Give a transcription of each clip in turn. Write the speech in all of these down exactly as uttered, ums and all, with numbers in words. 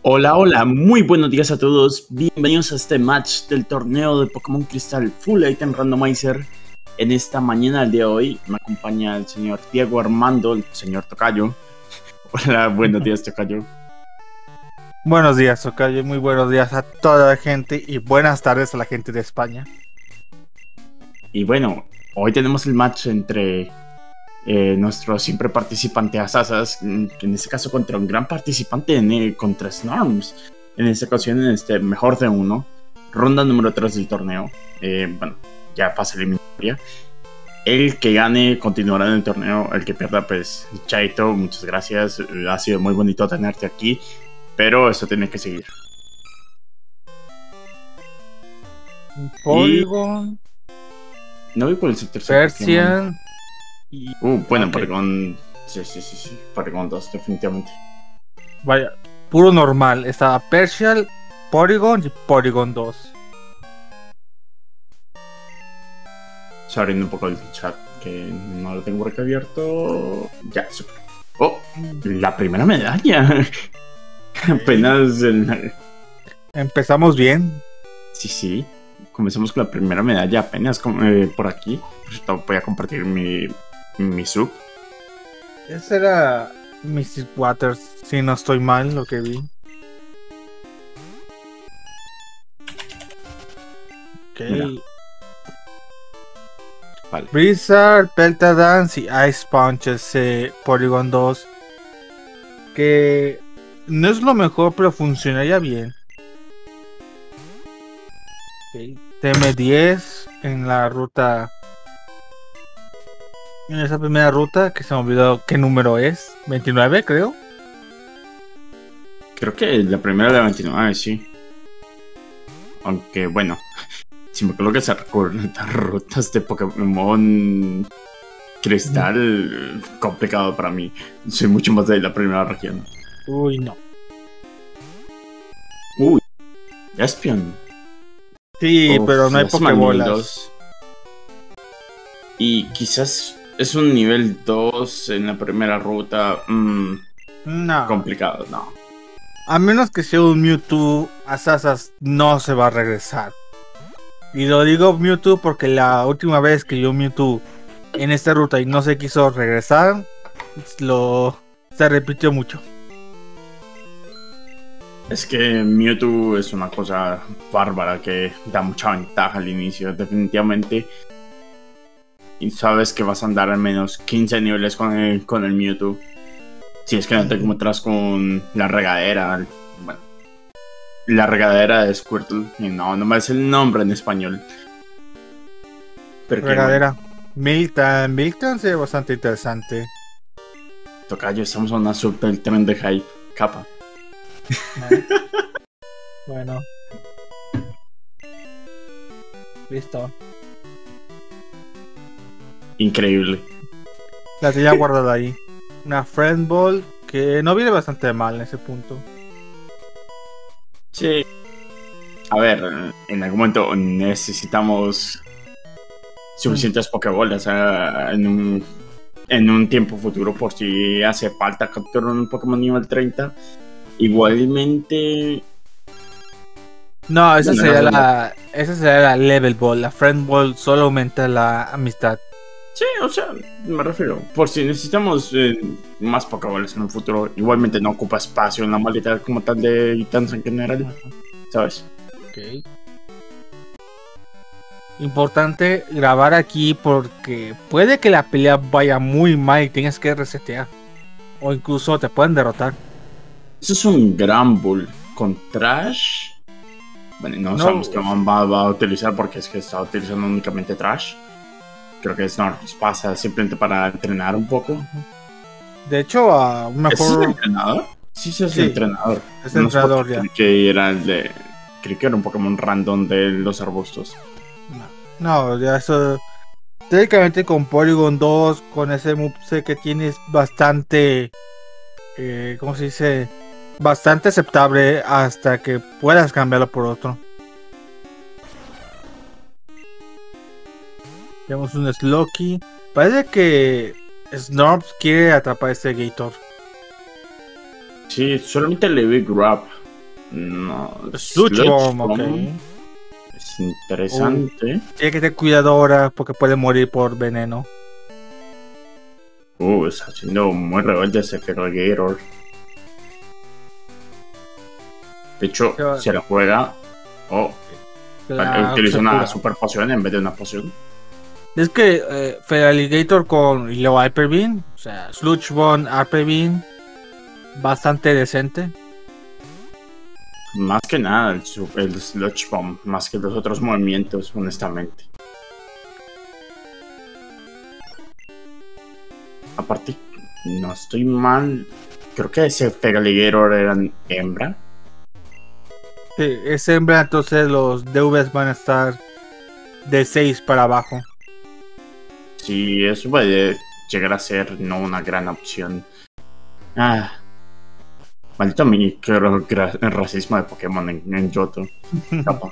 Hola, hola, muy buenos días a todos. Bienvenidos a este match del torneo de Pokémon Crystal Full Item Randomizer. En esta mañana del día de hoy me acompaña el señor Diego Armando, el señor Tocayo. Hola, buenos días, Tocayo. Buenos días, Tocayo. Muy buenos días a toda la gente y buenas tardes a la gente de España. Y bueno, hoy tenemos el match entre eh, nuestro siempre participante Asasas, en este caso contra un gran participante en, eh, contra Snorms. En esta ocasión, en este mejor de uno, ronda número tres del torneo. Eh, bueno, ya fase eliminatoria. El que gane continuará en el torneo. El que pierda, pues, chaito, muchas gracias. Ha sido muy bonito tenerte aquí, pero eso tiene que seguir. Porygon, Y... no vi por el sector. Persian y... Uh, bueno, okay. Porygon... Sí, sí, sí, sí. Porygon dos, definitivamente. Vaya, puro normal. Estaba Persian, Porygon y Porygon dos. Estoy abriendo un poco el chat, que no lo tengo por acá abierto. Ya, super. Oh, la primera medalla. Apenas el... Empezamos bien. Sí, sí. Comenzamos con la primera medalla apenas como, eh, por aquí. Por cierto, voy a compartir mi, mi sub. Ese era Mystic Waters, si no estoy mal lo que vi. Ok. Mira. Vale. Blizzard, Pelta Dance y Ice Punch, ese Porygon dos. Que no es lo mejor, pero funcionaría bien. Okay. T M diez en la ruta. En esa primera ruta, que se me olvidó qué número es. veintinueve, creo. Creo que la primera de veintinueve, sí. Aunque, bueno, si me coloco esas rutas de Pokémon Cristal, mm. complicado para mí. Soy mucho más de la primera región. Uy, no. Uy, Espion. Sí, oh, pero no hay Pokébolas. Y quizás es un nivel dos en la primera ruta. Mmm, no. Complicado, no. A menos que sea un Mewtwo, Asasas no se va a regresar. Y lo digo Mewtwo porque la última vez que yo Mewtwo en esta ruta y no se quiso regresar, lo se repitió mucho. Es que Mewtwo es una cosa bárbara que da mucha ventaja al inicio, definitivamente. Y sabes que vas a andar al menos quince niveles con el, con el Mewtwo. Si es que no te encuentras con la regadera. Bueno, la regadera de Squirtle. No, no me es el nombre en español. Pero regadera. Bueno. Milton. Milton se ve bastante interesante. Tocayo, estamos a una sub del tren de hype. Capa. Bueno. Listo. Increíble. La tenía guardada ahí. Una Friend Ball que no viene bastante mal en ese punto. Sí. A ver, en algún momento necesitamos suficientes Pokébolas eh, en, un, en un tiempo futuro por si hace falta capturar un Pokémon nivel treinta. Igualmente... No, esa, bueno, sería no, la, no. esa sería la Level Ball. La Friend Ball solo aumenta la amistad. Sí, o sea, me refiero. Por si necesitamos eh, más Pokéballs en un futuro, igualmente no ocupa espacio en la maleta como tal de Titans en general. ¿Sabes? Ok. Importante grabar aquí porque puede que la pelea vaya muy mal y tengas que resetear. O incluso te pueden derrotar. Eso es un gran bull con Trash. Bueno, no, no sabemos qué va, va a utilizar porque es que está utilizando únicamente Trash. Creo que Snorlax pasa simplemente para entrenar un poco. De hecho, a uh, mejor... ¿Es el entrenador? Sí, sí, es el sí, entrenador. Es el no entrenador ya. Que era el de... Creo que era un Pokémon random de los arbustos. No, no ya eso... Técnicamente con Porygon dos, con ese moveset que tienes bastante... Eh, ¿Cómo se dice? Bastante aceptable hasta que puedas cambiarlo por otro. Tenemos un Slowky. Parece que Snorps quiere atrapar a este Gator. Sí, solamente le vi Grab. No. Sludge Sludge Bomb, Bomb ok. es interesante. Tiene que tener cuidado ahora porque puede morir por veneno. Uh, está haciendo muy rebelde ese Feraligatr. De hecho, Se va- se la juega. Oh, La- utiliza se una cura. super poción en vez de una poción. Es que eh, Feraligatr con y luego Hyper Beam, o sea, Sludge Bomb, Hyper Beam, bastante decente. Más que nada el, su- el Sludge Bomb, más que los otros movimientos, honestamente. Aparte, no estoy mal. Creo que ese Feraligatr era hembra. Sí, es hembra, entonces los D Vs van a estar de seis para abajo. Sí, eso puede llegar a ser no una gran opción. Ah, maldito micro gra- racismo de Pokémon en, en Johto. Capa.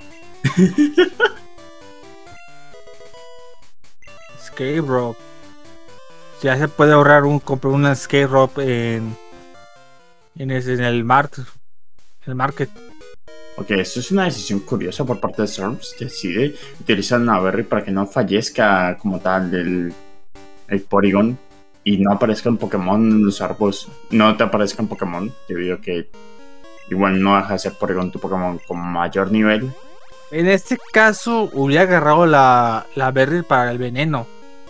Skate Rope. Ya se puede ahorrar un comprar una Skate Rope en en, ese- en el mart, el market. Ok, esto es una decisión curiosa por parte de Storms. Decide utilizar una berry para que no fallezca como tal el, el Porygon y no aparezca en Pokémon en los árboles. No te aparezca en Pokémon, debido a que igual no deja de ser Porygon tu Pokémon con mayor nivel. En este caso hubiera agarrado la, la berry para el veneno.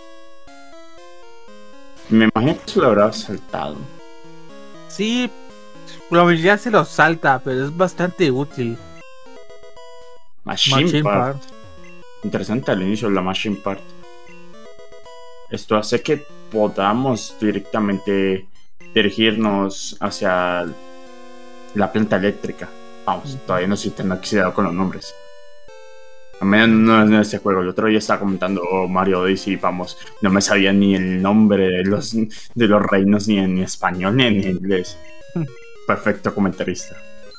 Me imagino que se lo habrá saltado. Sí, la habilidad se lo salta, pero es bastante útil. Machine, Machine Part. Part. Interesante al inicio la Machine Part. Esto hace que podamos directamente dirigirnos hacia la planta eléctrica. Vamos, todavía no estoy tan oxidado con los nombres. A menos no en este juego. El otro día estaba comentando oh, Mario Odyssey, vamos, no me sabía ni el nombre de los, de los reinos ni en español ni en inglés. Perfecto comentarista.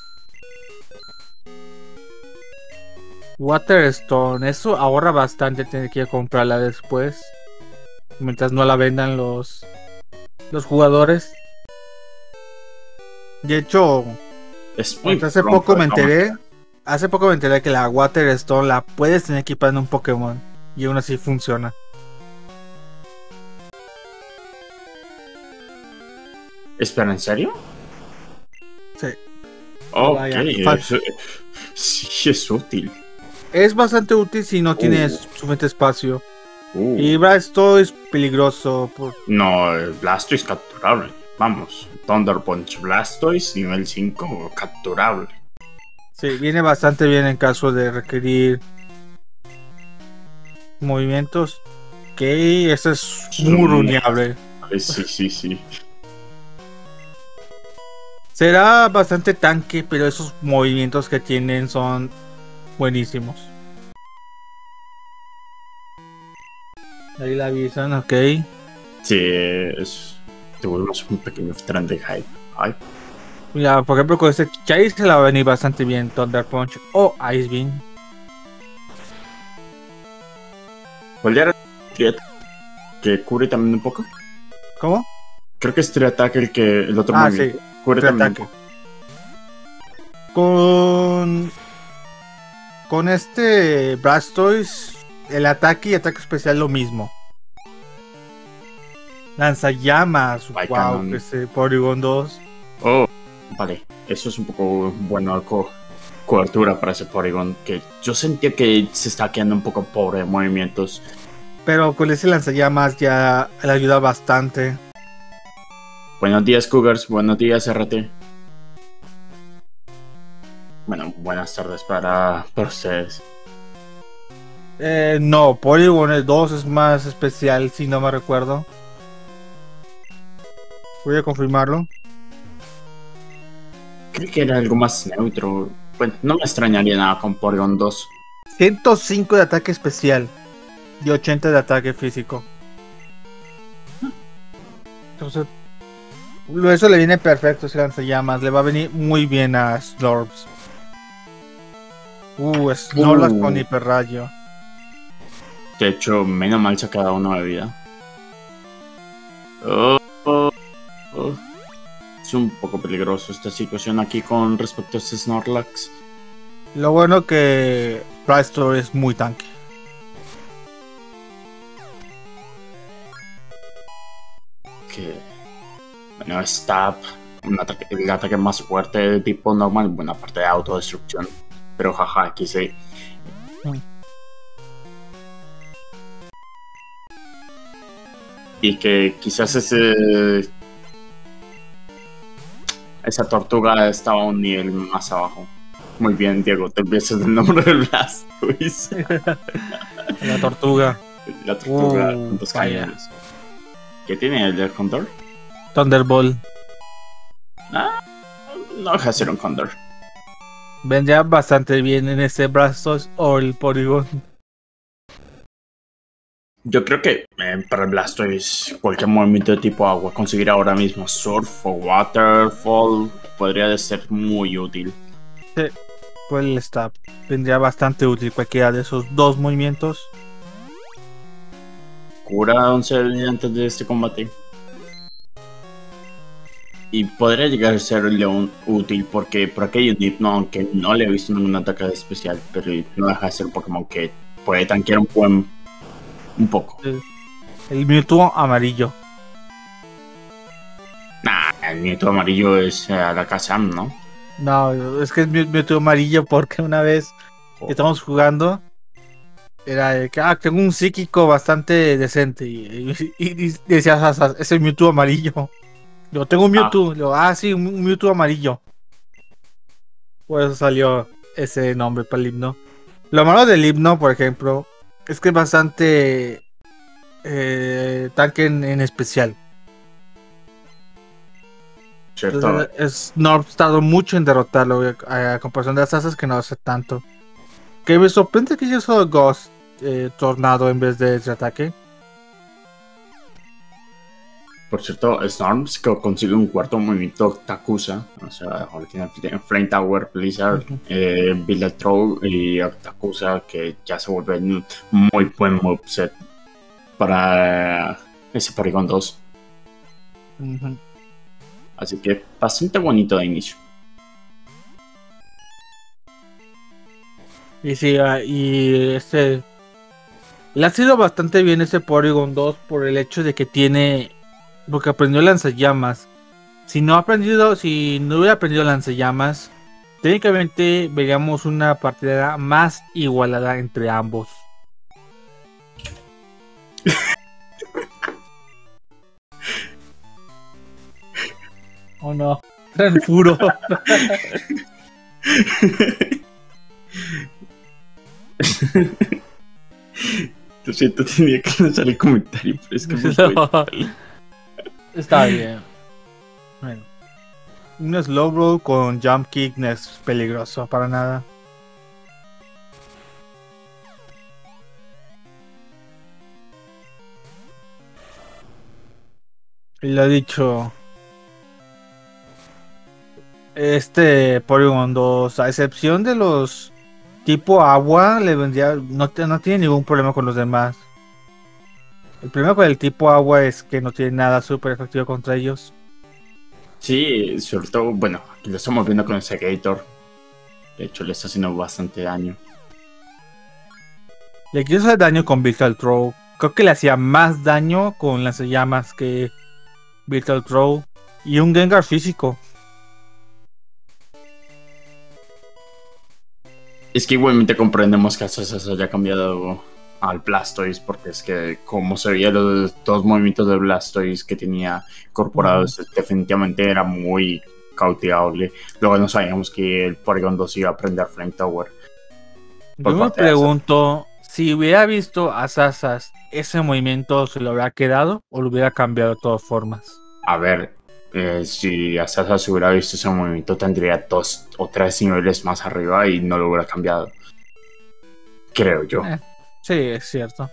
Waterstone, eso ahorra bastante tener que ir a comprarla después. Mientras no la vendan los, los jugadores. De hecho, Es muy hace pronto poco de me tomar. enteré. Hace poco me enteré que la Waterstone la puedes tener equipada en un Pokémon. Y aún así funciona. Espera, ¿en serio? Sí. Ok, Vaya, es, sí es útil. Es bastante útil si no tienes Uh. suficiente espacio. Uh. Y Blastoise es peligroso. Por... No, el Blastoise capturable. Vamos, Thunder Punch Blastoise nivel cinco capturable. Sí, viene bastante bien en caso de requerir movimientos. Ok, eso es muy runeable. Sí, sí, sí. Será bastante tanque, pero esos movimientos que tienen son buenísimos. Ahí la avisan, ok. Sí, es... tuvimos un pequeño tren de hype. Ay, Mira, por ejemplo, con este Chase se la va a venir bastante bien Thunder Punch o Ice Beam. ¿cuál era el que cubre también un poco? ¿Cómo? Creo que es Triattack el que el otro Ah, movimiento sí. cubre también un Triataque. poco. Con con este Blastoise, el ataque y ataque especial lo mismo. Lanzallamas, Spike wow, Cannon. ese Porygon dos. Oh, vale, eso es un poco bueno co cobertura para ese Porygon, que yo sentía que se estaba quedando un poco pobre de movimientos. Pero con ese lanzallamas ya le ayuda bastante. Buenos días, Cougars, buenos días, R T. Bueno, buenas tardes para, para ustedes. Eh, no, Porygon dos es más especial, si no me recuerdo. Voy a confirmarlo. Creo que era algo más neutro. Bueno, no me extrañaría nada con Porygon dos. ciento cinco de ataque especial y ochenta de ataque físico. Entonces, eso le viene perfecto ese lanzallamas. Le va a venir muy bien a Slurps. Uh, Snorlax Uh. con hiperrayo. De hecho, menos mal se ha quedado uno de vida. Oh, oh, oh. Es un poco peligroso esta situación aquí con respecto a este Snorlax. Lo bueno que Blastoise es muy tanque. Que, bueno, Stab, un ataque, el ataque más fuerte de tipo normal, buena parte de autodestrucción. Pero jaja, aquí sí. Mm. Y que quizás ese esa tortuga estaba a un nivel más abajo. Muy bien, Diego, te olvidas el nombre del Blastoise. La tortuga. La tortuga uh, con dos vaya. cañones. ¿Qué tiene el del Condor? Thunderbolt. Ah, no deja de ser un Condor. Vendría bastante bien en ese Blastoise o el Porygon. Yo creo que eh, para el Blastoise cualquier movimiento de tipo agua, conseguir ahora mismo Surf o Waterfall podría ser muy útil. Sí, pues el Stab vendría bastante útil cualquiera de esos dos movimientos. Cura once de vida antes de este combate. Y podría llegar a ser el León útil porque por aquello Hypno, aunque no le he visto ningún ataque especial, pero no deja de ser un Pokémon que puede tanquear un poem un poco. El, el Mewtwo amarillo. Nah, el Mewtwo amarillo es uh, Alakazam, ¿no? No, es que es Mewtwo amarillo porque una vez Oh. que estamos jugando era de que ah, tengo un psíquico bastante decente y, y, y decías, ah, es el Mewtwo amarillo. Yo tengo un Mewtwo, ah, Yo, ah sí, un Mewtwo amarillo. Por eso salió ese nombre para el himno. Lo malo del himno, por ejemplo, es que es bastante eh, tanque en, en especial. Cierto. Entonces, no ha tardado mucho en derrotarlo a, a comparación de las asas que no hace tanto. Que me sorprende que yo uso Ghost eh, Tornado en vez de ese ataque. Por cierto, Snorms que consigue un cuarto movimiento Takusa, o sea, ahora tiene Flame Tower, Blizzard, uh-huh. eh, Billet Throw y Takusa, que ya se vuelve un muy buen moveset para ese Porygon dos. Uh-huh. Así que bastante bonito de inicio. Y sí, y este le ha sido bastante bien ese Porygon dos por el hecho de que tiene, porque aprendió lanzallamas. Si no ha aprendido, si no hubiera aprendido lanzallamas, técnicamente veríamos una partida más igualada entre ambos. Oh no, tan puro. Lo siento, tenía que lanzar el comentario, pero es que no no. Está bien. Bueno. Un slow roll con jump kick no es peligroso para nada. Y lo he dicho. Este Porygon dos, a excepción de los tipo agua, le vendría, no, no tiene ningún problema con los demás. El problema con el tipo agua es que no tiene nada súper efectivo contra ellos. Sí, sobre todo, bueno, aquí lo estamos viendo con ese Gator. De hecho, le está haciendo bastante daño. Le quiso hacer daño con Virtual Throw. Creo que le hacía más daño con lanzallamas que Virtual Throw. Y un Gengar físico. Es que igualmente comprendemos que Asasa se haya cambiado al Blastoise, porque es que como se veía los dos movimientos de Blastoise que tenía incorporados, uh-huh. definitivamente era muy cautivable. Luego no sabíamos que el Porygon dos iba a aprender Flame Tower. Yo me pregunto, si hubiera visto a Sasas, ¿ese movimiento se lo hubiera quedado o lo hubiera cambiado de todas formas? A ver, eh, si Asasa se hubiera visto ese movimiento, tendría dos o tres niveles más arriba y no lo hubiera cambiado. Creo yo. Eh, sí, es cierto.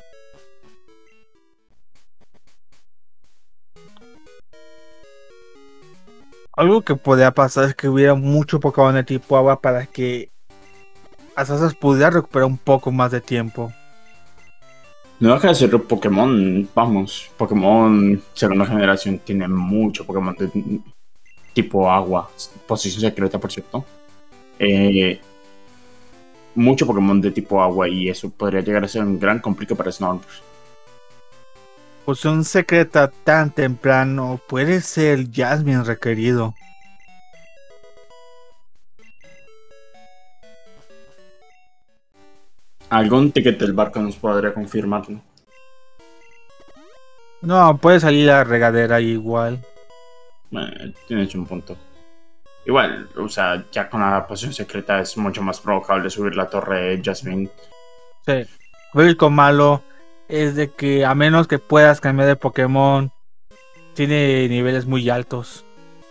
Algo que podría pasar es que hubiera mucho Pokémon de tipo agua para que Asasas pudiera recuperar un poco más de tiempo. No deja de ser Pokémon, vamos, Pokémon segunda generación tiene mucho Pokémon de tipo agua, posición secreta, por cierto. Eh, mucho Pokémon de tipo agua y eso podría llegar a ser un gran complique para Snorlax. Fusión secreta tan temprano puede ser Jasmine requerido. Algún ticket del barco nos podría confirmarlo. No, puede salir la regadera igual. Eh, tienes un punto. Igual, o sea, ya con la poción secreta es mucho más provocable subir la torre de Jasmine. Sí. Lo único malo es de que a menos que puedas cambiar de Pokémon, tiene niveles muy altos.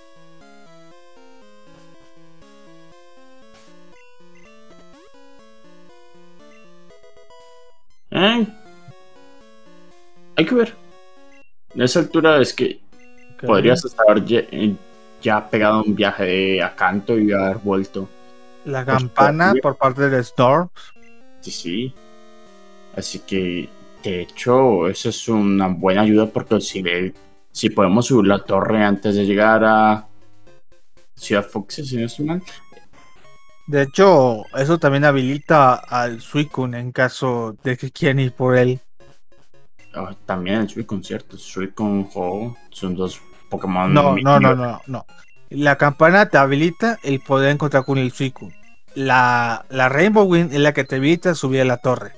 Eh, hay que ver. A esa altura es que Okay. podrías estar ya, ya pegado a un viaje de a Kanto y haber vuelto. La campana Pues, por parte del Storm. Sí, sí. Así que, de hecho, eso es una buena ayuda porque si, le, si podemos subir la torre antes de llegar a Ciudad Fox, si no estoy mal. De hecho, eso también habilita al Suicune en caso de que quieran ir por él. Oh, también el Suicune, cierto. Suicune, Ho son dos Pokémon. No, no, no, nivel. no, no. La campana te habilita el poder encontrar con el Suicune. La, la Rainbow Wing es la que te habilita subir a la torre.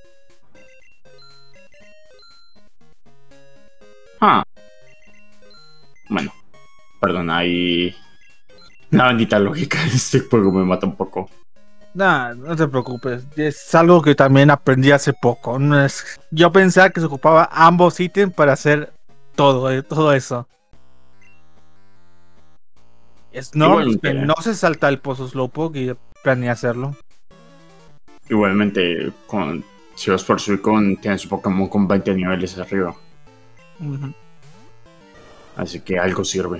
Ah. Bueno, perdón, ahí. La bendita lógica de este juego me mata un poco. Nah, no te preocupes. Es algo que también aprendí hace poco. No es... Yo pensaba que se ocupaba ambos ítems para hacer todo, eh, todo eso. Snorlax que Igualmente, no se salta el pozo Slowpoke y planea hacerlo. igualmente, con, si vas por Suicune, tienes un Pokémon con veinte niveles arriba. Uh-huh. Así que algo sirve.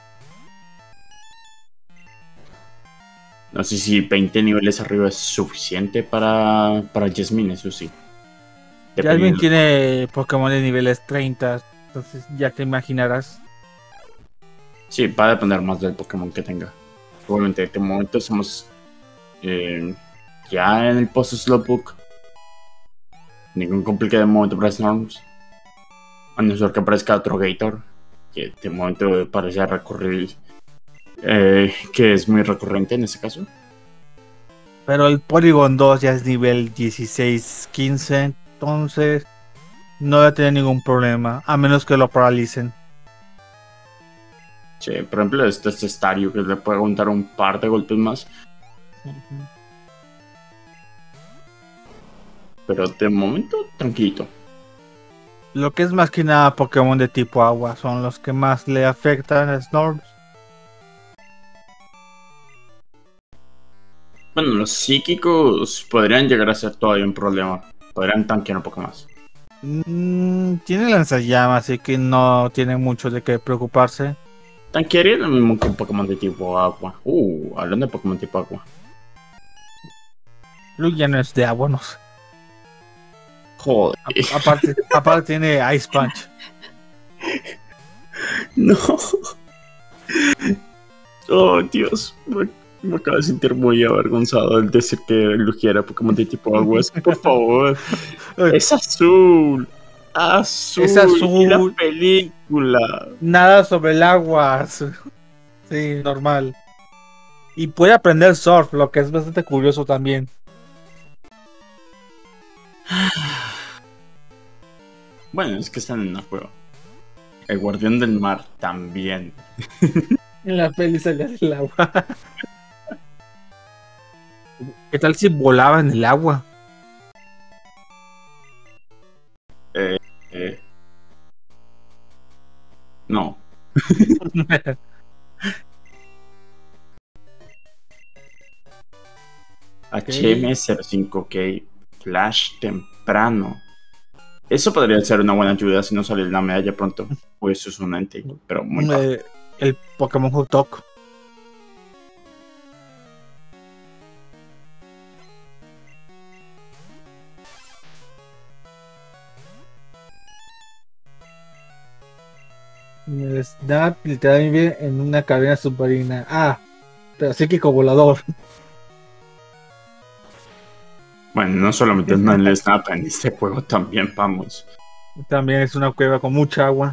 No sé si veinte niveles arriba es suficiente para, para Jasmine, eso sí. Jasmine Dependiendo. tiene Pokémon de niveles treinta, entonces ya te imaginarás. Sí, va a depender más del Pokémon que tenga. Igualmente, de momento estamos eh, ya en el post Slowpoke. Ningún complique de momento para Snorlax. A no ser que aparezca otro Gator, que de momento parece recurrir, eh, que es muy recurrente en este caso. Pero el Porygon dos ya es nivel dieciséis quince, entonces no va a tener ningún problema, a menos que lo paralicen. Sí, por ejemplo, este es Stario que le puede aguantar un par de golpes más. Uh-huh. Pero de momento, tranquilito. Lo que es más que nada Pokémon de tipo agua son los que más le afectan a Snorlax. Bueno, los psíquicos podrían llegar a ser todavía un problema. Podrían tanquear un poco más. Mm, tiene lanzallamas, así que no tiene mucho de qué preocuparse. Tanquearía lo mismo que un Pokémon de tipo agua. Uh, hablando de Pokémon tipo agua. Luke ya no es de agua, no sé. Joder. A- aparte, aparte tiene Ice Punch. No. Oh, Dios. Me, me acabo de sentir muy avergonzado al decir que Lugia era Pokémon de tipo agua. Es que, por favor. Es azul. Azul. Es Y la azul. película. Nada sobre el agua. Sí, normal. Y puede aprender surf, lo que es bastante curioso también. Bueno, es que están en una cueva. El guardián del mar también. En la peli salía del agua. ¿Qué tal si volaba en el agua? Eh, eh. No. H M cero cinco K. Flash temprano. Eso podría ser una buena ayuda si no sale la medalla pronto. O eso es un ente, pero muy bajo. Eh, el Pokémon Hot. El Snap literalmente vive en una cadena submarina. Ah, pero psíquico volador. Bueno, no solamente en el Snap, en este juego también, vamos. También es una cueva con mucha agua.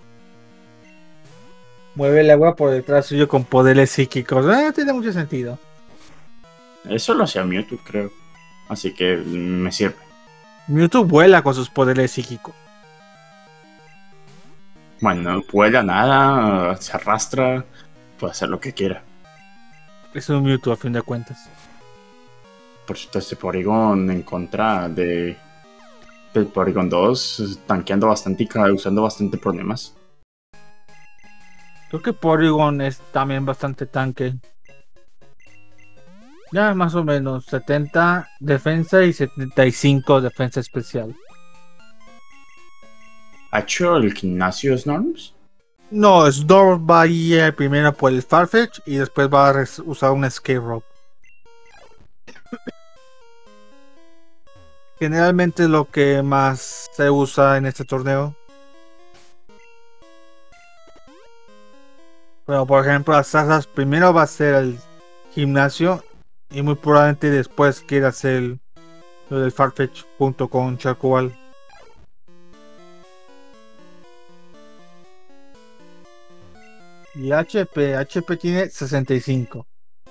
Mueve el agua por detrás suyo con poderes psíquicos. Ah, tiene mucho sentido. Eso lo hacía Mewtwo, creo. Así que me sirve. Mewtwo vuela con sus poderes psíquicos. Bueno, no vuela nada, se arrastra, puede hacer lo que quiera. Es un Mewtwo a fin de cuentas. Por cierto, este Porygon en contra de del Porygon dos, tanqueando bastante y causando bastante problemas. Creo que Porygon es también bastante tanque. Ya más o menos setenta defensa y setenta y cinco defensa especial. ¿Ha hecho el gimnasio Snorms? No, Snorlax va a ir primero por el Farfetch y después va a usar un Escape Rope. Generalmente es lo que más se usa en este torneo. Pero por ejemplo, a Sasas primero va a ser el gimnasio y muy probablemente después quiera hacer lo del Farfetch junto con Charcoal. Y H P, H P tiene sesenta y cinco.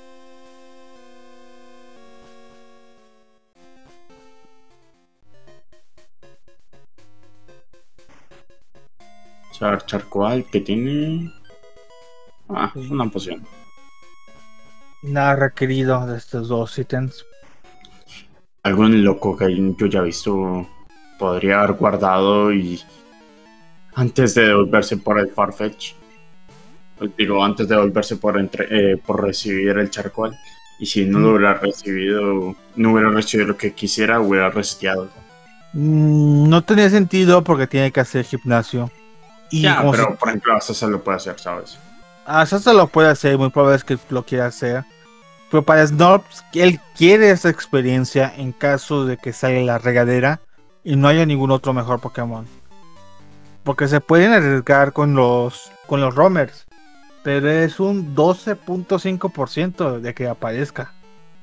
Char Charcoal que tiene... Ah, una poción. Nada requerido de estos dos ítems. Algún loco que yo ya he visto podría haber guardado y antes de devolverse por el Farfetch, digo, antes de devolverse por, entre, eh, por recibir el Charcoal, y si no lo hubiera recibido, no hubiera recibido lo que quisiera, hubiera reseteado. Mm, no tenía sentido porque tiene que hacer gimnasio. Y ya, pero se... por ejemplo, hasta se lo puede hacer, ¿sabes? Ah, eso se lo puede hacer, muy probable es que lo quiera hacer. Pero para Snorlax, él quiere esa experiencia en caso de que salga la regadera y no haya ningún otro mejor Pokémon. Porque se pueden arriesgar con los con los roamers, pero es un doce punto cinco por ciento de que aparezca.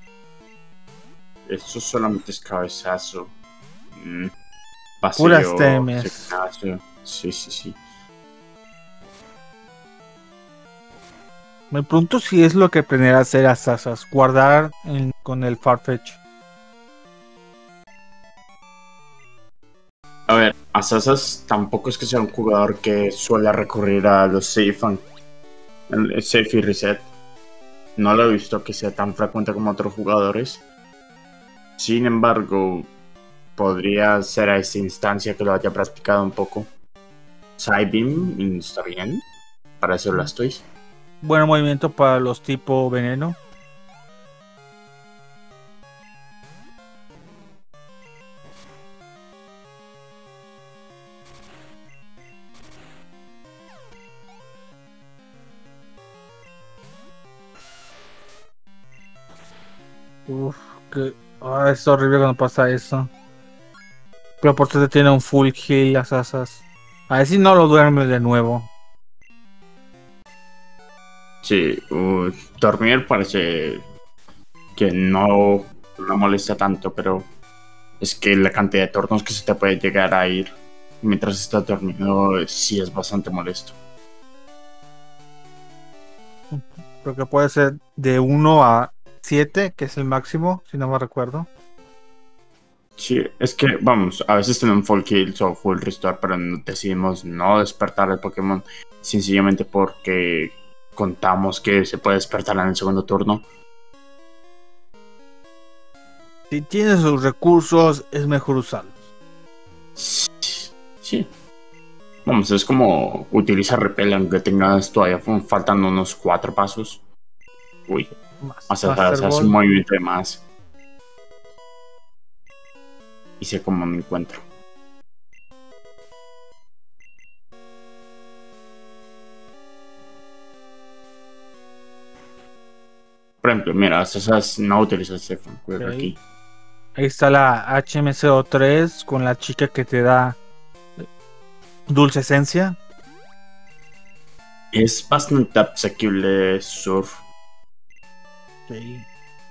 Eso solamente es cabezazo. Mm, vacío, Puras temes. gimnasio. Sí, sí, sí. Me pregunto si es lo que planeará hacer a Sasas, guardar en, con el Farfetch. A ver, Asasas tampoco es que sea un jugador que suele recurrir a los save, and, el save y reset. No lo he visto que sea tan frecuente como otros jugadores. Sin embargo, podría ser a esta instancia que lo haya practicado un poco. Psybeam está bien, para eso lo estoy. Buen movimiento para los tipo veneno. Uf, que oh, es horrible cuando pasa eso. Pero por suerte tiene un full heal las asas. A ver si no lo duerme de nuevo. Sí, uh, dormir parece que no, no molesta tanto, pero es que la cantidad de turnos que se te puede llegar a ir mientras estás dormido sí es bastante molesto. Creo que puede ser de uno a siete, que es el máximo, si no me recuerdo. Sí, es que, vamos, a veces tenemos full kills o full restore, pero decidimos no despertar el Pokémon sencillamente porque contamos que se puede despertar en el segundo turno. Si tienes sus recursos, es mejor usarlos. Sí. Vamos, es como utilizar repel, aunque tengas todavía faltan unos cuatro pasos. Uy, o sea, hace un movimiento de más. Y sé cómo me encuentro. Por ejemplo, mira, esas no utilizas Stefan, okay. Aquí. Ahí está la H M cero tres con la chica que te da dulce esencia. Es bastante asequible Surf. Sí.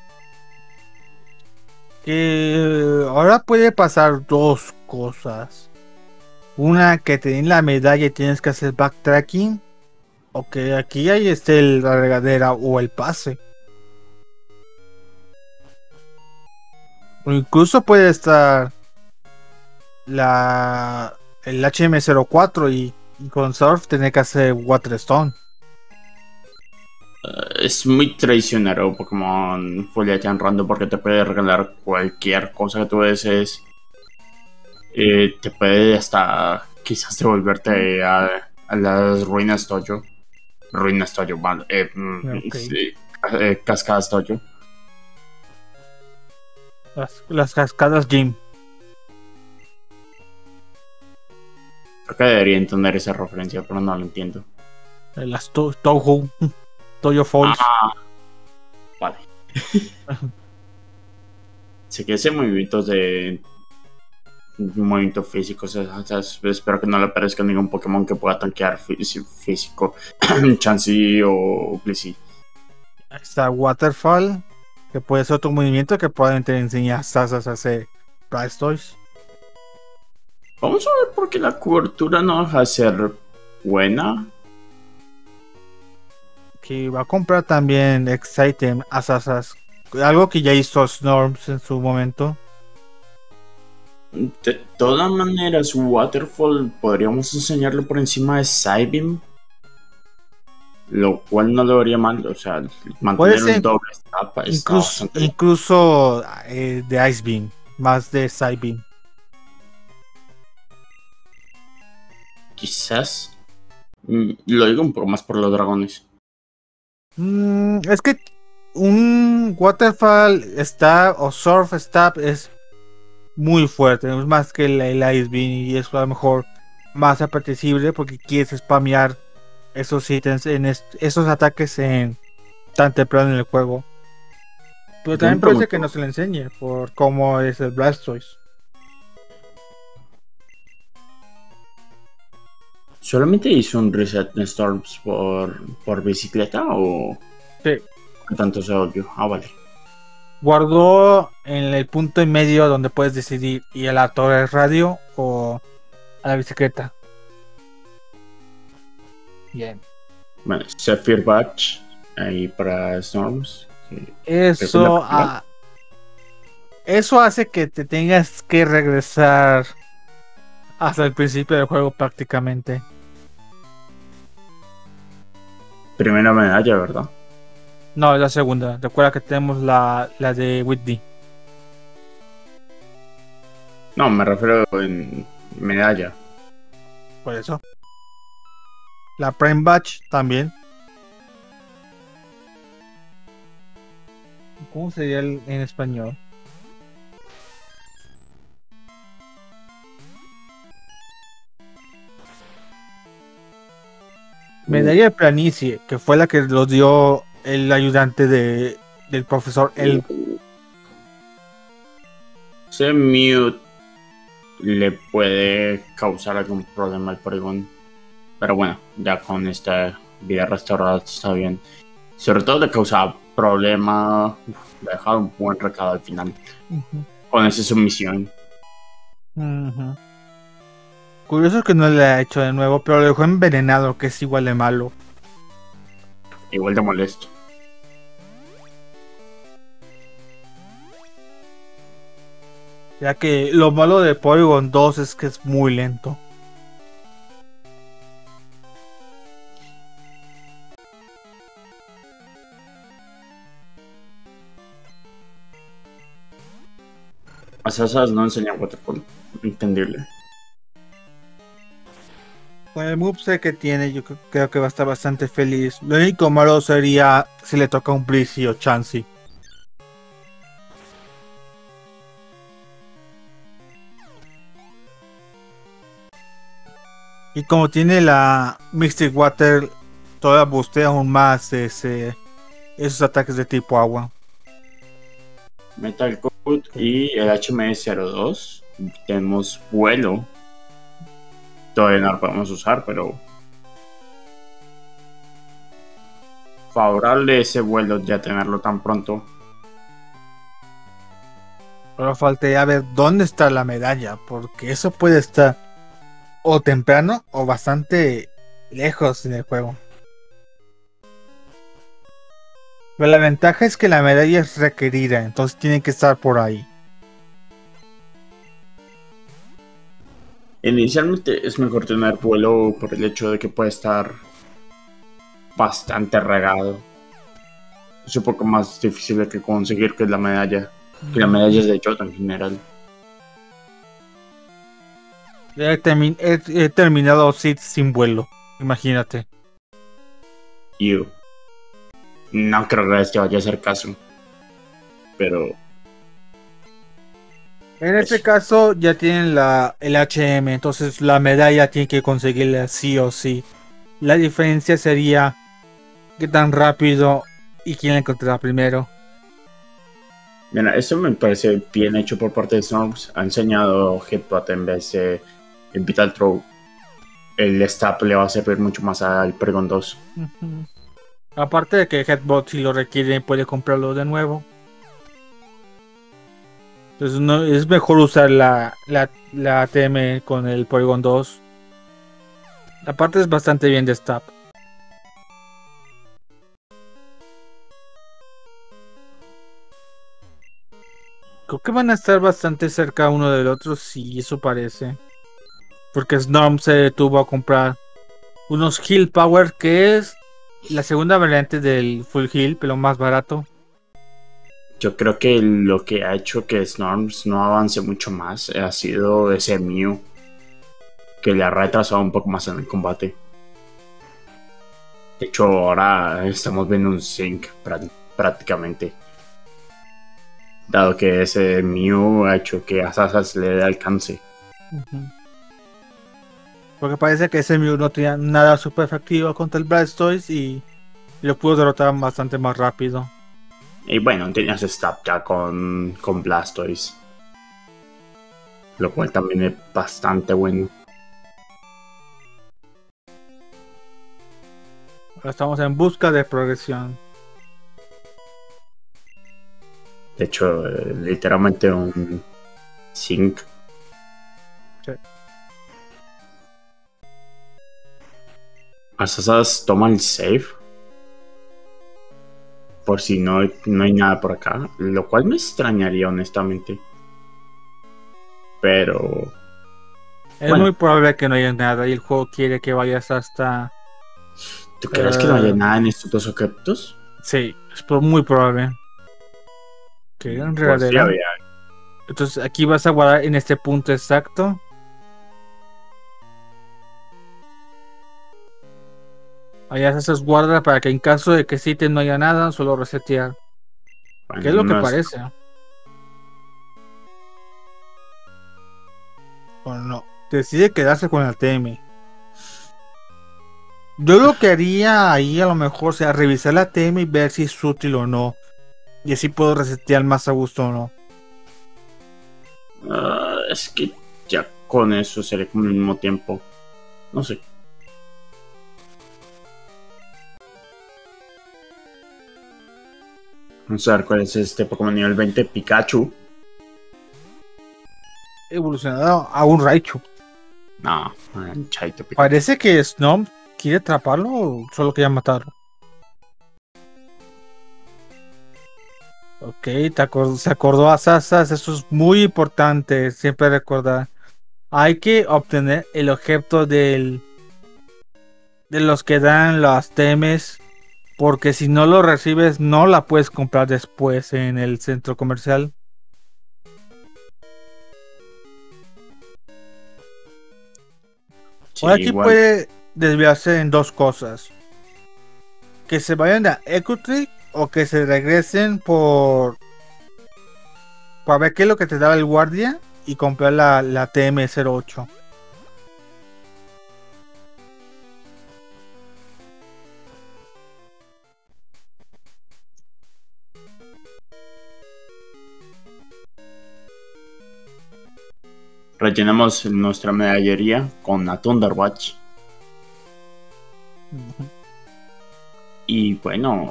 Que ahora puede pasar dos cosas. Una, que te den la medalla y tienes que hacer backtracking. O que aquí ahí esté la regadera o el pase. O incluso puede estar la el H M cero cuatro y, y con Surf tener que hacer Waterstone. Uh, es muy traicionero Pokémon Foliage and Random porque te puede regalar cualquier cosa que tú desees. Eh, te puede hasta quizás devolverte a, a las ruinas Toyo. Ruinas Toyo, vale. Eh, Okay. sí, eh, cascadas Toyo. Las, las cascadas Jim. Creo que debería entender esa referencia, pero no lo entiendo. Las to Touhou. Toyo Falls. Ah, vale. Sé que ese movimiento de movimiento físico, o sea, o sea, espero que no le aparezca ningún Pokémon que pueda tanquear fí- físico. Chansey o Blissey. Está Waterfall, que puede ser otro movimiento que probablemente enseña a Sasas a hacer Blastoise. Vamos a ver por qué la cobertura no deja de ser buena. Que va a comprar también X-Item a Sasas. Algo que ya hizo Snorms en su momento. De todas maneras, Waterfall podríamos enseñarlo por encima de Psybeam. Lo cual no lo vería mal. O sea, mantener un doble etapa está Incluso, bastante bien. incluso eh, de Ice Beam, más de Psybeam. Quizás. mm, Lo digo un poco más por los dragones. Mm, es que un Waterfall Stab o Surf Stab es muy fuerte, es más que el, el Ice Beam y es a lo mejor más apetecible porque quieres spamear esos ítems en est esos ataques en tan temprano en el juego. Pero Yo también me puede ser que pregunto, no se le enseñe por cómo es el Blastoise. ¿solamente hizo un reset de Storms por, por bicicleta o Sí. qué tanto se volvió? Ah, vale. Guardó en el punto en medio donde puedes decidir ir a la torre radio o a la bicicleta. Bien. Bueno, Zephyr Batch ahí para Storms. que- Eso, ah, eso hace que te tengas que regresar hasta el principio del juego prácticamente. Primera medalla, ¿verdad? No, es la segunda. Recuerda que tenemos la, la de Whitney. No, me refiero en medalla. Por eso. La Prime Batch también. ¿Cómo sería el- en español? Medalla de planicie, que fue la que lo dio el ayudante de, del profesor El. Ese Mute le puede causar algún problema al Porygon. Pero bueno, ya con esta vida restaurada está bien. Sobre todo le causaba problema. Uf, le dejaba un buen recado al final. Uh-huh. Con esa sumisión. Uh-huh. Curioso que no le ha hecho de nuevo, pero lo dejó envenenado, que es igual de malo. Igual de molesto. Ya que lo malo de Porygon dos es que es muy lento. Asasas no enseña Waterfall. Entendible. Con el moveset que tiene, yo cre- creo que va a estar bastante feliz. Lo único malo sería si le toca un Blissey o Chansey. Y como tiene la Mystic Water, todavía bustea aún más ese, esos ataques de tipo agua. Metal Code y el H M cero dos. Tenemos vuelo. Todavía no lo podemos usar, pero favorable ese vuelo ya tenerlo tan pronto. Pero faltaría ver dónde está la medalla, porque eso puede estar o temprano o bastante lejos en el juego. Pero la ventaja es que la medalla es requerida, entonces tiene que estar por ahí. Inicialmente es mejor tener vuelo por el hecho de que puede estar bastante regado. Es un poco más difícil de que conseguir que la medalla. Que la medalla es de Johto en general. He, termi- he- he terminado Seeds sin vuelo, imagínate. You. No creo que este vaya a ser caso. Pero En este caso ya tienen la, el H M, entonces la medalla tiene que conseguirla sí o sí. La diferencia sería qué tan rápido y quién la encontrará primero. mira, esto me parece bien hecho por parte de Snorms. Ha enseñado Headbutt en vez de el Vital Throw. El Stab le va a servir mucho más al Pregon dos. Uh-huh. Aparte de que Headbutt, si lo requiere, puede comprarlo de nuevo. Entonces no, es mejor usar la, la, la A T M con el Porygon dos. Aparte es bastante bien de Stab. Creo que van a estar bastante cerca uno del otro, si eso parece. Porque Snorm se detuvo a comprar unos Heal Power, que es la segunda variante del Full Heal, pero más barato. Yo creo que lo que ha hecho que Snorms no avance mucho más ha sido ese Mew, que le ha retrasado un poco más en el combate. De hecho, ahora estamos viendo un Sync prácticamente. Dado que ese Mew ha hecho que a Sasas le dé alcance. Uh-huh. Porque parece que ese Mew no tenía nada super efectivo contra el Blastoise y lo pudo derrotar bastante más rápido. Y bueno, tenías Stab ya con, con Blastoise. Lo cual también es bastante bueno. Ahora estamos en busca de progresión. De hecho, eh, literalmente un Sync. Sí. Asasas toma el save. Por si no, no hay nada por acá. Lo cual me extrañaría, honestamente. Pero Es bueno. muy probable que no haya nada y el juego quiere que vayas hasta... ¿Tú crees uh, que no haya nada en estos dos objetos? Sí, es muy probable. Que en realidad. Pues Entonces aquí vas a guardar en este punto exacto. Allá haces guarda para que en caso de que sí te no haya nada, solo resetear. bueno, ¿Qué es lo que no parece? O no. Decide quedarse con el T M. Yo lo que haría ahí a lo mejor sea revisar la T M y ver si es útil o no. Y así puedo resetear más a gusto o no. Uh, es que ya con eso sería como al mismo tiempo. No sé. Vamos a ver cuál es este Pokémon nivel veinte. Pikachu. Evolucionado a un Raichu. No, un Chaito Pikachu. Parece que Snom quiere atraparlo o solo quería matarlo. Ok, te acor- se acordó a Sasas, eso es muy importante, siempre recordar. Hay que obtener el objeto del de los que dan las temes, porque si no lo recibes no la puedes comprar después en el centro comercial. Sí, Ahora aquí igual. puede desviarse en dos cosas: que se vayan a Ecotrick o que se regresen por para ver qué es lo que te daba el guardia y comprar la, la T M cero ocho. Rellenamos nuestra medallería con la Thunderwatch. Uh-huh. Y bueno,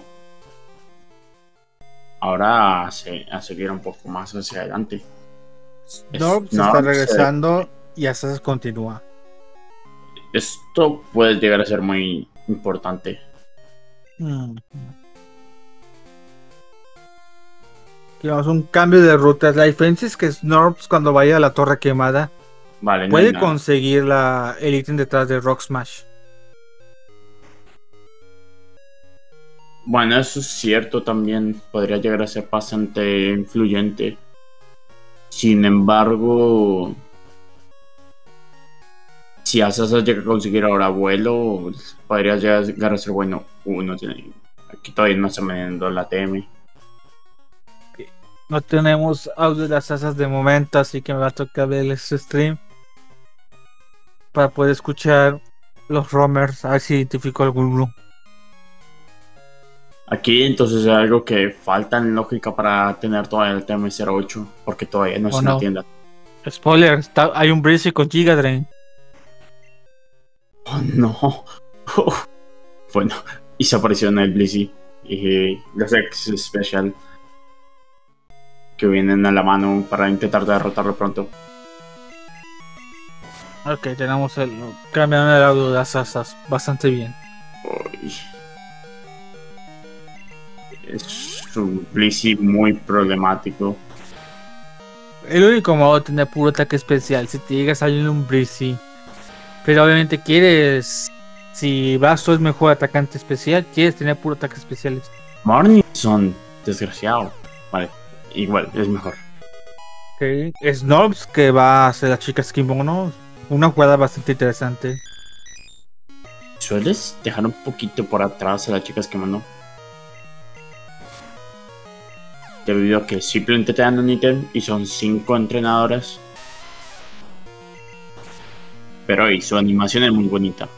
ahora se, a seguir un poco más hacia adelante. Snorp se está regresando y Asasas continúa. Esto puede llegar a ser muy importante. Mm. Tenemos un cambio de rutas. La diferencia es que Snorps, cuando vaya a la torre quemada, vale, puede no conseguir la, el ítem detrás de Rock Smash. Bueno, eso es cierto también. Podría llegar a ser bastante influyente. Sin embargo, si Asasas llega a conseguir ahora vuelo, podría llegar a ser bueno. Uh, no tiene. Aquí todavía no está midiendo la T M. No tenemos audio de las asas de momento, así que me va a tocar ver el stream para poder escuchar los roamers, a ver si identifico alguno. Aquí entonces es algo que falta en lógica para tener todavía el T M cero ocho, porque todavía no es Oh, una no. tienda. Spoiler, está, hay un Breezy con Giga Drain. Oh no. Bueno, y se apareció en el Blissey y los X Special que vienen a la mano para intentar derrotarlo pronto. Ok, tenemos el. Cambiaron el audio de las asas bastante bien. Uy. Es un Blissey muy problemático. El único modo de tener puro ataque especial, si te llega a salir un Breezy. Pero obviamente quieres. Si Blastoise es mejor atacante especial, quieres tener puro ataque especiales. Morningson, desgraciado. Vale, igual, es mejor. Ok, Snorps, que va a ser la chica Skimono. Una jugada bastante interesante. ¿Sueles dejar un poquito por atrás a las chicas que mandó? Debido a que simplemente te dan un ítem y son cinco entrenadoras. Pero y su animación es muy bonita.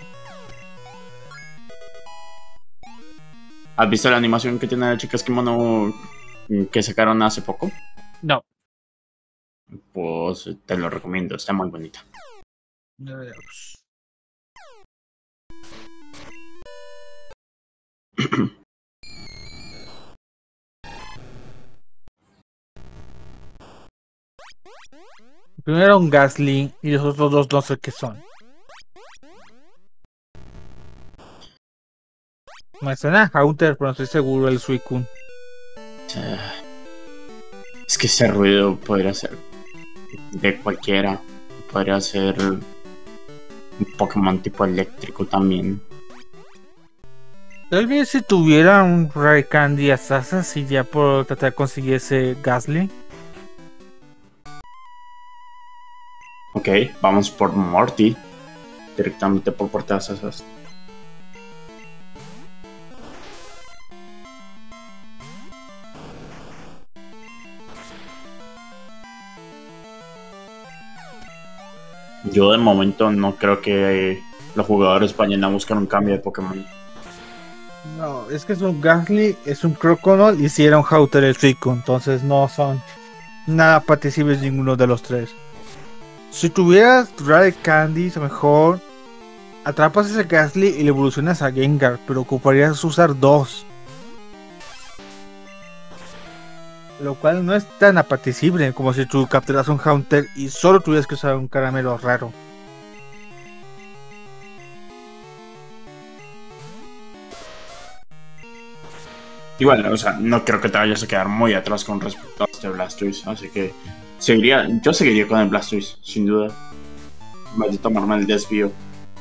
¿Has visto la animación que tiene la chica Skimono que sacaron hace poco? No. Pues te lo recomiendo, está muy bonita. Primero un Gastly y los otros dos no sé qué son. Me suena a Haunter, pero no estoy seguro el Suicune. Es que ese ruido podría ser de cualquiera. Podría ser un Pokémon tipo eléctrico también. Tal vez si tuviera un Rare Candy Assassin, si ya por tratar de conseguir ese Gastly. Ok, vamos por Morty. Directamente por portadas esas. Yo de momento no creo que los jugadores vayan a buscar un cambio de Pokémon. No, es que es un Gastly, es un Croconole y si era un Haunter el Suicune, entonces no son nada participables ninguno de los tres. Si tuvieras Rare Candies, a lo mejor atrapas ese Gastly y le evolucionas a Gengar, pero ocuparías usar dos. Lo cual no es tan apetecible como si tú capturas un Haunter y solo tuvieras que usar un caramelo raro. Igual, o sea, no creo que te vayas a quedar muy atrás con respecto a este Blastoise, así que seguiría, yo seguiría con el Blastoise, sin duda. Voy a tomarme el desvío.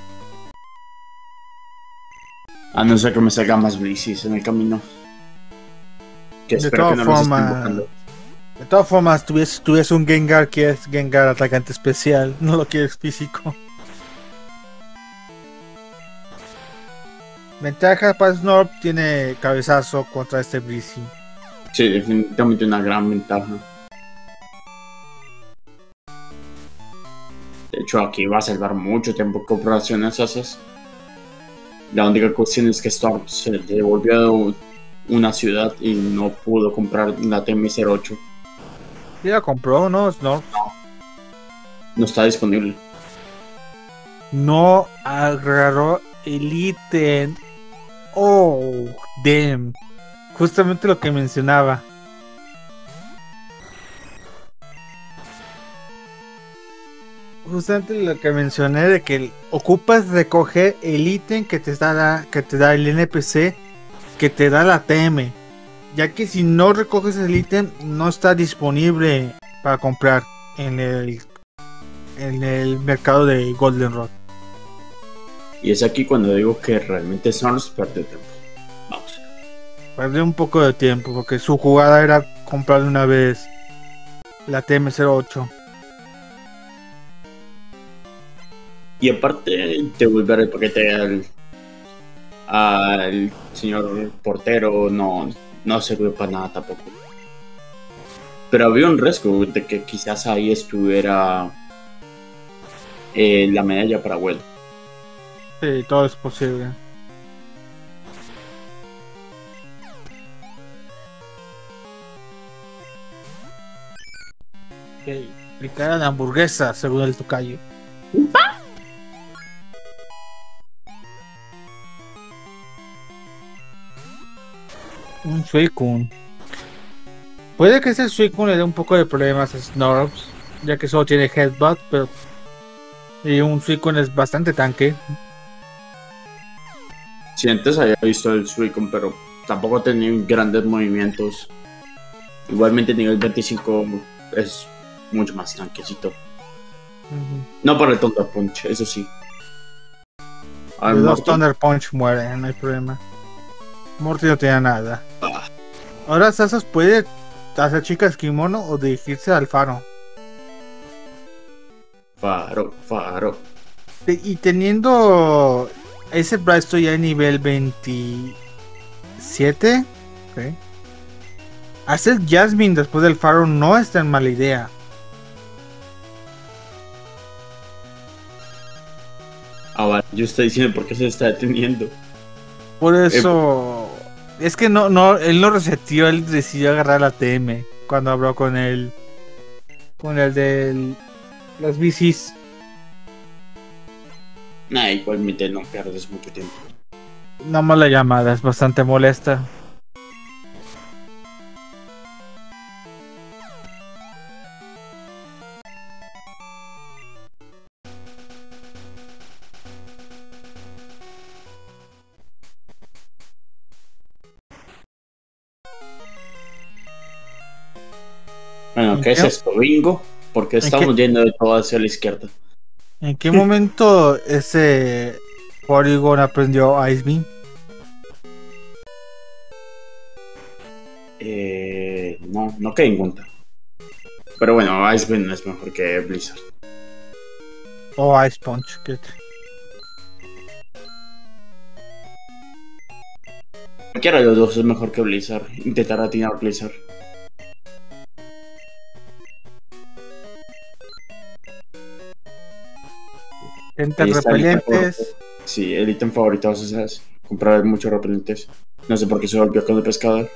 A no ser que me salgan más Blissys en el camino. Que De espero todas que no los esté formas, invocando. de todas formas, tuviese, tuviese un Gengar que es Gengar atacante especial, no lo quieres físico. Ventaja para Snorp, tiene cabezazo contra este Breezy. Sí, definitivamente una gran ventaja. De hecho, aquí va a salvar mucho tiempo comparaciones esas. La única cuestión es que Storm se devolvió una ciudad y no pudo comprar la T M cero ocho. Ya la compró, ¿no? Snorp No está disponible. no agarró el ítem Oh, damn. Justamente lo que mencionaba. Justamente lo que mencioné de que ocupas recoger el ítem que te da que te da el N P C, que te da la T M, ya que si no recoges el ítem no está disponible para comprar en el en el mercado de Goldenrod. Y es aquí cuando digo que realmente Snorms pierde tiempo. Vamos. Perdió un poco de tiempo porque su jugada era comprar de una vez la T M cero ocho. Y aparte devolver el paquete al, al señor portero no, no sirve para nada tampoco. Pero había un riesgo de que quizás ahí estuviera eh, la medalla para Will. Sí, todo es posible. Ok, aplicar a la hamburguesa según el tocayo. Un Suicune. Puede que ese Suicune le dé un poco de problemas a Snorlax, ya que solo tiene Headbutt, pero y un Suicune es bastante tanque. Si antes había visto el Suicune, pero tampoco tenía grandes movimientos. Igualmente nivel veinticinco es mucho más tanquecito. Uh-huh. No por el Thunder Punch, eso sí. Los dos Thunder Punch mueren, no hay problema. Morty no tenía nada. Ah. Ahora Sasas puede hacer chicas kimono o dirigirse al faro. Faro, faro. Y teniendo ese Blastoise ya en nivel veintisiete, okay, hacer Jasmine después del faro no es tan mala idea. Ahora, yo estoy diciendo por qué se está deteniendo. Por eso... Eh, es que no, no, él no reseteó, él decidió agarrar la T M cuando habló con él. Con el de las bicis. Nah, igualmente no pierdes mucho tiempo. Una mala llamada, es bastante molesta. Bueno, ¿qué es esto? ¿Bingo? Porque estamos yendo de todo hacia la izquierda. ¿En qué momento ese Porygon aprendió Ice Beam? Eh, no, no quedé en cuenta. Pero bueno, Ice Beam es mejor que Blizzard. O oh, Ice Punch. ¿Qué? Cualquiera de los dos es mejor que Blizzard. Intentar atinar Blizzard. Entre repelentes. Sí, el ítem favorito es comprar muchos repelentes. No sé por qué se volvió con el pescador.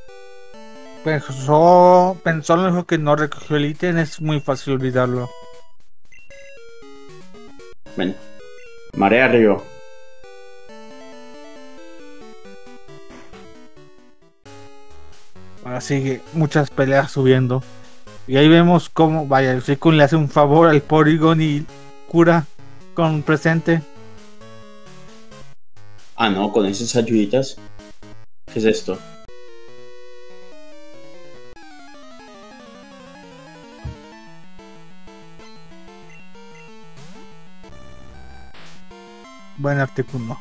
Pensó, pensó lo mejor que no recogió el ítem, es muy fácil olvidarlo. Bueno, marea arriba. Ahora sigue muchas peleas subiendo. Y ahí vemos cómo, vaya, el Suicune le hace un favor al Porygon y cura con presente. Ah, no, con esas ayuditas. ¿Qué es esto? Buen artículo.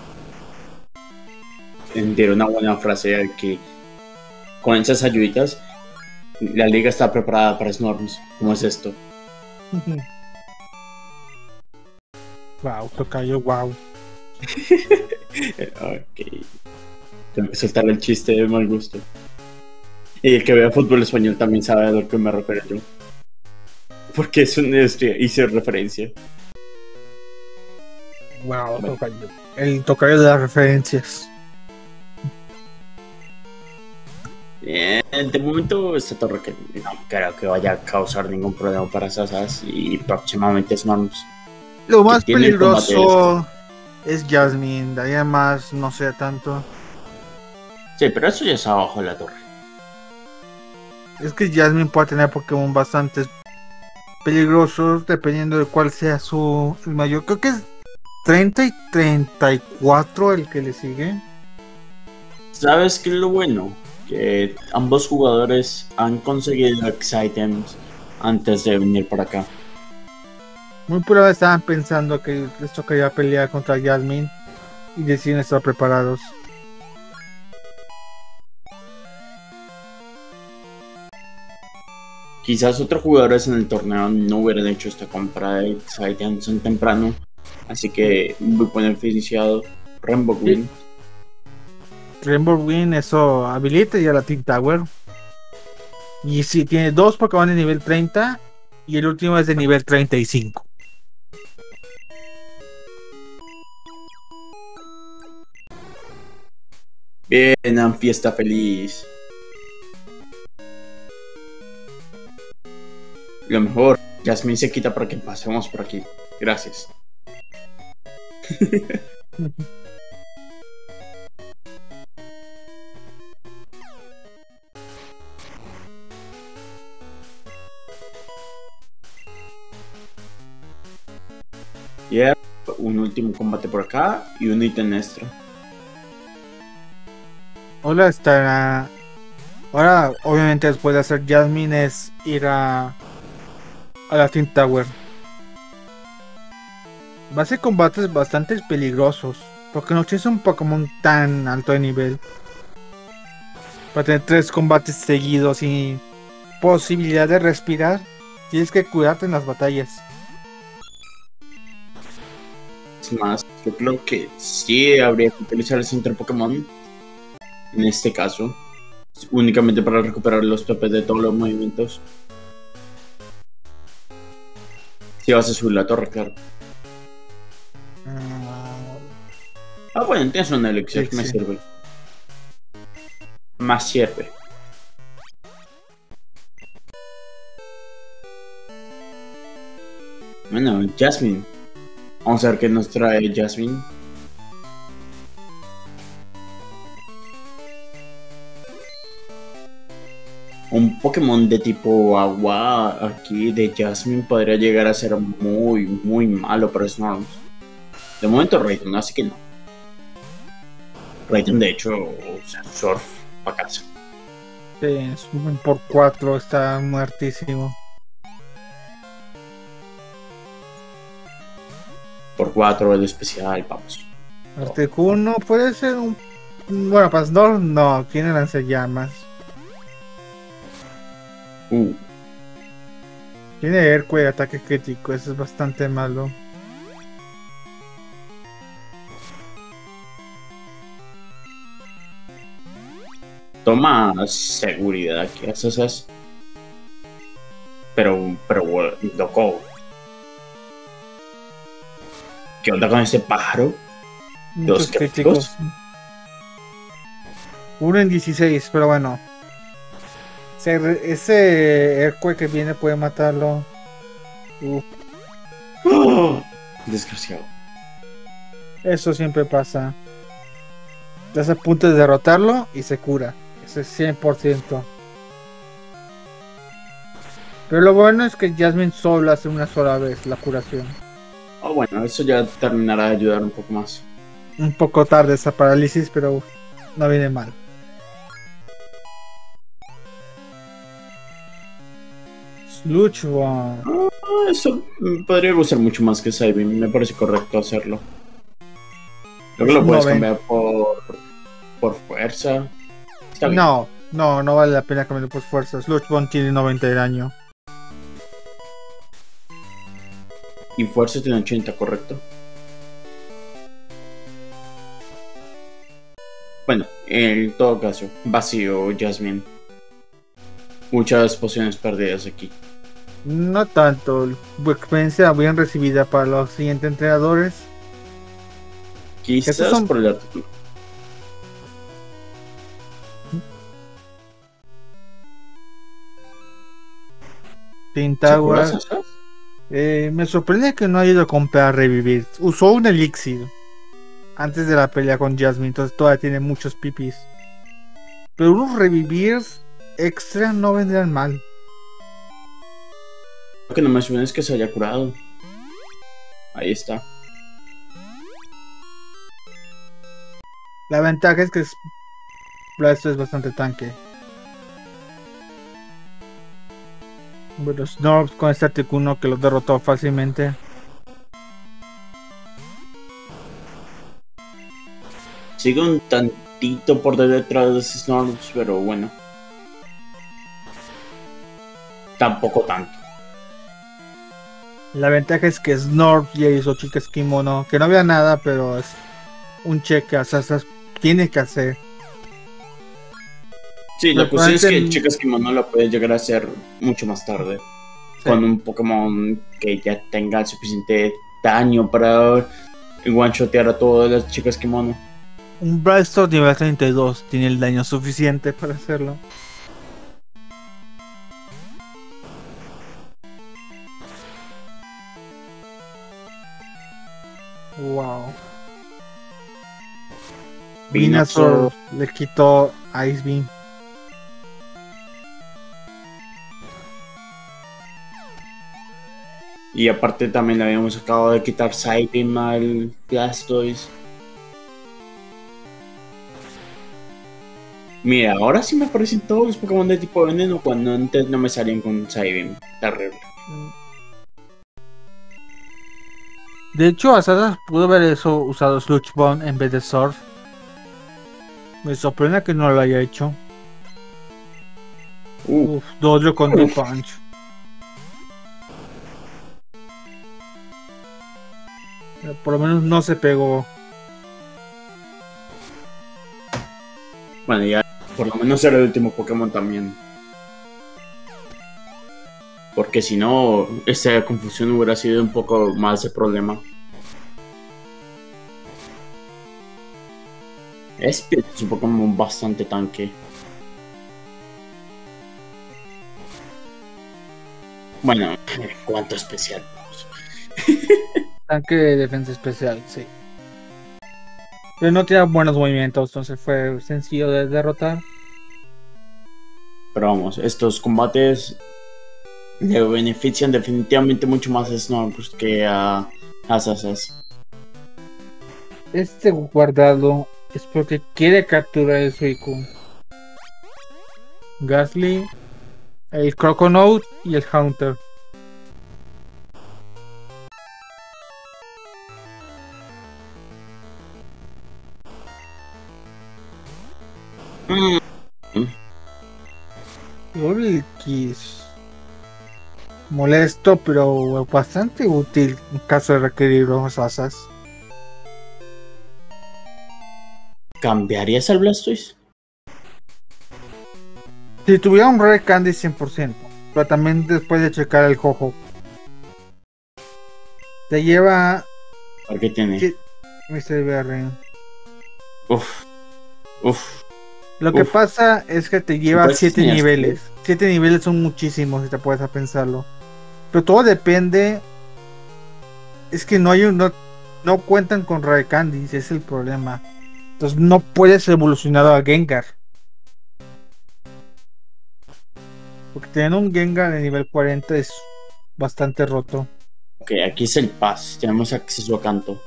Entiendo una buena frase de que con esas ayuditas la liga está preparada para Snorms. ¿Cómo es esto? Wow, tocayo, wow. Ok. Tengo que soltar el chiste de mal gusto. Y el que vea fútbol español también sabe a lo que me refiero yo. Porque es un este, hice referencia. Wow, bueno. Tocayo. El tocayo de las referencias. Bien, de momento esta torre que no creo que vaya a causar ningún problema para Sasas y próximamente Snorms. Lo más peligroso es Jasmine, de ahí además no sé tanto. Sí, pero eso ya es abajo de la torre. Es que Jasmine puede tener Pokémon bastante peligrosos dependiendo de cuál sea su el mayor. Creo que es treinta y treinta y cuatro el que le sigue. ¿Sabes qué es lo bueno? Que ambos jugadores han conseguido X-Items antes de venir para acá. Muy probablemente estaban pensando que les tocaría pelear contra Jasmine y deciden estar preparados. Quizás otros jugadores en el torneo no hubieran hecho esta compra de X-Items tan temprano. Así que muy beneficiado. Rainbow Win. Rainbow Win eso habilita ya la Team Tower. Y si tiene dos Pokémon de nivel treinta y el último es de nivel treinta y cinco. Bien, fiesta feliz. Lo mejor, Jasmine se quita para que pasemos por aquí. Gracias. Yeah, un último combate por acá y un ítem extra. Hola, estará. Ahora, obviamente, después de hacer Jasmine, es ir a. a la Team Tower. Va a ser combates bastante peligrosos. Porque no tienes un Pokémon tan alto de nivel. Para tener tres combates seguidos y posibilidad de respirar, tienes que cuidarte en las batallas. Es más, yo creo que sí habría que utilizar el centro Pokémon. En este caso, únicamente para recuperar los P P de todos los movimientos. Si vas a subir la torre, claro. Ah, bueno, tienes un elixir, Sí, me sí. sirve. Más sirve. Bueno, Jasmine. Vamos a ver qué nos trae Jasmine. Un Pokémon de tipo agua aquí de Jasmine podría llegar a ser muy, muy malo para Snorlax. De momento Rayton, así que no. Rayton de hecho, o sea, surf para casa. Sí, es un por cuatro, está muertísimo. Por cuatro el especial, vamos. Articuno puede ser un. Bueno, Pasdor no, tiene lanzallamas. Uh, Tiene Airquake, ataque crítico, eso es bastante malo. toma seguridad, ¿qué haces eso? Pero, pero, loco. ¿Qué onda con ese pájaro? Muchos Dos críticos. Uno en dieciséis, pero bueno. Ese, ese Airquake que viene puede matarlo. Uf, ¡Oh! Desgraciado. eso siempre pasa. Estás a punto de derrotarlo y se cura. Eso es cien por ciento. Pero lo bueno es que Jasmine solo hace una sola vez la curación. Oh, bueno, eso ya terminará de ayudar un poco más. Un poco tarde esa parálisis, pero uf, no viene mal. Sluchbone. Ah, eso podría gustar mucho más que Psybeam. Me parece correcto hacerlo. Creo que lo puedes noventa. cambiar por, por fuerza. Está bien. No, no, no vale la pena cambiarlo por fuerza. Sluchbone tiene noventa de daño. Y fuerza tiene ochenta, correcto. Bueno, en todo caso, vacío, Jasmine. Muchas pociones perdidas aquí. No tanto. Experiencia bien recibida para los siguientes entrenadores. Quizás son... por el artículo. Tintawa. Eh, me sorprende que no haya ido a comprar revivir. Usó un elixir. antes de la pelea con Jasmine, entonces todavía tiene muchos pipis. Pero unos revivir extra no vendrían mal. Lo que no me suena es que se haya curado. Ahí está. La ventaja es que es... esto es bastante tanque. Bueno, Snorps con este Articuno que lo derrotó fácilmente. Sigue un tantito por detrás de Snorlax, pero bueno. Tampoco tanto. La ventaja es que Snorps ya hizo Chicas Kimono, que no había nada, pero es un check que Asasas tiene que hacer. Sí, la Pero cuestión es que en- Chicas Kimono lo puede llegar a hacer mucho más tarde. Sí. Con un Pokémon que ya tenga suficiente daño para one-shotear a todas las Chicas Kimono. Un Brightstorm nivel treinta y dos tiene el daño suficiente para hacerlo. Wow. Venusaur le quitó Ice Beam. Y aparte también le habíamos acabado de quitar Psybeam al Blastoise. Mira, ahora sí me aparecen todos los Pokémon de tipo veneno cuando antes no me salían con Psybeam. Terrible. De hecho, Asasas pudo haber eso usado Sludge Bomb en vez de Surf. Me sorprende que no lo haya hecho. Uh, Uf, Dodrio con Deep Punch. Pero por lo menos no se pegó. bueno, ya por lo menos era el último Pokémon también. Porque si no, esa confusión hubiera sido un poco más de problema. Espio es un Pokémon bastante tanque. Bueno, ¿cuánto especial? Tanque de defensa especial, sí. Pero no tenía buenos movimientos, entonces fue sencillo de derrotar. Pero vamos, estos combates le benefician definitivamente mucho más a Snorlax que a Asasas. Este guardado es porque quiere capturar el Suicune. Gastly, el Croconaut y el Haunter. Mm. Kiss. Molesto, pero bastante útil en caso de requerir los asas. ¿Cambiarías al Blastoise? Si tuviera un Rare Candy cien por ciento, pero también después de checar el Jojo. Te lleva ¿Por qué tiene? Sí, mister Berry. Uf, uf. Lo que Uf. pasa es que te lleva Pues, siete sí, niveles. siete niveles son muchísimos si te puedes a pensarlo. Pero todo depende. Es que no hay un, no, no cuentan con Rare Candy, ese es el problema. Entonces no puedes evolucionar a Gengar. Porque tener un Gengar de nivel cuarenta es bastante roto. Ok, aquí es el Pass. Tenemos acceso a Canto.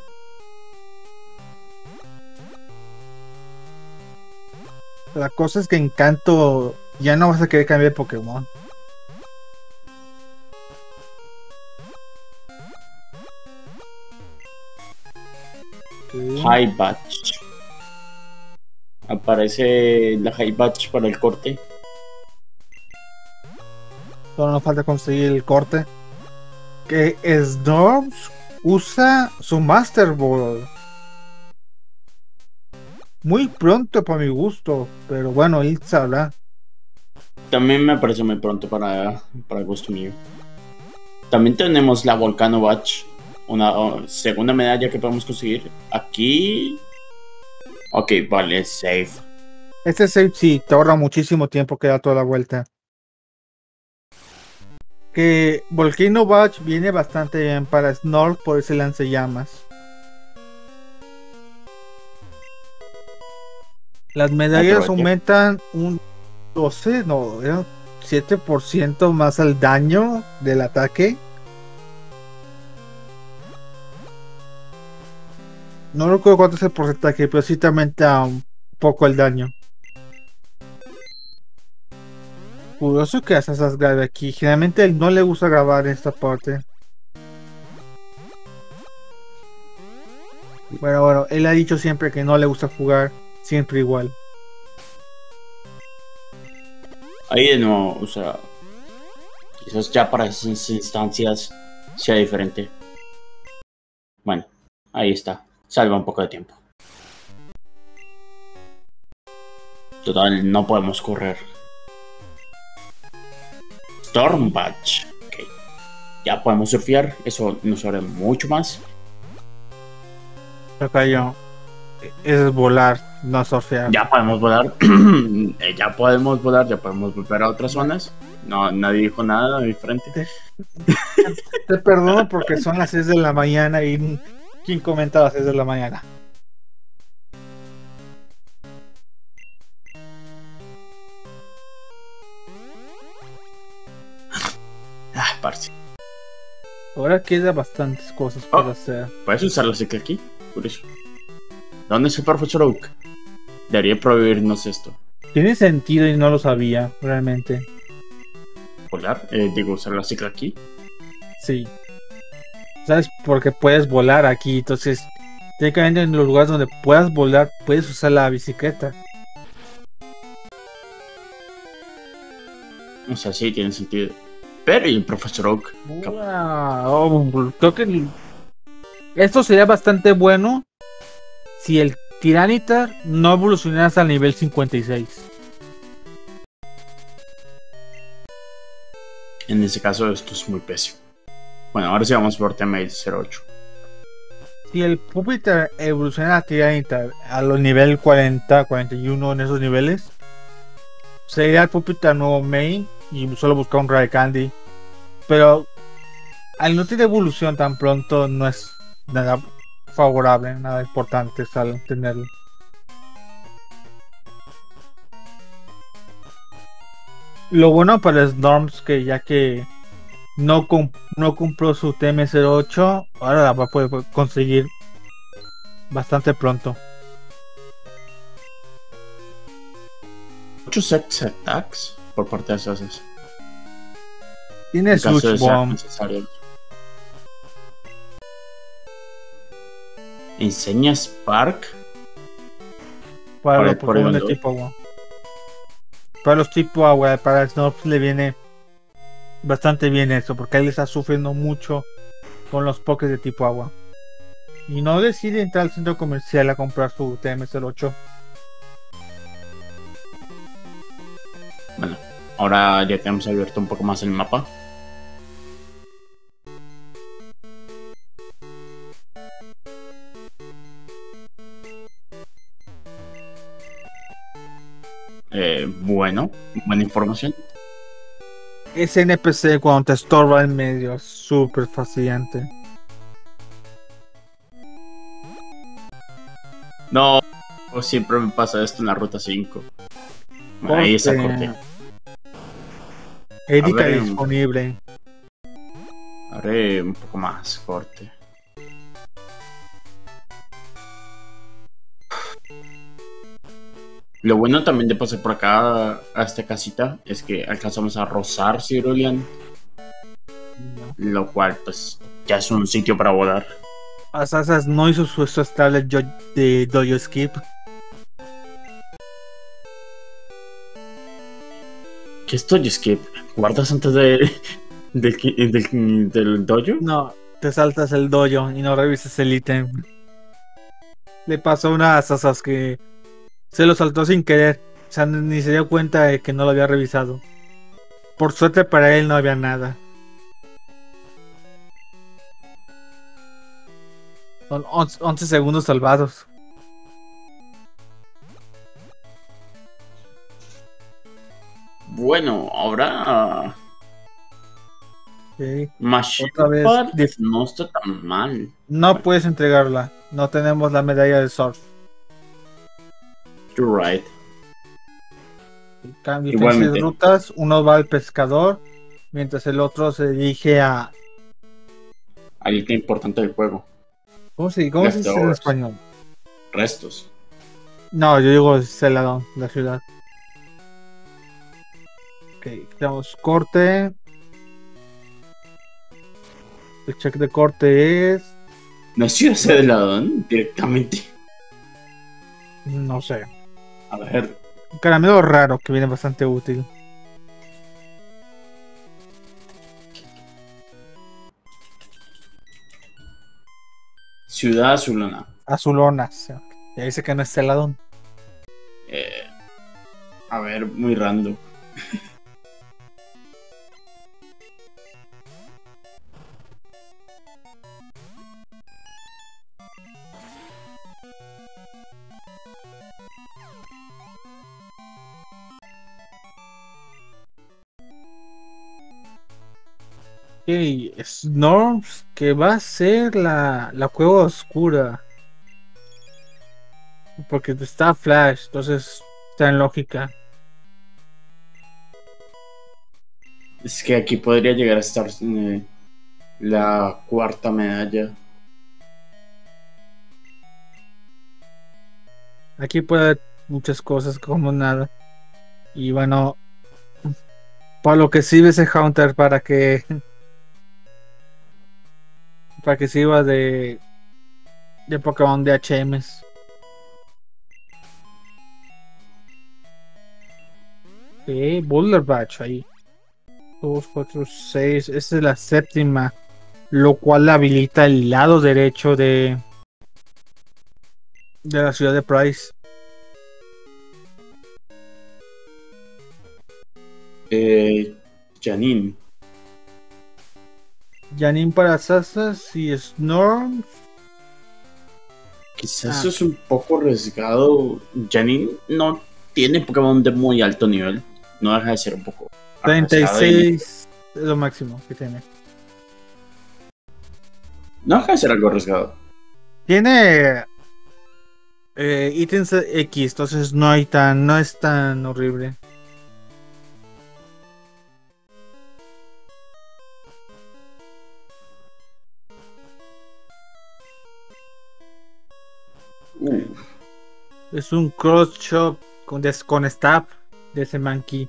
La cosa es que en Kanto ya no vas a querer cambiar de Pokémon. Okay. High Batch. Aparece la High Batch para el corte. Solo nos falta conseguir el corte. Que Snorlax usa su Master Ball. Muy pronto para mi gusto. Pero bueno, él sabrá. También me parece muy pronto para, para gusto mío. También tenemos la Volcano Batch. Una oh, segunda medalla que podemos conseguir. Aquí. Ok, vale, safe. Este save sí, te ahorra muchísimo tiempo que da toda la vuelta. Que Volcano Batch viene bastante bien para Snorlax por ese lanzallamas. Las medallas Aproveche. aumentan un doce, no, era siete por ciento más al daño del ataque. No recuerdo cuánto es el porcentaje, pero sí te aumenta un poco el daño. Curioso que Asasas grabe aquí. Generalmente él no le gusta grabar esta parte. Bueno, bueno, él ha dicho siempre que no le gusta jugar siempre igual. Ahí de nuevo, o sea, quizás ya para esas instancias sea diferente. Bueno, ahí está. Salva un poco de tiempo. Total, no podemos correr. Storm Badge. Ok. Ya podemos surfear. Eso nos hará mucho más. Acá yo. Es volar, no surfear. Ya podemos volar. Eh, ya podemos volar. Ya podemos volver a otras zonas. No, nadie dijo nada diferente. Te, te perdono porque son las seis de la mañana y ¿quién comenta a las seis de la mañana? Ah, parce. Ahora queda bastantes cosas por Oh. hacer. ¿Puedes usar la cicla aquí? Curioso. ¿Dónde es el profesor Oak? Debería prohibirnos esto. Tiene sentido y no lo sabía, realmente. ¿Volar? Eh, digo, usar la cicla aquí. Sí. ¿Sabes? Porque puedes volar aquí, entonces técnicamente en los lugares donde puedas volar puedes usar la bicicleta. O sea, sí, tiene sentido. Pero ¿y el profesor Oak? Wow. Creo que el- esto sería bastante bueno si el Tiranitar no evolucionara hasta el nivel cincuenta y seis. En ese caso, esto es muy pésimo. Bueno, ahora sí vamos por T M cero ocho. Si el Pupitar evoluciona a Tiranitar a los nivel cuarenta, cuarenta y uno en esos niveles, sería el Pupitar nuevo main y solo buscar un Rare Candy. Pero al no tener evolución tan pronto no es nada favorable, nada importante al tenerlo. Lo bueno para Snorms que ya que no, cum- no compró su T M cero ocho, ahora la va a poder conseguir bastante pronto. ocho sex attacks por parte de Sasas. Tiene En caso Switch de ser Bomb. necesario. Enseña Spark. Para Para- los por Pokémon de el- tipo agua. Para los tipo agua, para Snorps le viene bastante bien eso, porque él está sufriendo mucho con los Pokés de tipo agua. Y no decide entrar al centro comercial a comprar su T M cero ocho. Bueno, ahora ya tenemos abierto un poco más el mapa. Eh, bueno, buena información. Ese N P C cuando te estorba en medio es súper fascinante. No, siempre me pasa esto en la ruta cinco. Ahí está Corte. corte. Erika A ver, disponible. Haré un poco más corte. Lo bueno también de pasar por acá a esta casita es que alcanzamos a rozar Cerulean, lo cual pues ya es un sitio para volar. Asasas no hizo su su estable yo- de Dojo Skip. ¿Qué es Dojo Skip? ¿Guardas antes de, del, qui- del, del dojo? No, te saltas el dojo y no revisas el ítem. Le pasó a una Asasas que se lo saltó sin querer. O sea, ni se dio cuenta de que no lo había revisado. Por suerte para él no había nada. Son once, once segundos salvados. Bueno, ahora Sí. Machine Otra vez, Part dif- no está tan mal. No puedes entregarla. No tenemos la medalla de surf. You're right. Cambian diferentes Igualmente. rutas, uno va al pescador, mientras el otro se dirige a... Ahí que importante del juego. ¿Cómo se, cómo se dice en Leftovers. español? Restos. No, yo digo Celadon, la ciudad. Ok, damos corte. El check de corte es... ¿No es Ciudad de Ladón directamente? No sé. A ver. Un caramelo raro que viene bastante útil. Ciudad Azulona. Azulonas. Ya dice que no es Celadon. Eh, a ver, muy random. Ok, Snorms, que va a ser la, la cueva oscura. Porque está Flash, entonces está en lógica. Es que aquí podría llegar a estar eh, la cuarta medalla. Aquí puede haber muchas cosas como nada. Y bueno, para lo que sirve ese Haunter, para que para que sirva de de Pokémon de H Ms. Ok, Boulder Batch ahí. dos, cuatro, seis. Esta es la séptima. Lo cual habilita el lado derecho de de la ciudad de Price. Eh, Janine. Janine para Sasas y Snorms. Quizás Ah. eso es un poco arriesgado. Janine no tiene Pokémon de muy alto nivel. No deja de ser un poco treinta y arriesgado y- seis es lo máximo que tiene. No deja de ser algo arriesgado. Tiene eh, ítems X, entonces no hay tan, no es tan horrible. Uh, Es un cross shop con, des- con stab de ese Mankey.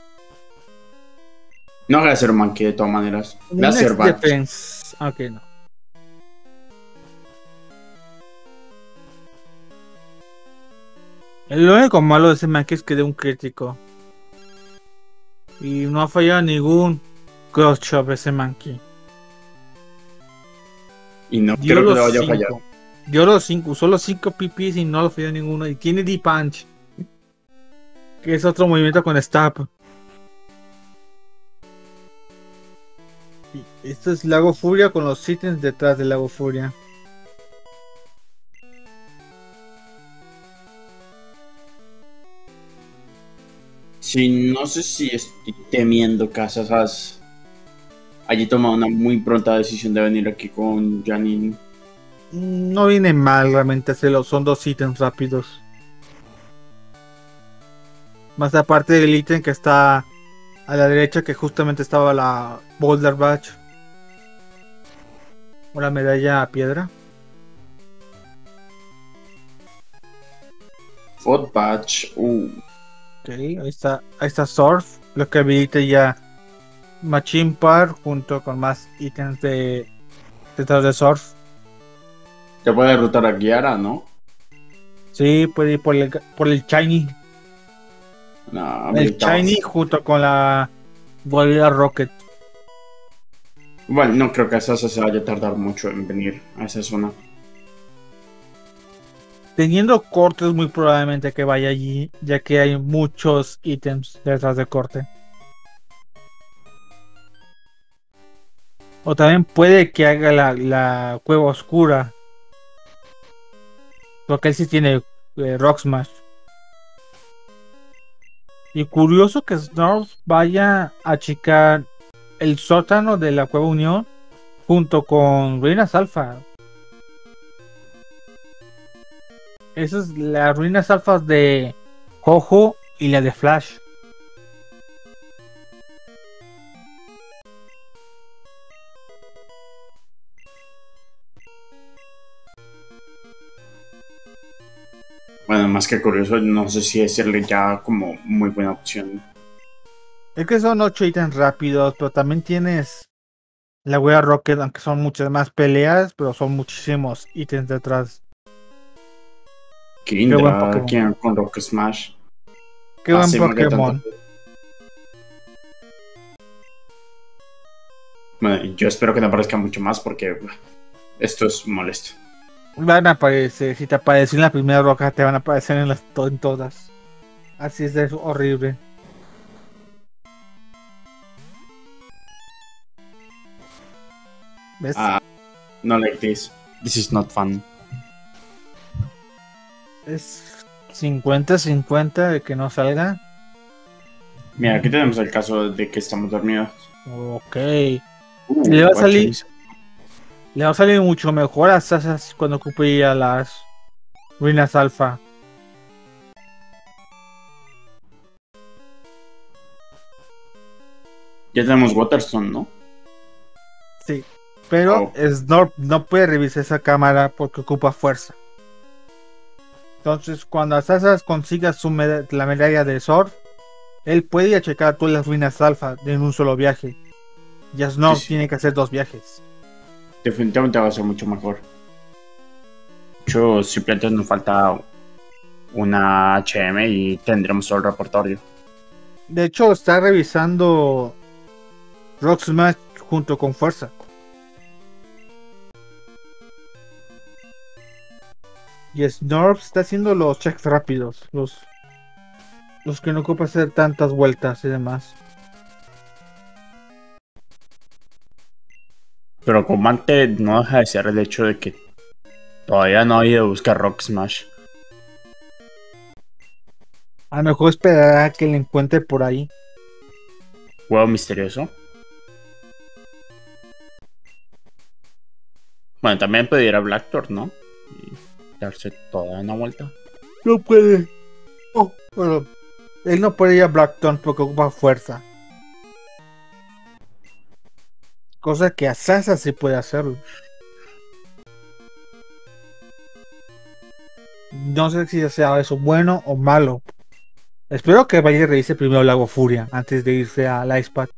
no deja de ser un Mankey de todas maneras. Va a ser Next Batch. Defense. Ok, no. Lo único malo de ese Mankey es que de un crítico. Y no ha fallado ningún cross shop ese Mankey. Y no Dio creo que los le vaya a cinco. fallar. Dio los cinco, usó los cinco P Ps y no lo falló ninguno. Y tiene D-Punch. Que es otro movimiento con Stab. Y esto es Lago Furia con los ítems detrás del Lago Furia. Sí, no sé si estoy temiendo que Asas allí toma una muy pronta decisión de venir aquí con Janine. No viene mal realmente hacerlo, son dos ítems rápidos. Más aparte del ítem que está a la derecha, que justamente estaba la Boulder Badge. O la medalla a piedra. Fod Batch. Uh, Ok, ahí está, ahí está Surf, lo que habilita ya Machine Par junto con más ítems de detrás de Surf. te puede derrotar a Guiara, ¿no? Sí, puede ir por el, por el Shiny. No, El habilitado. Shiny junto con la Gorilla Rocket. Bueno, no creo que Asas se vaya a tardar mucho en venir a esa zona. Teniendo cortes, muy probablemente que vaya allí, ya que hay muchos ítems detrás de corte. O también puede que haga la, la cueva oscura. Porque él sí tiene eh, Rock Smash. Y curioso que Snorf vaya a achicar el sótano de la cueva Unión junto con Ruinas Alpha. Esas las ruinas alfas de Jojo y la de Flash. Bueno, más que curioso, no sé si decirle ya como muy buena opción. Es que son ocho ítems rápidos, pero también tienes la wea Rocket, aunque son muchas más peleas, pero son muchísimos ítems detrás. ¿Qué Qué buen Indra? Pokémon. ¿Quién con Rock Smash? Qué buen Así me queda Pokémon. tanto. Bueno, yo espero que no aparezca mucho más porque esto es molesto. Van a aparecer, si te apareció en la primera roca, te van a aparecer en las to- en todas. Así es, es horrible. ¿Ves? Ah, no like this. This is not fun. Es cincuenta cincuenta de que no salga. Mira, aquí tenemos el caso de que estamos dormidos. Ok. Uh, Le va a guacho, salir- mis- Le va a salir mucho mejor a Sasas cuando ocupe a las ruinas alfa. Ya tenemos Waterstone, ¿no? Sí. Pero Oh. Snorp no puede revisar esa cámara porque ocupa fuerza. Entonces, cuando Sasas consiga su meda- la medalla de Sword, él puede ir a checar todas las ruinas alfa en un solo viaje. Y Snorp Sí, sí. tiene que hacer dos viajes. Definitivamente va a ser mucho mejor. De hecho, simplemente nos falta una H M y tendremos todo el repertorio. De hecho, está revisando Rock Smash junto con fuerza. Y Snorp está haciendo los checks rápidos, los, los que no ocupa hacer tantas vueltas y demás. Pero comante no deja de ser el hecho de que todavía no ha ido a buscar Rock Smash. A lo mejor esperará a que le encuentre por ahí. Juego misterioso. Bueno, también puede ir a Blackthorn, ¿no? Y darse toda una vuelta. No puede. Oh, pero él no puede ir a Blackthorn porque ocupa fuerza. Cosa que a Sasa sí puede hacerlo. No sé si sea eso bueno o malo. Espero que vaya y revise primero el Lago Furia antes de irse al Icepad.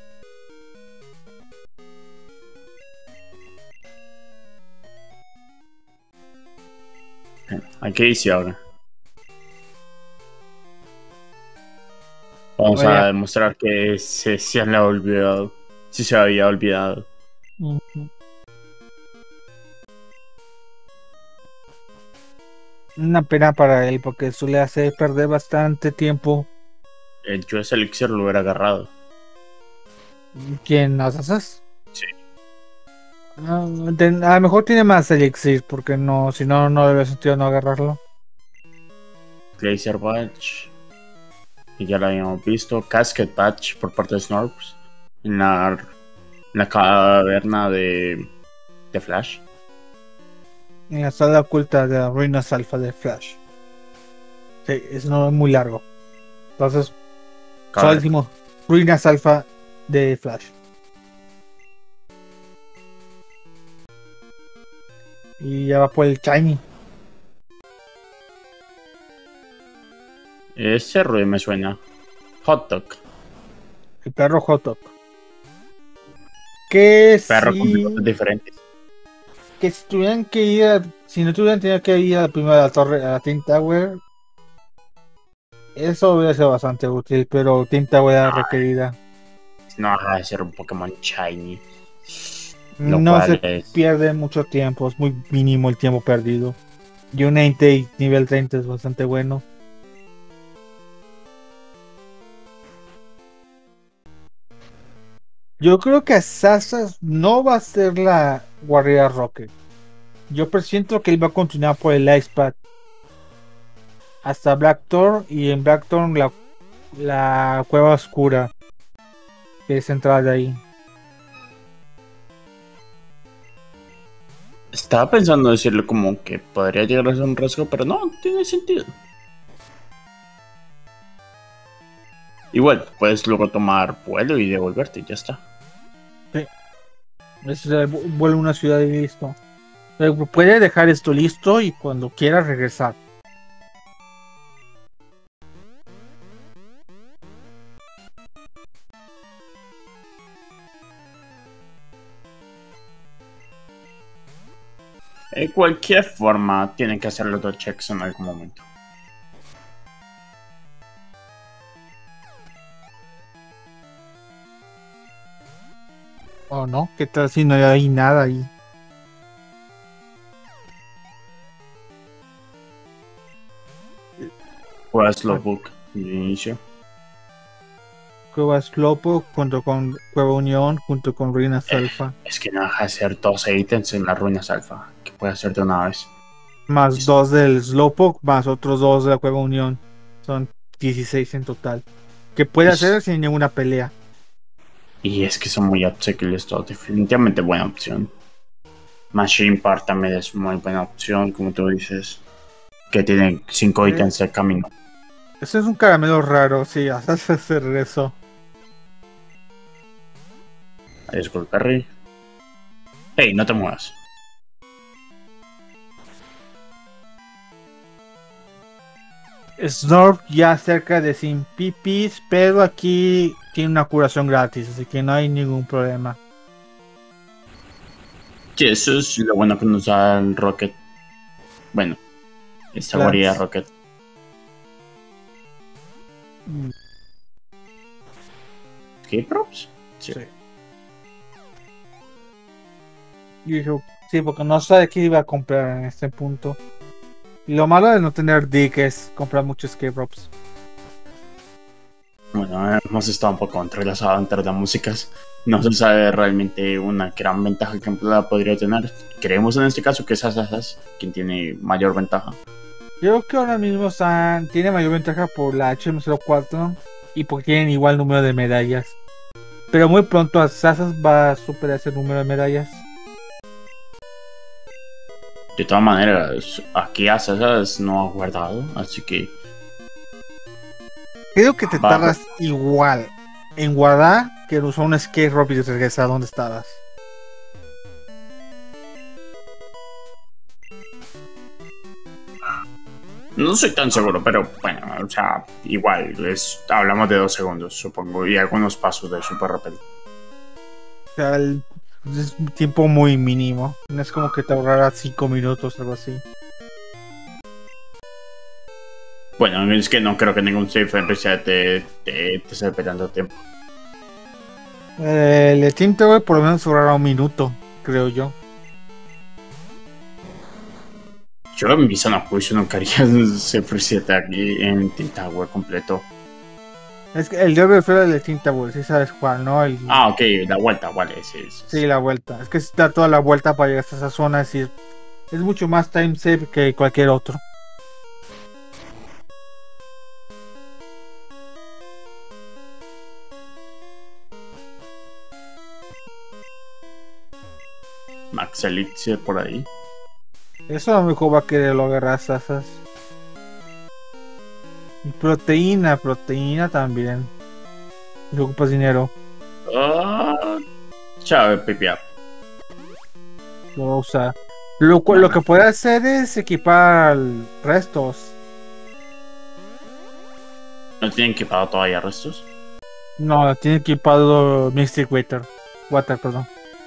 ¿A qué hice ahora? Vamos Vaya. a demostrar que se, se le ha olvidado. Si se había olvidado. Ujú. Una pena para él porque eso le hace perder bastante tiempo. El yo ese elixir lo hubiera agarrado. ¿Quién nos haces? Sí. Ah, ten- a lo mejor tiene más elixir porque no, si no, no debe sentido no agarrarlo. Glacier Patch. Y ya lo habíamos visto. Casket Patch por parte de Snorps. En la, en la caverna de, de Flash. En la sala oculta de las ruinas alfa de Flash. Sí, es no es muy largo. Entonces, solo Caverna. decimos ruinas alfa de Flash. Y ya va por el Shiny. Ese ruido me suena. Hot Dog. El perro Hot Dog. Que Perro con si, bigotes diferentes. que si tuvieran que ir a, si no tuvieran tenido que ir a la primera torre, a la Team Tower, eso hubiera sido bastante útil, pero Team Tower era requerida. No deja de ser un Pokémon Shiny. Lo No cual se es- pierde mucho tiempo, es muy mínimo el tiempo perdido. Y un Entei nivel treinta es bastante bueno. Yo creo que Sasas no va a ser la guardia Rocket. Yo presiento que él va a continuar por el Icepad hasta Blackthorn, y en Blackthorn la, la cueva oscura que es entrada de ahí. Estaba pensando decirle como que podría llegar a ser un riesgo, pero no, tiene sentido. Igual, puedes luego tomar vuelo y devolverte y ya está. Sí. Es, eh, vuelve a una ciudad y listo. Eh, Puede dejar esto listo y cuando quiera regresar. De cualquier forma, tienen que hacer los dos checks en algún momento. ¿O no? ¿Qué tal si no hay nada ahí? Juegas Logbook de inicio. Cueva Slowpoke junto con Cueva Unión junto con Ruinas Eh, Alfa. Es que no deja de hacer doce ítems en las ruinas alfa. Que puede hacer de una vez. Más es- dos del Slowpoke, más otros dos de la Cueva Unión. Son dieciséis en total. Que puede Es- hacer sin ninguna pelea. Y es que son muy asequibles todos. Definitivamente buena opción. Machine Part también es muy buena opción, como tú dices. Que tiene cinco Eh. ítems de camino. Eso es un caramelo raro, sí, hasta se regresó. Adiós, Golperry. Hey, no te muevas. Snorf ya cerca de sin pipis, pero aquí tiene una curación gratis, así que no hay ningún problema. Sí, eso es lo bueno que nos da el Rocket. Bueno, esta Claro. guarida Rocket. ¿Qué props? Sí. Sí. Y dije, sí, porque no sabe qué iba a comprar en este punto. Y lo malo de no tener Dick es comprar muchos K-Drops. Bueno, hemos estado un poco entrelazados entre las músicas. No se sabe realmente una gran ventaja que Empleada podría tener. Creemos en este caso que es Asasas quien tiene mayor ventaja. Creo que ahora mismo San tiene mayor ventaja por la H M cero cuatro y porque tienen igual número de medallas. Pero muy pronto Asasas va a superar ese número de medallas. De todas maneras, aquí Asasas no ha guardado, así que Creo que te Va, tardas igual en guardar que en usar un skate rope y regresar a donde estabas. no soy tan seguro, pero bueno, o sea, igual, es, hablamos de dos segundos, supongo, y algunos pasos de super rápido. O sea, el- es un tiempo muy mínimo. No es como que te ahorrara cinco minutos o algo así. Bueno, es que no creo que ningún safe reset te, te, te esté peleando tiempo. Eh, el Team Tower por lo menos ahorrará un minuto, creo yo. Yo en mi zona juicio nunca haría un safe reset aquí en Team Tower completo. Es que el yo prefiero el Team Tower, si sabes jugar, ¿no? El, Ah, ok, la vuelta, vale, sí, sí, sí, la vuelta. Es que si da toda la vuelta para llegar hasta esa zona, es, decir, es mucho más time save que cualquier otro. Max Elixir por ahí. Eso a lo mejor va a querer lo agarrar Asas. Y proteína, proteína también. Si ocupas dinero, Ah, chave, pipiap. lo va a usar. Lo, cu- lo que puede hacer es equipar restos. ¿No tienen equipado todavía restos? No, tiene equipado Mystic Water. Water, perdón.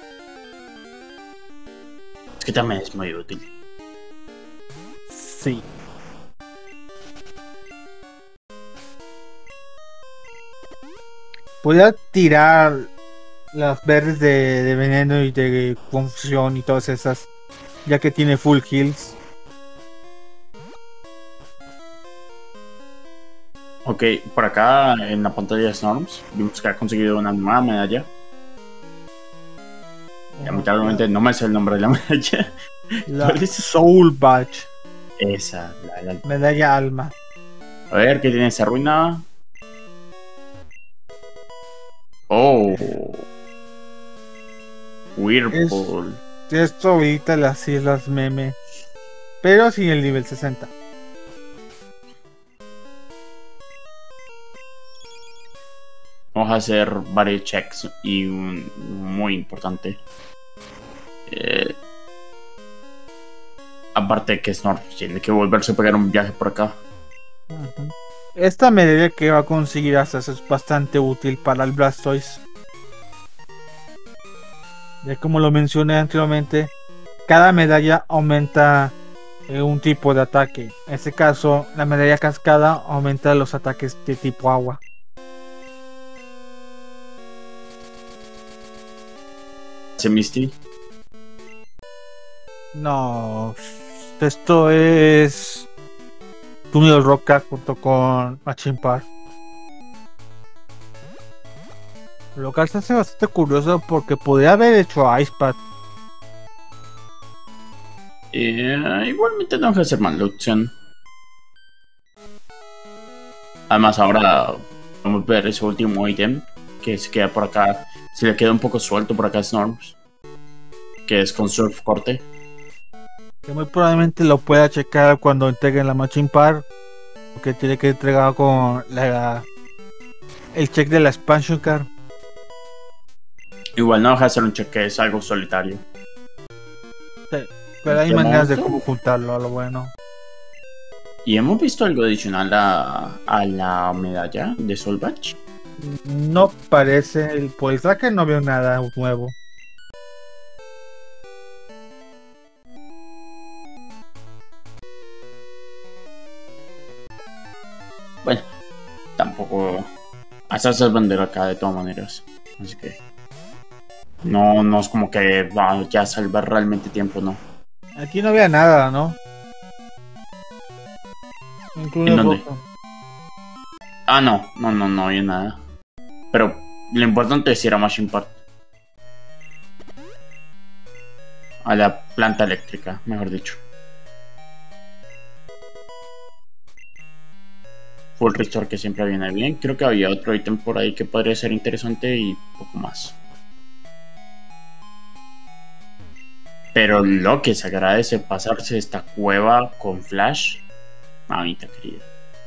Es que también es muy útil. Sí. Podría tirar las verdes de, de veneno y de confusión y todas esas, ya que tiene full heals. Ok, por acá en la pantalla de Storms vimos que ha conseguido una nueva medalla. Lamentablemente no me sé el nombre de la medalla. La ¿Cuál es? Soul Badge, Esa, la, la- medalla alma. A ver, ¿qué tiene esa ruina? Oh. Whirlpool. Esto ahorita las islas meme, pero sin el nivel sesenta. vamos a hacer varios checks y un muy importante. Eh, aparte que Snort tiene que volverse a pegar un viaje por acá. Uh-huh. Esta medalla que va a conseguir Asas es bastante útil para el Blastoise. Ya como lo mencioné anteriormente, cada medalla aumenta eh, un tipo de ataque. En este caso, la medalla cascada aumenta los ataques de tipo agua. ¿Se Misty? No, esto es Túnel Roca junto con Machine Park. Lo que se hace bastante curioso porque podría haber hecho Ice Pad. Eh, igualmente no deja de ser mala opción. Además ahora vamos a ver ese último ítem que se queda por acá. Se le queda un poco suelto por acá a Snorms, que es con Surf Corte. Que muy probablemente lo pueda checar cuando entreguen la Machine Park, porque tiene que entregar con la, el check de la Expansion Card. Igual no deja de ser un check que es algo solitario. Sí, pero hay maneras de cómo juntarlo a lo bueno. ¿Y hemos visto algo adicional a, a la medalla de Solbach? No parece, por el tracker no veo nada nuevo. Bueno, tampoco hacerse vender acá de todas maneras. Así que no, no es como que va ya a salvar realmente tiempo, ¿no? Aquí no veo nada, ¿no? Incluso ¿En dónde? Ah, no, no, no, no hay nada. Pero lo importante es ir a Machine Park. A la planta eléctrica, mejor dicho. Full Restore, que siempre viene bien. Creo que había otro ítem por ahí que podría ser interesante y poco más. Pero lo que se agradece pasarse esta cueva con Flash, mamita querida.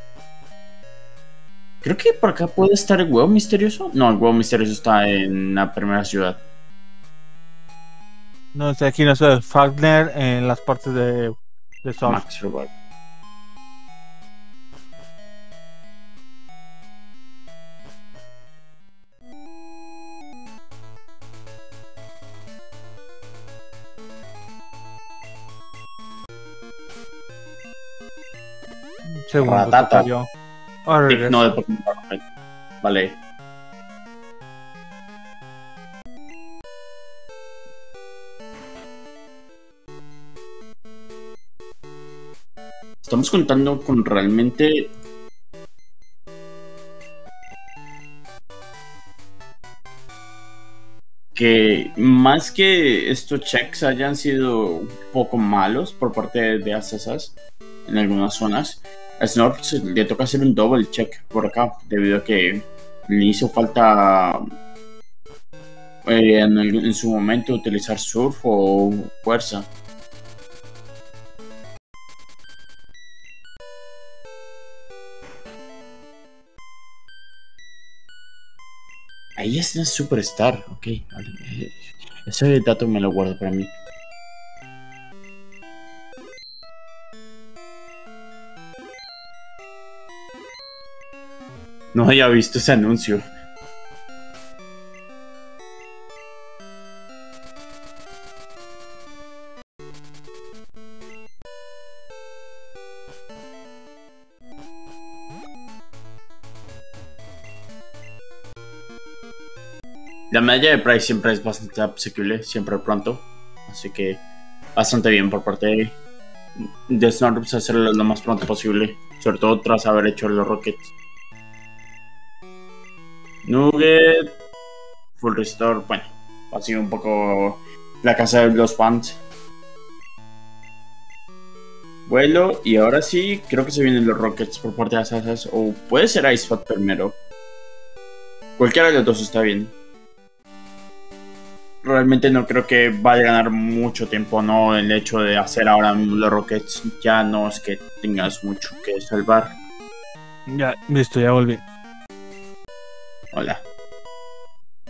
Creo que por acá puede estar el huevo misterioso. No, el huevo misterioso está en la primera ciudad. No sé, aquí no sé, Fagner en las partes de, de South. Max Reward. Segundo, Ratata. yo. Ahora regreso. No, de Pokémon Perfect. Vale. Estamos contando con realmente que más que estos checks hayan sido un poco malos por parte de, de Asasas en algunas zonas, a Snort le toca hacer un double check por acá debido a que le hizo falta eh, en, el, en su momento utilizar Surf o Fuerza. Ahí está Superstar, ok. Vale. Ese dato me lo guardo para mí. No había visto ese anuncio. La medalla de Price siempre es bastante asequible, siempre pronto. Así que bastante bien por parte de, de Snorlax hacerlo lo más pronto posible. Sobre todo tras haber hecho los Rockets. Nugget, Full Restore, bueno, ha sido un poco la casa de los fans. Vuelo, y ahora sí, creo que se vienen los Rockets por parte de Asasas, o puede ser Ice Fat primero. Cualquiera de los dos está bien. Realmente no creo que vaya a ganar mucho tiempo, ¿no? El hecho de hacer ahora los Rockets ya no es que tengas mucho que salvar. Ya, listo, ya volví. Hola.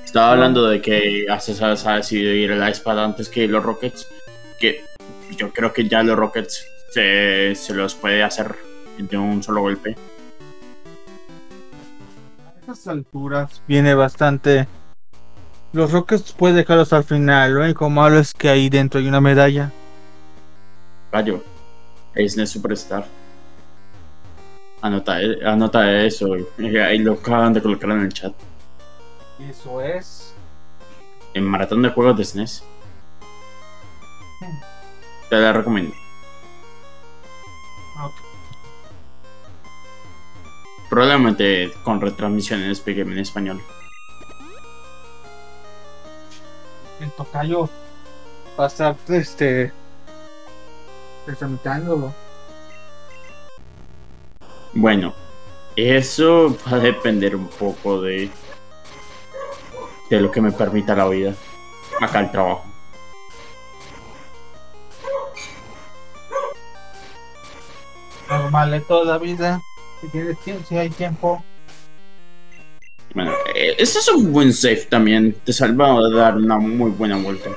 Estaba hablando de que Asasas ha decidido ir a la espada antes que los Rockets. Que yo creo que ya los Rockets se, se los puede hacer de un solo golpe. A estas alturas viene bastante. Los Rockets puede dejarlos al final. Lo único malo es que ahí dentro hay una medalla. Rayo, Eisner Superstar. Anota, anota eso. Ahí lo acaban de colocar en el chat. Eso es. En maratón de juegos de S N E S. Te la recomiendo. Okay. Probablemente con retransmisión en en español. El tocayo va a estar este transmitándolo. Bueno, eso va a depender un poco de de lo que me permita la vida. Acá el trabajo. Normal de toda la vida. Si tienes tiempo, si hay tiempo. Bueno, eh, este es un buen save también. Te salva de dar una muy buena vuelta.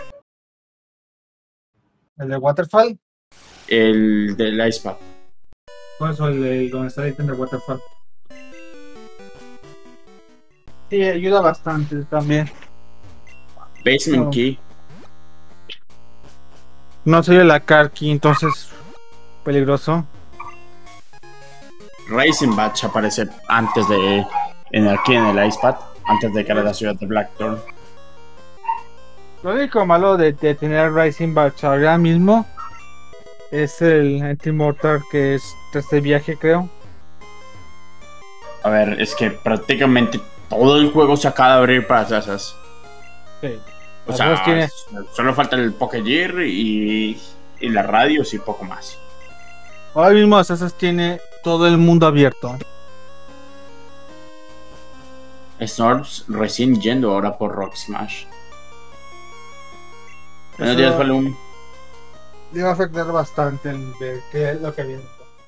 ¿El de Waterfall? El del Icepad. Por eso el de donde está el de Waterfall. Sí, ayuda bastante también. Basement No. Key. No soy la car key, entonces peligroso. Racing Batch aparece antes de. En aquí en el Icepad. Antes de que era la ciudad de Blackthorn. Lo único malo de, de tener Rising Batch ahora mismo es el Anti-Mortar que es este viaje, creo. A ver, es que prácticamente todo el juego se acaba de abrir para Asasas. Sí. O Las sea, dos tiene- solo falta el Pokégear y, y las radios y poco más. Ahora mismo Assassin's tiene todo el mundo abierto. Snorps recién yendo ahora por Rock Smash. Buenos Eso días, Balloon. le va a afectar bastante el ver qué es lo que viene.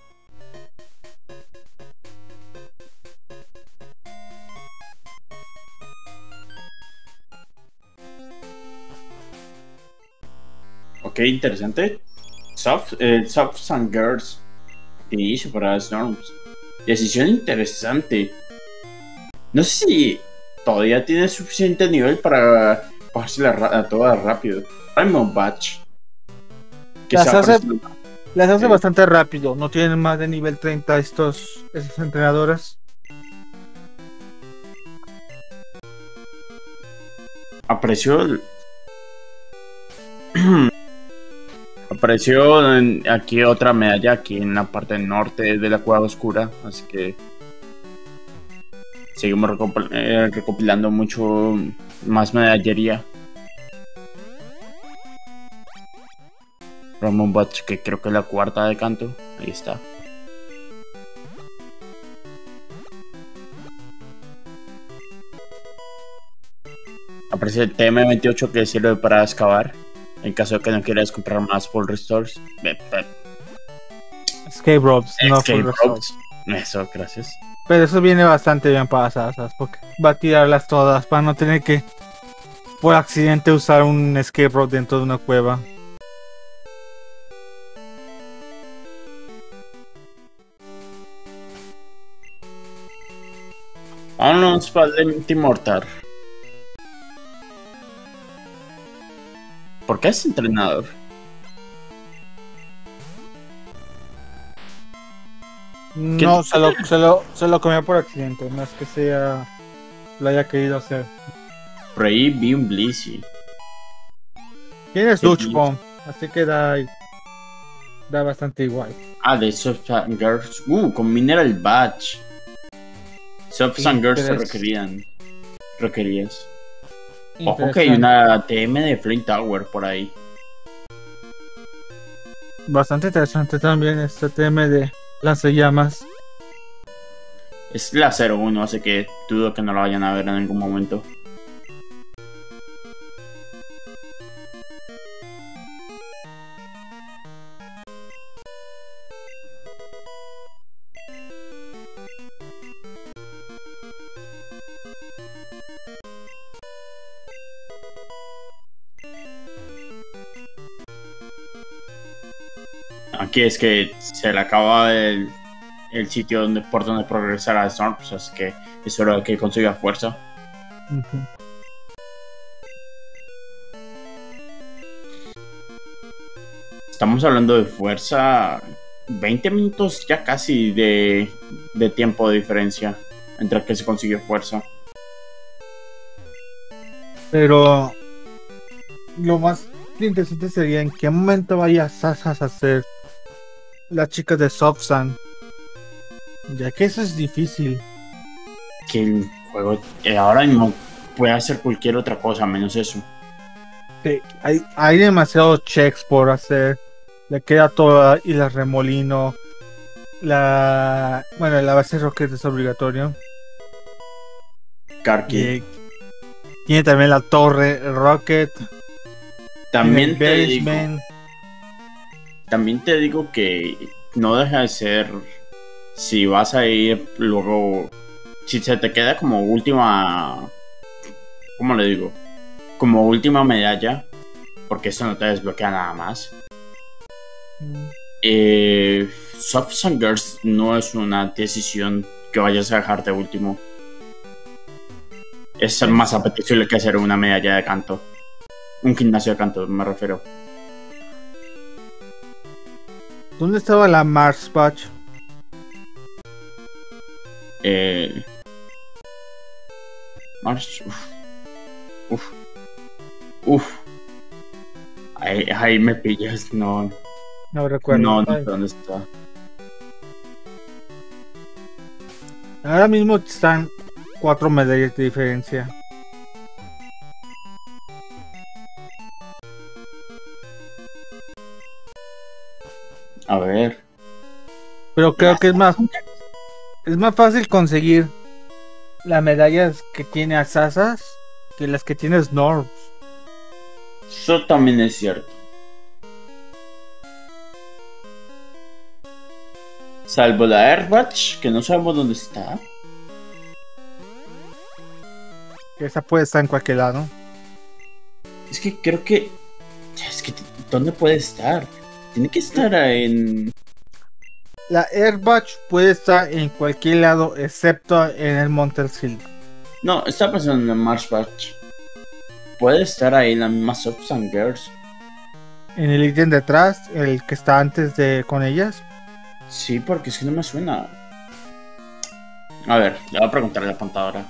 Ok, interesante. Soft, eh, Soft and Girls. De inicio para Snorms. Decisión interesante. No sé si todavía tiene suficiente nivel para pasársela ra- a todas rápido. Rainbow Batch. Que Las se ha hace- aparecido- Las hace Sí. bastante rápido, no tienen más de nivel treinta estos esos entrenadores. apareció el- apareció en- aquí otra medalla aquí en la parte norte de la cueva oscura, así que seguimos recopil- eh, recopilando mucho más medallería. Ramon Batch, que creo que es la cuarta de canto, ahí está. Aparece el T M veintiocho que sirve para excavar. En caso de que no quieras comprar más full restores. Ve- ve- Escape Ropes, no Escape full restore. ropes. Eso, gracias. Pero eso viene bastante bien para Sasas, porque va a tirarlas todas para no tener que por accidente usar un escape rope dentro de una cueva. Vámonos para el Immortal. ¿Por qué es entrenador? No, se lo, se, lo, se lo comió por accidente, no es que sea lo haya querido hacer. Por ahí vi un Blissey. Tienes Sí, Douche sí. Bomb, así que da, da bastante igual. Ah, de Soft and Girls. Uh, con Mineral Batch. Soft Sí, and Girls se pero es- requerían. Requerías. Ojo que hay Interesante. una T M de Flame Tower por ahí. Bastante interesante también este tema de lanzallamas. Es la cero uno, así que dudo que no la vayan a ver en algún momento. Aquí es que se le acaba el, el sitio donde, por donde progresar a Storms, así que es hora de que consiga fuerza. Uh-huh. Estamos hablando de fuerza, veinte minutos ya casi de, de tiempo de diferencia entre que se consigue fuerza. Pero lo más interesante sería en qué momento vaya Sasas a ser la chica de Sofsan, ya que eso es difícil. Que el juego eh, ahora mismo puede hacer cualquier otra cosa menos eso. Sí, hay, hay demasiados checks por hacer. Le queda toda y la remolino. La bueno, la base Rocket es obligatorio. Karki. Y tiene también la torre Rocket. También te digo, basement. también te digo que no deja de ser, si vas a ir luego, si se te queda como última, ¿cómo le digo? Como última medalla, porque eso no te desbloquea nada más. Mm. Eh, Soft and Girls no es una decisión que vayas a dejar de último. Es más apetecible que hacer una medalla de canto. Un gimnasio de canto, me refiero. ¿Dónde estaba la Mars Patch? Eh... Mars... Uf. Uf. Uf. Ahí, ahí me pillas, no... No recuerdo. No, no sé dónde está. Ahora mismo están cuatro medallas de diferencia. A ver. Pero creo que es más es más fácil conseguir las medallas que tiene Asasas que las que tiene Snorps. Eso también es cierto. Salvo la Airbatch, que no sabemos dónde está. Esa puede estar en cualquier lado. Es que creo que... Es que... ¿Dónde puede estar? Tiene que estar en... La Airbatch puede estar en cualquier lado excepto en el Monter's Hill. No, está pensando en el Marshbatch. Puede estar ahí en la misma Soft and Girls. En el ítem detrás, el que está antes de con ellas. Sí, porque es que no me suena. A ver, le voy a preguntar a la contadora.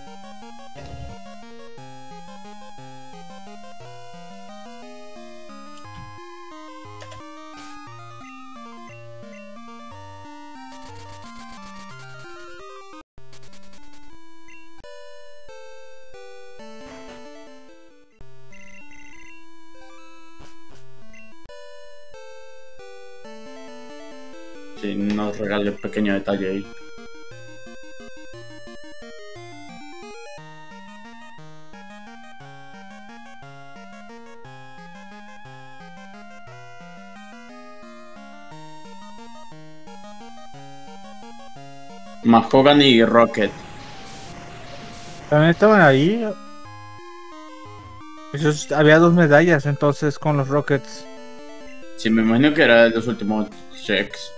Sí, nos regale un pequeño detalle ahí. Mahogany y Rocket. También estaban ahí. Esos, había dos medallas entonces con los Rockets. Sí, me imagino que era de los últimos checks.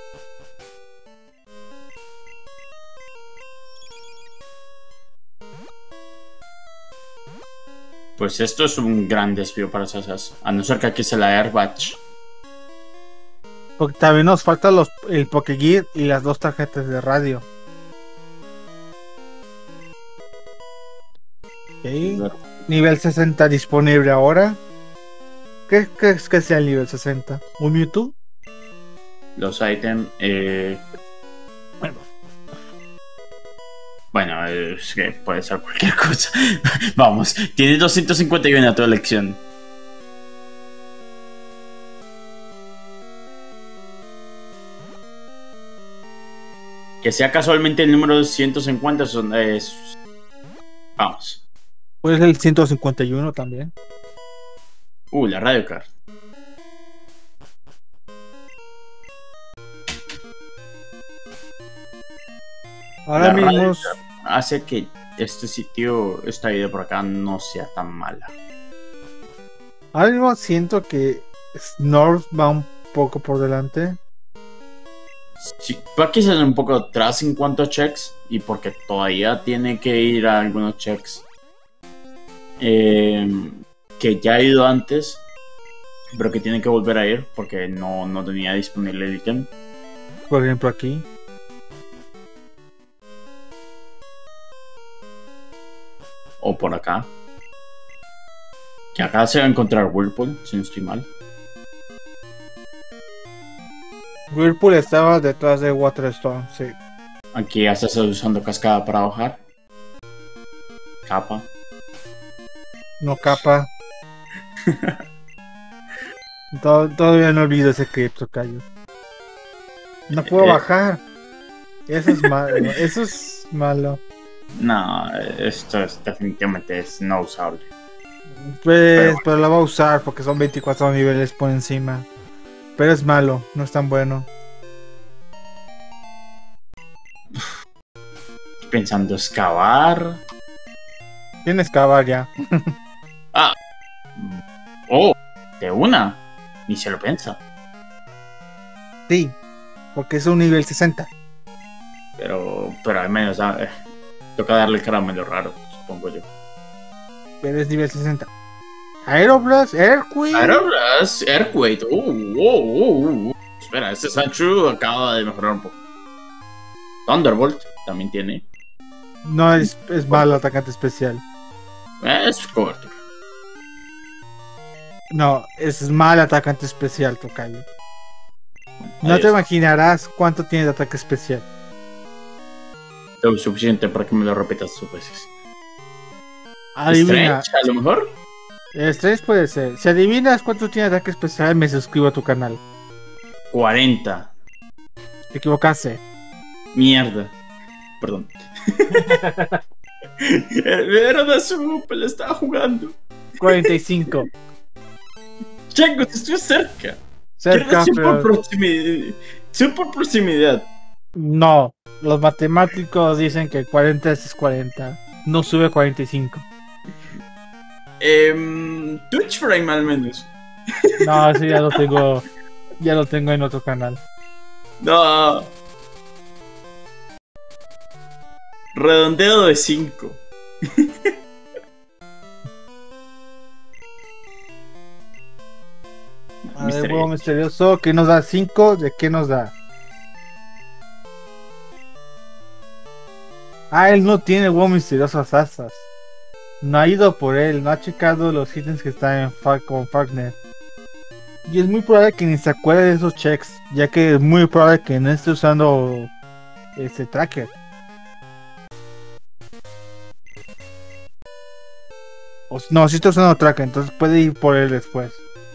Pues esto es un gran desvío para Sasas. A no ser que aquí sea la Airbatch. Porque también nos falta los, el Pokégear y las dos tarjetas de radio. Okay. Claro. Nivel sesenta disponible ahora. ¿Qué crees que sea el nivel sesenta? ¿Un Mewtwo? Los ítems... Eh... Bueno, es que puede ser cualquier cosa. Vamos, tienes doscientos cincuenta y uno a tu elección. Que sea casualmente el número ciento cincuenta son, es... Vamos. Puede ser el ciento cincuenta y uno también. Uh, la radio card. Ahora La mismo hace que este sitio, esta idea por acá no sea tan mala. Ahora mismo siento que Snorlax va un poco por delante. Sí, va quizás un poco atrás en cuanto a checks, y porque todavía tiene que ir a algunos checks eh, que ya ha ido antes, pero que tiene que volver a ir porque no, no tenía disponible el ítem. Por ejemplo aquí. O por acá. Que acá se va a encontrar Whirlpool, si no estoy mal. Whirlpool estaba detrás de Waterstone, sí. Aquí ya estás usando cascada para bajar. Capa. No capa. Todo- todavía no olvido ese clip, tocayo. No puedo Eh. bajar. Eso es malo. Eso es malo. No, esto es, definitivamente es no usable. Pues, Pero pero, la va a usar porque son veinticuatro niveles por encima. Pero es malo, no es tan bueno. Pensando excavar. Tienes que acabar ya. Ah. Oh, de una. Ni se lo piensa. Sí, porque es un nivel sesenta. Pero, pero al menos ah, eh, toca darle el caramelo raro, supongo yo. Pero es nivel sesenta. Aeroblast, Earthquake. Aeroblast, Earthquake. Uh, uh, uh, uh. Espera, este Sanchu acaba de mejorar un poco. Thunderbolt también tiene. No es, es malo atacante especial. Es cobertura. No, es mal atacante especial, tocayo. No Ahí te está. imaginarás cuánto tiene de ataque especial. Lo suficiente para que me lo repitas dos veces. Adivina. Strange, a lo mejor. Strange puede ser. Si adivinas cuánto tiene de ataque especial, me suscribo a tu canal. cuarenta. Te equivocaste. Mierda. Perdón. Era de super, le estaba jugando. cuarenta y cinco. Changos, estoy cerca. Cerca, Quiero decir por pero proximidad. Sí, por proximidad. no. Los matemáticos dicen que cuarenta es cuarenta. No sube a cuarenta y cinco. Eh, Twitch Frame al menos. No, eso ya lo tengo. Ya lo tengo en otro canal. No. Redondeo de cinco. A ver, huevo misterioso. ¿Qué nos da? cinco. ¿De qué nos da? Ah, él no tiene huevo misterioso asas. No ha ido por él. No ha checado los ítems que están en Far con Farknet. Y es muy probable que ni se acuerde de esos checks. Ya que es muy probable que no esté usando este tracker. O, no, si está usando tracker. Entonces puede ir por él después.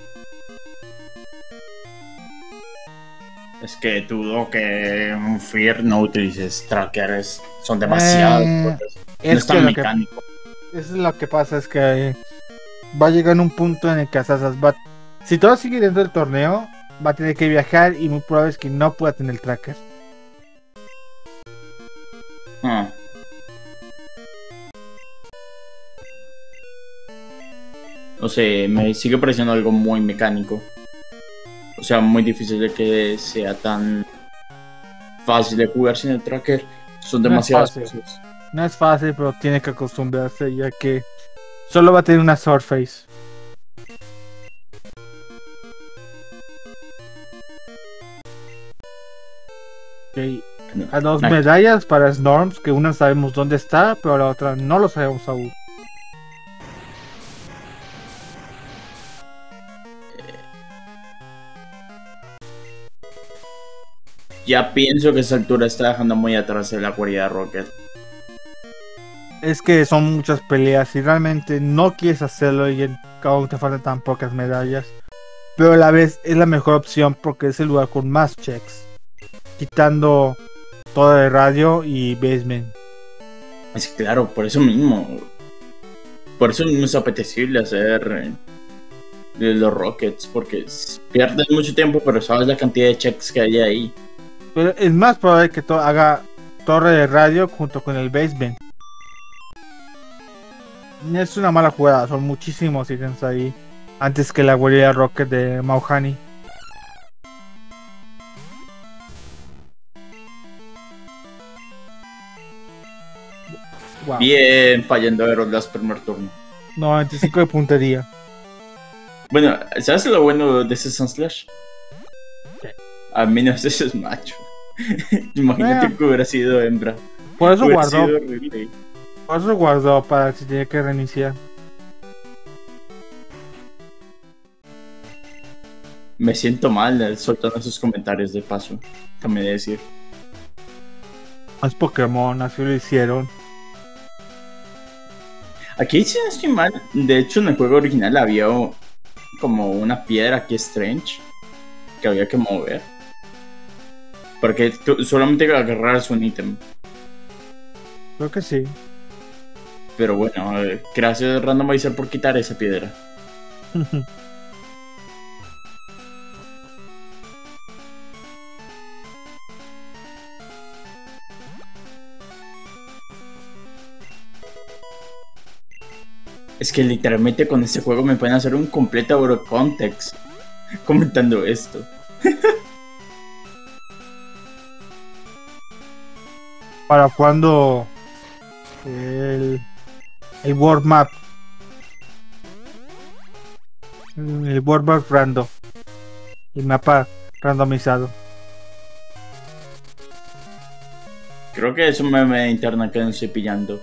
Es que dudo que en Fear no utilices trackers. Son demasiados. Eh, cosas. No es es que tan lo que- mecánico. Eso es lo que pasa, es que eh, va a llegar un punto en el que Asasas va... Si todo sigue dentro del torneo, va a tener que viajar y muy probable es que no pueda tener el tracker. Ah. No sé, me sigue pareciendo algo muy mecánico. O sea, muy difícil de que sea tan fácil de jugar sin el tracker. Son No es demasiadas fácil. cosas. No es fácil, pero tiene que acostumbrarse ya que solo va a tener una Swordface. Ok, a dos Ay. medallas para Snorms, que una sabemos dónde está, pero la otra no lo sabemos aún. Ya pienso que a esa altura está dejando muy atrás de la guarida Rocket. Es que son muchas peleas y realmente no quieres hacerlo y en- aún te faltan tan pocas medallas. Pero a la vez es la mejor opción porque es el lugar con más checks. Quitando todo de radio y basement. Así que claro, por eso mismo. Por eso mismo es apetecible hacer eh, los Rockets. Porque s- pierdes mucho tiempo, pero sabes la cantidad de checks que hay ahí. Pero es más probable que to- haga torre de radio junto con el basement. Es una mala jugada, son muchísimos ítems ahí. Antes que la guarida Rocket de Mauhani. Wow. Bien, fallando Aerodblast primer turno. noventa y cinco de puntería. Bueno, ¿sabes lo bueno de ese Sunslash? ¿Qué? A menos eso es macho. Imagínate Eh. que hubiera sido hembra. Por eso Hubiera guardó. sido horrible. Por eso guardó para si tenía que reiniciar. Me siento mal soltando esos comentarios de paso. Déjame decir. Es Pokémon, así lo hicieron. Aquí si no estoy mal, de hecho en el juego original había como una piedra aquí Strange que había que mover. Porque tú solamente agarras un ítem. Creo que sí. Pero bueno, eh, gracias Randomizer por quitar esa piedra. Es que literalmente con este juego me pueden hacer un completo Eurocontext comentando esto. ¿Para cuando el, el World Map? El World Map random. El mapa randomizado. Creo que es un meme interno que no estoy pillando.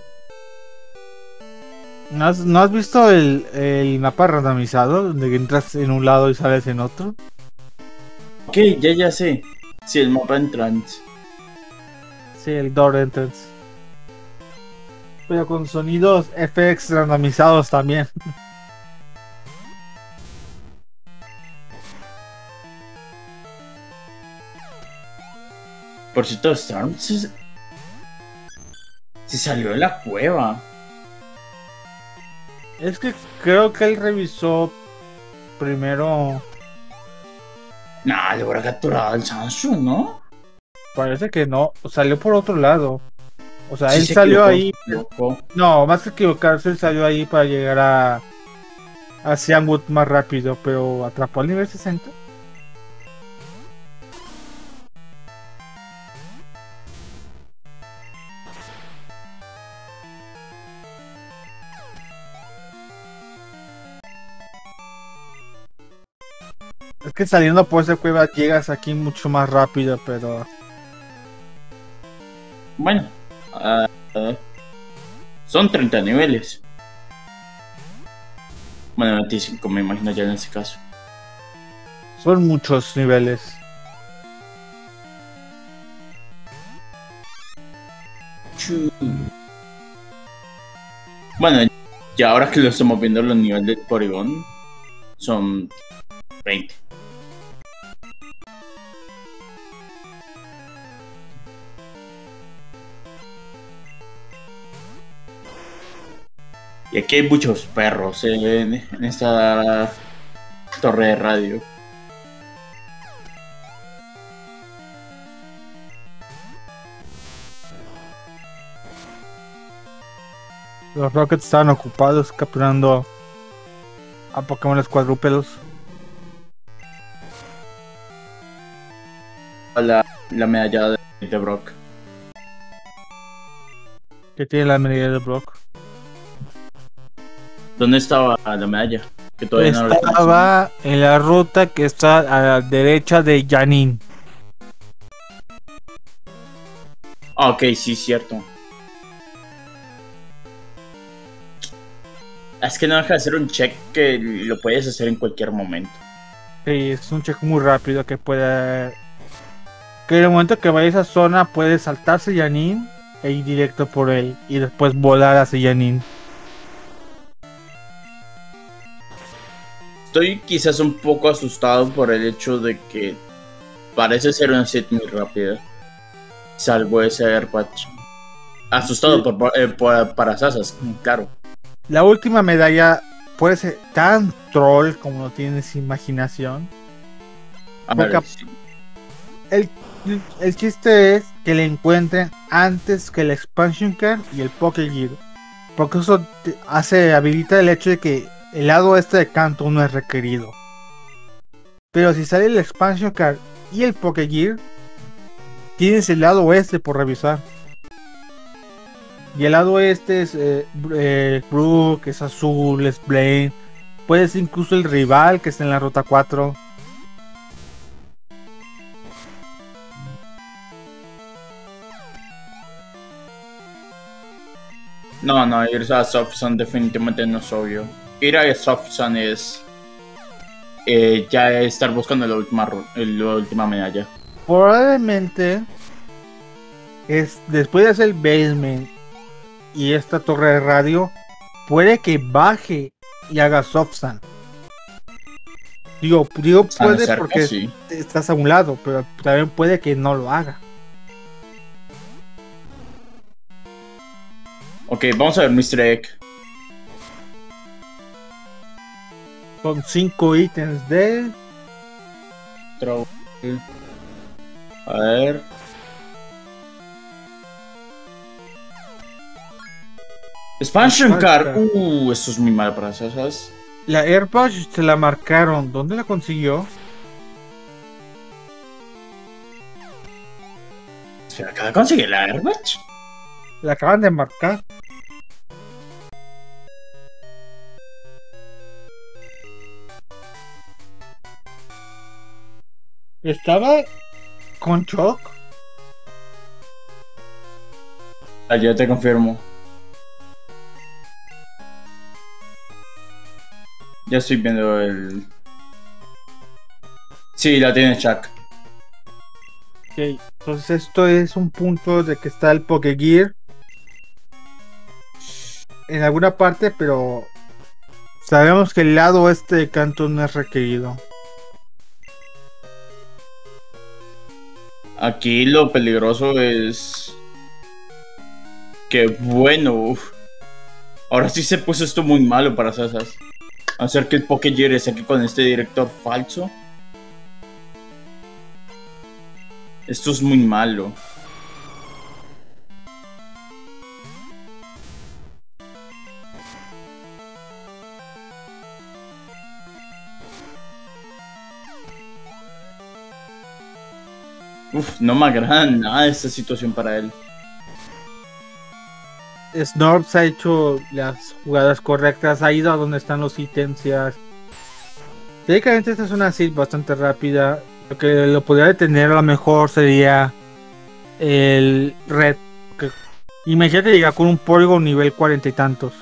¿No has, ¿no has visto el, el mapa randomizado? Donde entras en un lado y sales en otro. Ok, ya ya sé. Sí, el mapa entrance. Sí, el Door Entrance. Pero con sonidos F X randomizados también. Por cierto, Storm se... se salió de la cueva. Es que creo que él revisó primero. Nah, le hubiera capturado al Samsung, ¿no? Parece que no, salió por otro lado. O sea, Sí, él se salió equivocó, ahí. se equivocó. No, más que equivocarse, él salió ahí para llegar a. a Cianwood más rápido, pero atrapó al nivel sesenta. Es que saliendo por esa cueva llegas aquí mucho más rápido, pero. Bueno, uh, uh, son treinta niveles. Bueno, veinticinco me imagino ya en ese caso. Son muchos niveles. Bueno, ya ahora que lo estamos viendo, los niveles del Porygon son veinte. Y aquí hay muchos perros eh, en, en esta torre de radio. Los Rockets estaban ocupados capturando a Pokémon cuadrúpedos. La, la medalla de, de Brock. Que tiene la medida de Brock. ¿Dónde estaba la medalla? Que todavía no la Estaba en la ruta que está a la derecha de Janine. Ah, ok, sí, cierto. Es que no deja de ser un check que lo puedes hacer en cualquier momento. Sí, es un check muy rápido que puede. Que en el momento que vaya a esa zona puede saltarse Janine e ir directo por él y después volar hacia Janine. Estoy quizás un poco asustado por el hecho de que parece ser una set muy rápida. Salvo ese Airpatch. Asustado Sí. por, eh, por- para Sasas, claro. La última medalla puede ser tan troll como no tienes imaginación. A Porque ver, sí. El, el chiste es que le encuentren antes que el Expansion Card y el Pokégear. Porque eso te hace, habilita el hecho de que el lado este de Kanto no es requerido. Pero si sale el Expansion Card y el Pokégear, tienes el lado oeste por revisar. Y el lado este es eh, eh, Brook, es azul, es Blaine. Puede ser incluso el rival que está en la ruta cuatro. No, no, ir a Softsun definitivamente no es obvio. Ir a Softsun es eh, ya estar buscando la última, la última medalla. Probablemente es después de hacer el basement y esta torre de radio, puede que baje y haga Softsun. Digo, digo puede cerca, porque sí. Estás a un lado, pero también puede que no lo haga. Ok, vamos a ver mister Egg. Son cinco ítems de... A ver... Expansion Card. Uh, esto es muy malo para hacer, ¿sabes? La Airbrush se la marcaron. ¿Dónde la consiguió? ¿Se acaba de conseguir la Airbrush? La acaban de marcar. Estaba con Choc. Ah, yo te confirmo. Ya estoy viendo el... Sí, la tiene Chuck. Ok, entonces esto es un punto de que está el Pokegear en alguna parte, pero sabemos que el lado oeste de Kanto no es requerido. Aquí lo peligroso es que bueno, uf. Ahora sí se puso esto muy malo para Sasas. Hacer que el Pokegear se saque con este director falso. Esto es muy malo. Uf, no me agrada nada esta situación para él. Snorps ha hecho las jugadas correctas, ha ido a donde están los ítems. Técnicamente esta es una seed bastante rápida. Lo que lo podría detener a lo mejor sería el red. Que, imagínate llegar con un Porygon nivel cuarenta y tantos.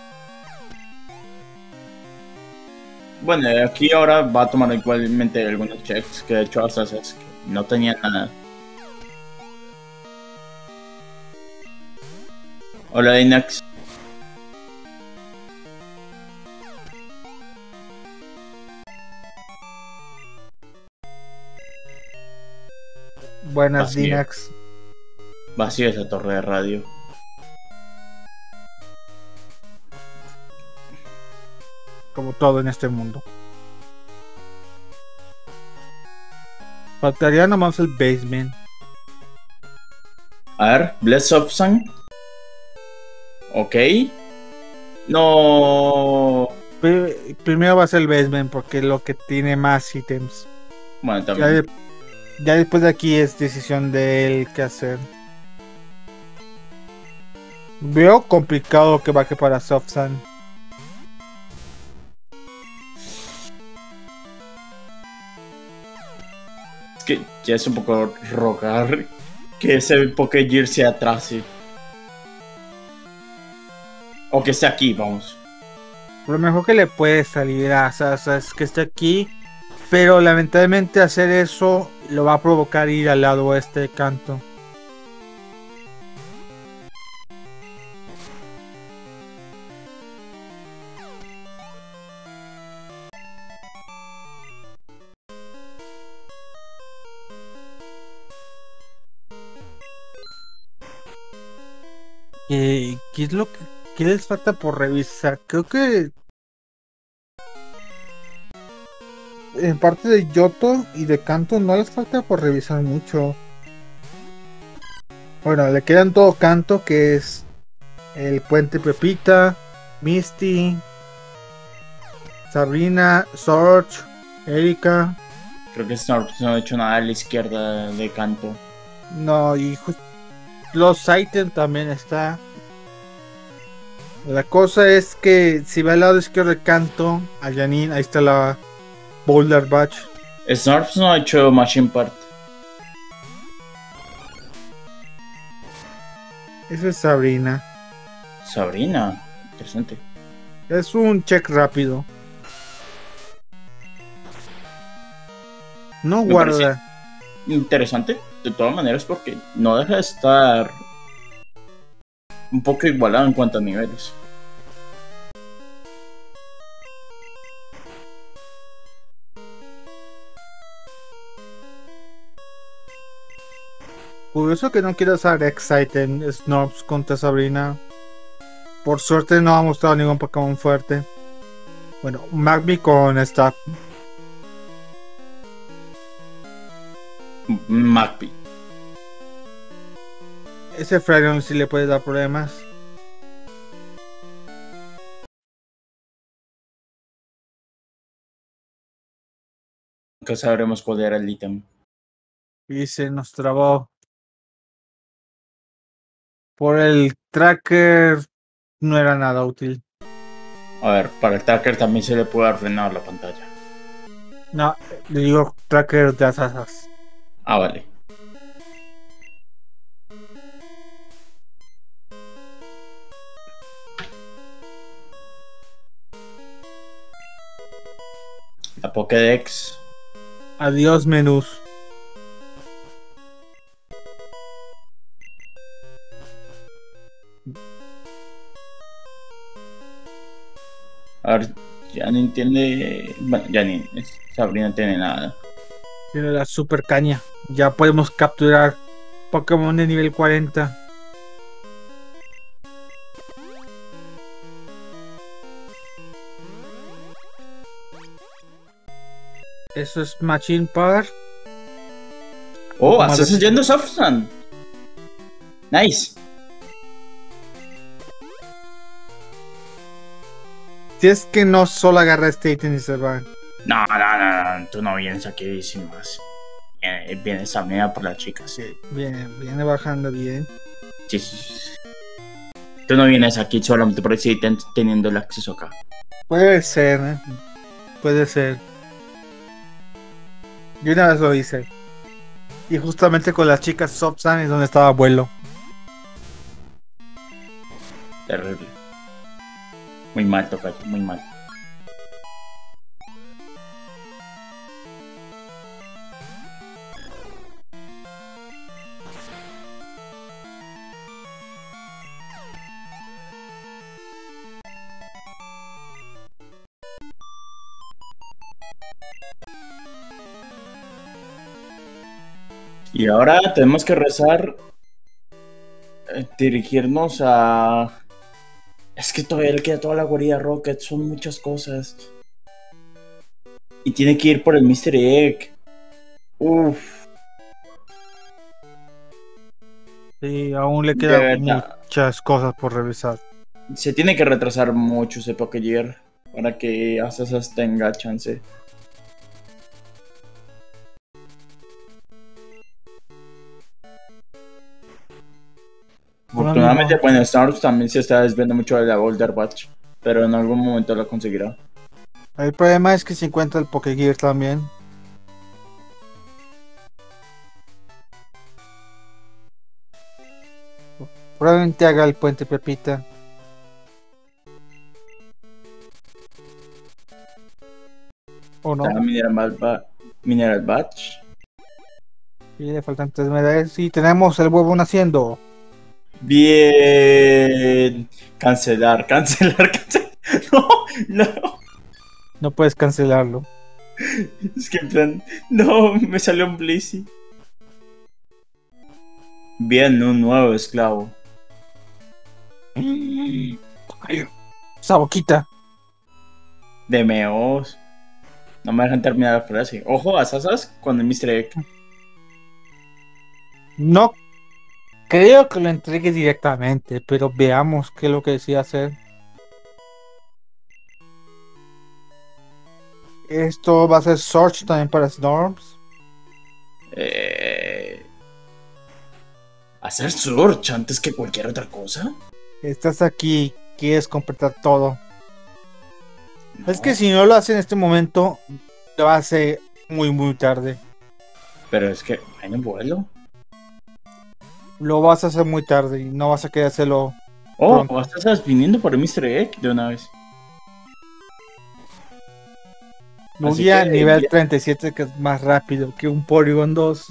Bueno, aquí ahora va a tomar igualmente algunos checks que de hecho hasta que no tenía nada. Hola, Inax. Buenas, Vacío. Dinax. Vacío esa torre de radio. Como todo en este mundo. Faltaría nomás el basement. A ver, Bless of Sun. Ok. No. Primero va a ser el basement porque es lo que tiene más ítems. Bueno, también. Ya, de, ya después de aquí es decisión de él qué hacer. Veo complicado que baje para Soft Sun. Es que ya es un poco rogar que ese Pokegear se atrase. O que esté aquí, vamos. Lo mejor que le puede salir a Sasa es que esté aquí. Pero lamentablemente hacer eso lo va a provocar ir al lado oeste de Kanto. ¿Qué, qué es lo que qué les falta por revisar? Creo que en parte de Yoto y de Kanto no les falta por revisar mucho. Bueno, le quedan todo Kanto, que es el puente Pepita, Misty, Sabrina, Sorge, Erika. Creo que Snorps no ha hecho nada a la izquierda de Kanto. No, y just... los Saiten también está. La cosa es que si va al lado izquierdo del canto, a Janine, ahí está la Boulder Batch. Snarps no ha hecho Machine Part. Esa es Sabrina. Sabrina, interesante. Es un check rápido. No Me guarda. Interesante, de todas maneras, porque no deja de estar un poco igualado en cuanto a niveles. Curioso que no quiera usar Excite en Snorps contra Sabrina. Por suerte no ha mostrado ningún Pokémon fuerte. Bueno, Magby con esta. Magby. Ese Flareon sí le puede dar problemas. Nunca sabremos cuál era el ítem. Y se nos trabó. Por el tracker no era nada útil. A ver, para el tracker también se le puede ordenar la pantalla. No, le digo tracker de asasas. Ah, vale. La Pokédex. Adiós menús. A ver, ya no entiende. Bueno, ya ni. Sabrina no tiene nada. Tiene la super caña. Ya podemos capturar Pokémon de nivel cuarenta. Eso es Machine Power. Oh, Más estás de- yendo Softan. Nice. Si es que no solo agarra este ítem y se va. No, no, no, no, tú no vienes aquí sin más. Vienes, vienes a mirar por las chicas. Sí, viene, viene bajando bien. Sí, sí, sí. Tú no vienes aquí solamente por ese ítem teniendo el acceso acá. Puede ser, ¿eh? Puede ser. Yo una vez lo hice. Y justamente con las chicas Softan es donde estaba abuelo. Terrible. Muy mal, Tocayo, muy mal. Y ahora tenemos que rezar, eh, dirigirnos a... Es que todavía le queda toda la guarida Rocket, son muchas cosas. Y tiene que ir por el Mystery Egg. Uff, Sí, aún le de quedan verdad. muchas cosas por revisar. Se tiene que retrasar mucho ese Pokégear para que Asasas tenga chance. Afortunadamente, bueno, Snorlax también se está desviando mucho de la Boulder Batch, pero en algún momento lo conseguirá. El problema es que se encuentra el Pokégear también. Probablemente haga el puente Pepita. ¿O no? Está Mineral, ba Mineral Batch. Y le faltan tres medallas. Y tenemos el huevo naciendo. Bien. Cancelar, cancelar, cancelar. No, no. No puedes cancelarlo. Es que en plan, no, me salió un Blissey. Bien, un nuevo esclavo. Ay, esa boquita. De meos. No me dejan terminar la frase. Ojo a Sasas con el Mister Egg. No creo que lo entregue directamente, pero veamos qué es lo que decía hacer. Esto va a ser Search también para Snorms. Eh... ¿Hacer Surge antes que cualquier otra cosa? Estás aquí quieres completar todo. No, Es que si no lo hace en este momento, lo hace muy muy tarde. pero es que hay un vuelo. Lo vas a hacer muy tarde y no vas a querer hacerlo. Oh, Pronto. estás viniendo por el míster Egg de una vez. Así Lugia que, nivel ya- treinta y siete, que es más rápido que un Porygon dos.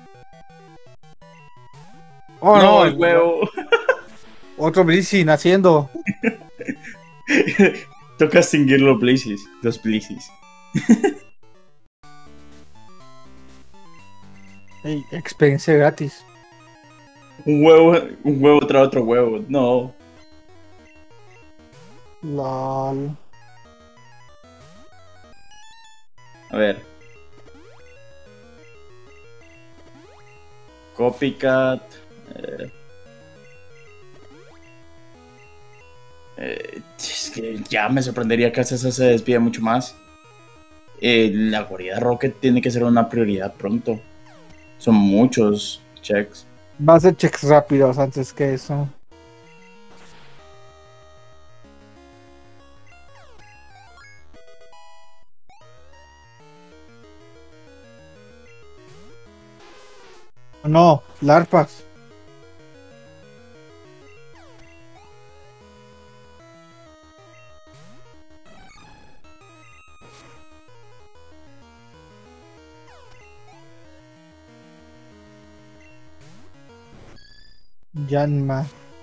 Oh No, no, el huevo. otro Blissey naciendo. Toca extinguir los Blazes. Los Blazes. Ey, experiencia gratis. Un huevo, un huevo trae otro huevo. No. Lol. A ver. Copycat. Eh, eh, es que ya me sorprendería que esa se despida mucho más. Eh, la guarida Rocket tiene que ser una prioridad pronto. Son muchos checks. Va a ser checks rápidos antes que eso. No, larpas. Yanma.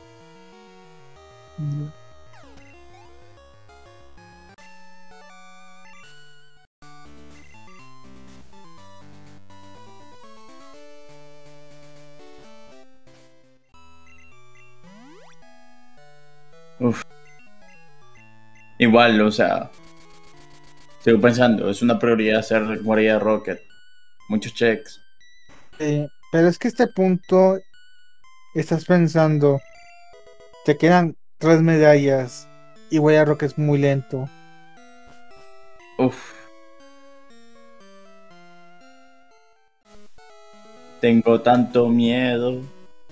Uf. Igual, o sea, sigo pensando, es una prioridad hacer guarida Rocket. Muchos checks. Eh, pero es que este punto estás pensando, te quedan tres medallas y voy a Rock es muy lento. Uf. Tengo tanto miedo.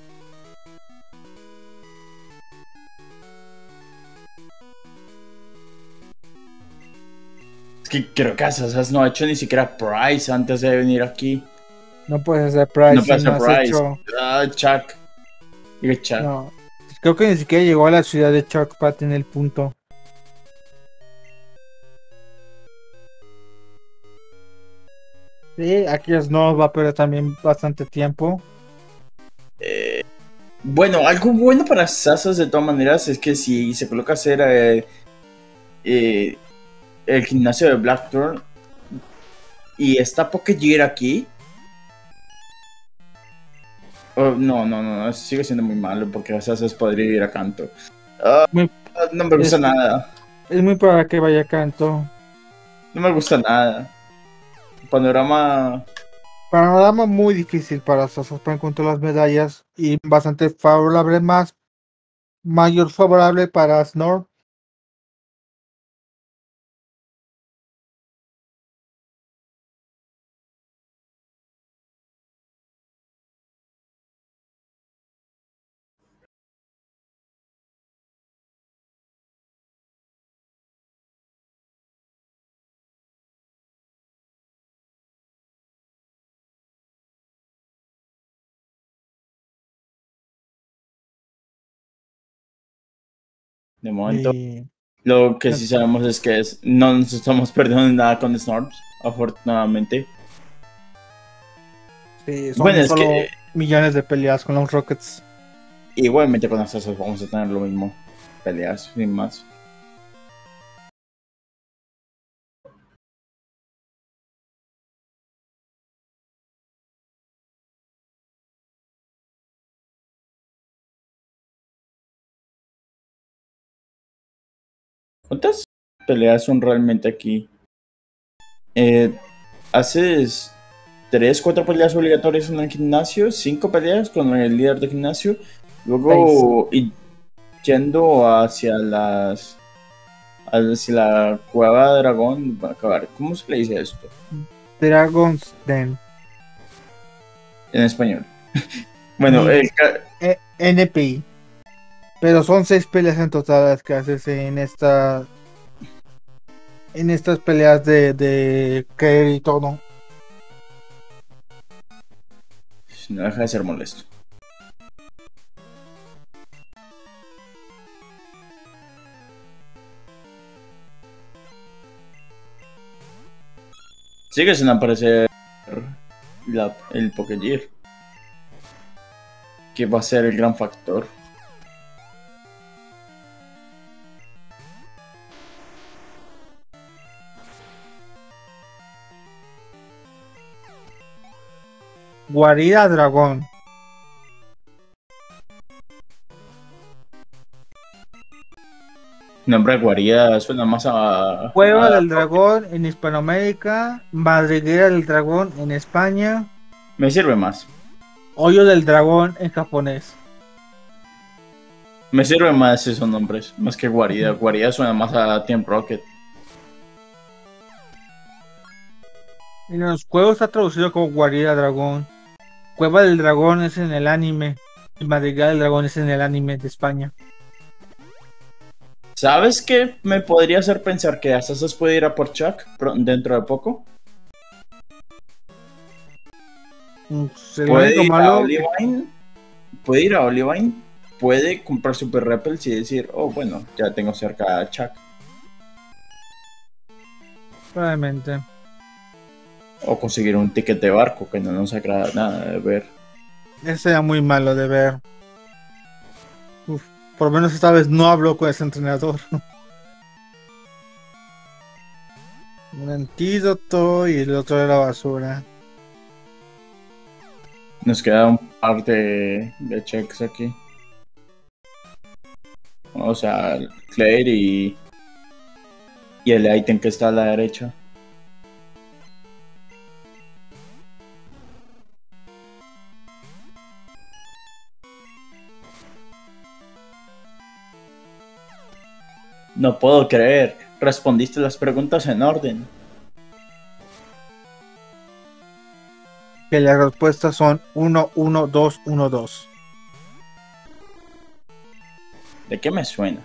Es que creo que Asas no ha hecho ni siquiera Price antes de venir aquí. No puedes hacer Price No si puede no ser has Price. hecho. Ah, Chuck. Digo Chuck. No, creo que ni siquiera llegó a la ciudad de Chuck para tener el punto. Sí, aquí no va a perder también bastante tiempo. Eh, bueno, algo bueno para Sasas de todas maneras es que si se coloca a hacer eh, eh, el gimnasio de Blackthorn y está Pokegear aquí. Oh, no, no, no, no, sigue siendo muy malo porque Sasas podría ir a Canto. Ah, Muy- no me gusta es, nada. es muy para que vaya a Canto. No me gusta nada. Panorama. Panorama muy difícil para Sasas para encontrar las medallas y bastante favorable, más mayor favorable para Snore. De momento, Y lo que sí sabemos es que es, no nos estamos perdiendo nada con Snorps, afortunadamente. sí, son Bueno, es solo que millones de peleas con los Rockets. igualmente con Asas vamos a tener lo mismo. Peleas, sin más. ¿Cuántas peleas son realmente aquí? Eh, ¿Haces tres, cuatro peleas obligatorias en el gimnasio? ¿Cinco peleas con el líder de gimnasio? Luego, y yendo hacia las... hacia la cueva de dragón, va a acabar. ¿Cómo se le dice esto? Dragon's Den. En español. Bueno, Ni- el ca- eh, N P I. Pero son seis peleas en total las que haces en esta. En estas peleas de, de caer y todo. No deja de ser molesto. Sigue sin aparecer la, el Pokégear, que va a ser el gran factor. Guarida dragón. Nombre de guarida suena más a... Cueva a- del dragón en Hispanoamérica. Madriguera del dragón en España. Me sirve más. Hoyo del dragón en japonés. Me sirve más esos nombres, más que guarida. Guarida suena más a Team Rocket. En los juegos está traducido como Guarida dragón. Cueva del dragón es en el anime. Y Madriguera del dragón es en el anime de España. ¿Sabes qué me podría hacer pensar que Asasas puede ir a por Chuck pro- dentro de poco? Mm, el Puede único ir a malo. Olivine, puede ir a Olivine, puede comprar Super Repels y decir, oh bueno, ya tengo cerca a Chuck. Probablemente. O conseguir un ticket de barco que no nos agrada nada de ver. Ese sería muy malo de ver. Uf, por lo menos esta vez no hablo con ese entrenador. Un antídoto y el otro de la basura. Nos queda un par de, de checks aquí. O sea, Claire y, y el ítem que está a la derecha. No puedo creer, respondiste las preguntas en orden. Que las respuestas son uno, uno, dos, uno, dos. ¿De qué me suena?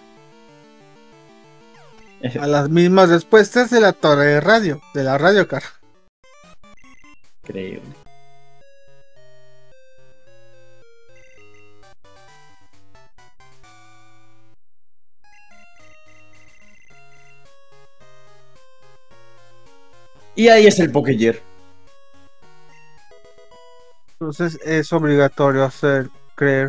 A las mismas respuestas de la torre de radio, de la radio car. Increíble. Y ahí es el Pokégear. Entonces es obligatorio hacer creer.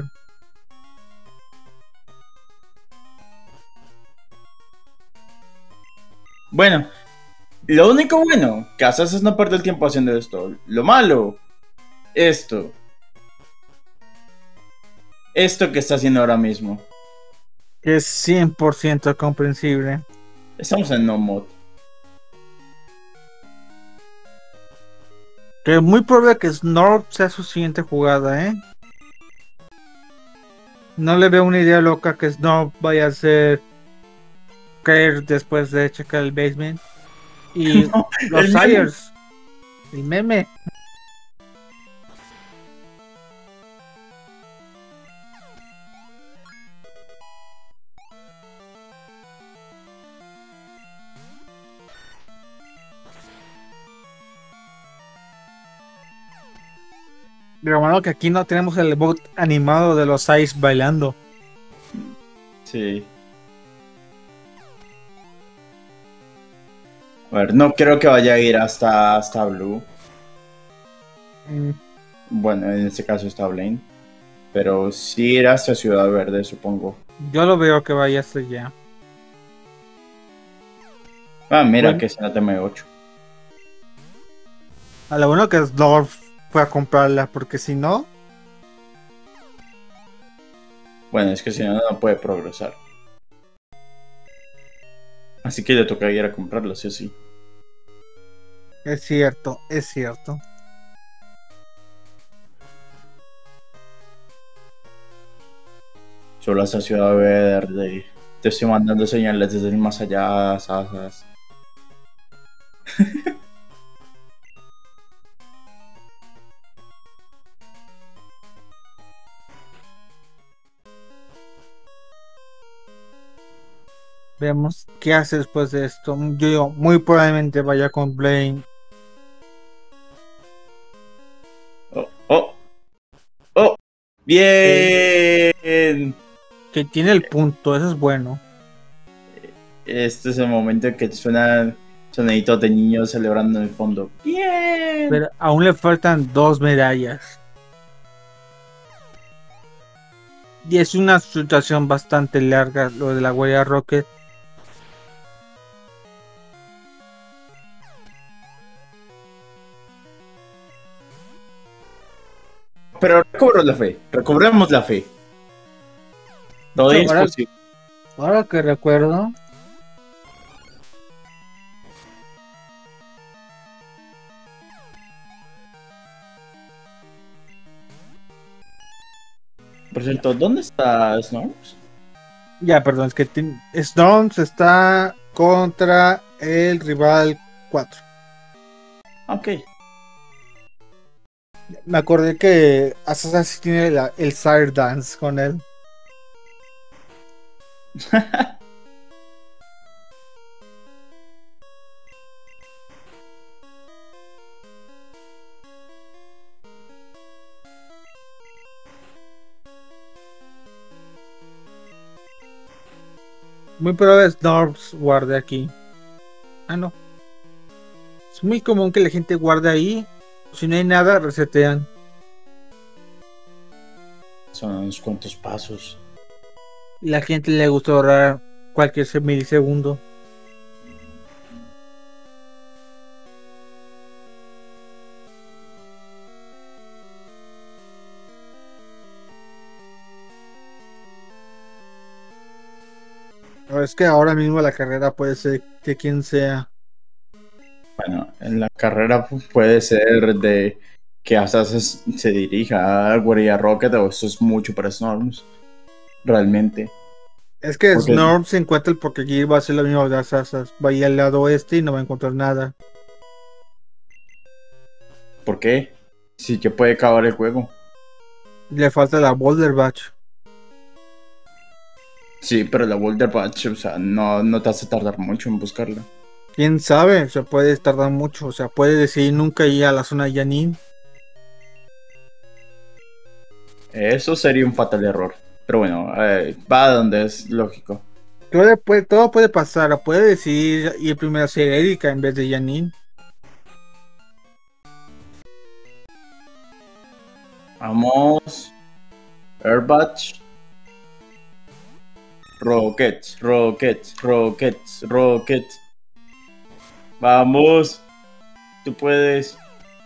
Bueno, lo único bueno, que Asasas no perdió el tiempo haciendo esto. Lo malo, esto. Esto que está haciendo ahora mismo. Que es cien por ciento comprensible. Estamos en no mod. Que es muy probable que Snort sea su siguiente jugada, ¿eh? No le veo una idea loca que Snort vaya a hacer caer después de checar el basement. Y No, los el meme. Sires. El meme. Pero bueno, que aquí no tenemos el bot animado de los Sires bailando. Sí. A ver, no creo que vaya a ir hasta, hasta Blue. Mm, Bueno, en este caso está Blaine. Pero sí ir hasta Ciudad Verde, supongo. yo lo veo que vaya hasta allá. Ah, mira Bueno. que es en la T M ocho. A lo bueno que Snort fue a comprarla, porque si no, Bueno, es que si no, no puede progresar. Así que le toca ir a comprarlo, sí o sí. es cierto, es cierto. Solo hasta Ciudad Verde. Te estoy mandando señales desde el más allá, Sasas. Veamos qué hace después de esto. Yo digo, muy probablemente vaya con Blaine. Oh, oh, oh, bien. Que tiene el punto, eso es bueno. Este es el momento en que suenan soniditos de niños celebrando en el fondo. Bien. Pero aún le faltan dos medallas. Y es una situación bastante larga lo de la Warrior Rocket. Pero recobro la fe, recobramos la fe. Todo Sí, es ahora- posible. Ahora que recuerdo, Por cierto, ¿dónde está Snorks? ya, perdón, es que tin- Storms está contra el rival cuatro. Ok. Me acordé que Assassin tiene la- el Sire Dance con él. Muy probable Storms guarde aquí. Ah, no. Es muy común que la gente guarde ahí. Si no hay nada, resetean. Son unos cuantos pasos. Y la gente le gusta ahorrar cualquier milisegundo. Pero es que ahora mismo la carrera puede ser de quien sea. Bueno, en la carrera puede ser de que Assassin se dirija a Guerrilla Rocket o eso es mucho para Snorms. Realmente. Es que Porque- Snorm se encuentra el Pokégear, va a ser lo mismo de Assassin. Va a ir al lado oeste y no va a encontrar nada. ¿Por qué? Sí que puede acabar el juego. Le falta la Boulder Batch. Sí, pero la Boulder Patch, o sea, no, no te hace tardar mucho en buscarla. Quién sabe, se puede tardar mucho. O sea, puede decidir nunca ir a la zona de Yanin. Eso sería un fatal error. Pero bueno, eh, va a donde es lógico. Todo puede, todo puede pasar. Puede decidir ir primero hacia Erika en vez de Yanin. Vamos. Airbatch. Rockets, rockets, rockets, rockets. Vamos. Tú puedes.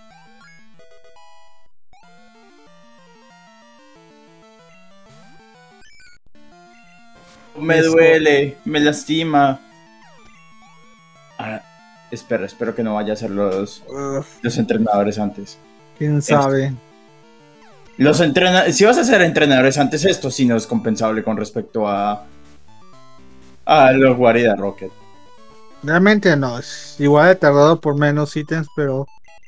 Me Eso. duele, me lastima. Ah, espera, espero que no vaya a ser los, Ugh, los entrenadores antes. quién sabe. Los entrena si vas a ser entrenadores antes, esto sí no es compensable con respecto a a los Guarida Rocket. Realmente no. Es igual de tardado por menos ítems, pero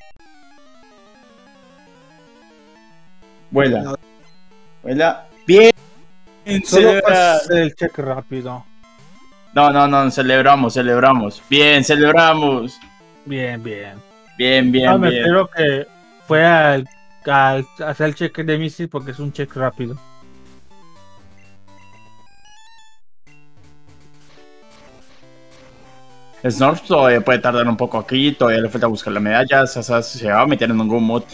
Vuela, No. vuela. Bien. solo Celebra. para hacer el check rápido. No, no, no, celebramos, celebramos. Bien, celebramos. Bien, bien. Bien, bien, No, me bien. espero que fue al, al hacer el check de misil porque es un check rápido. Snorf todavía puede tardar un poco aquí, todavía le falta buscar la medalla, Sasa se va a meter en algún mod.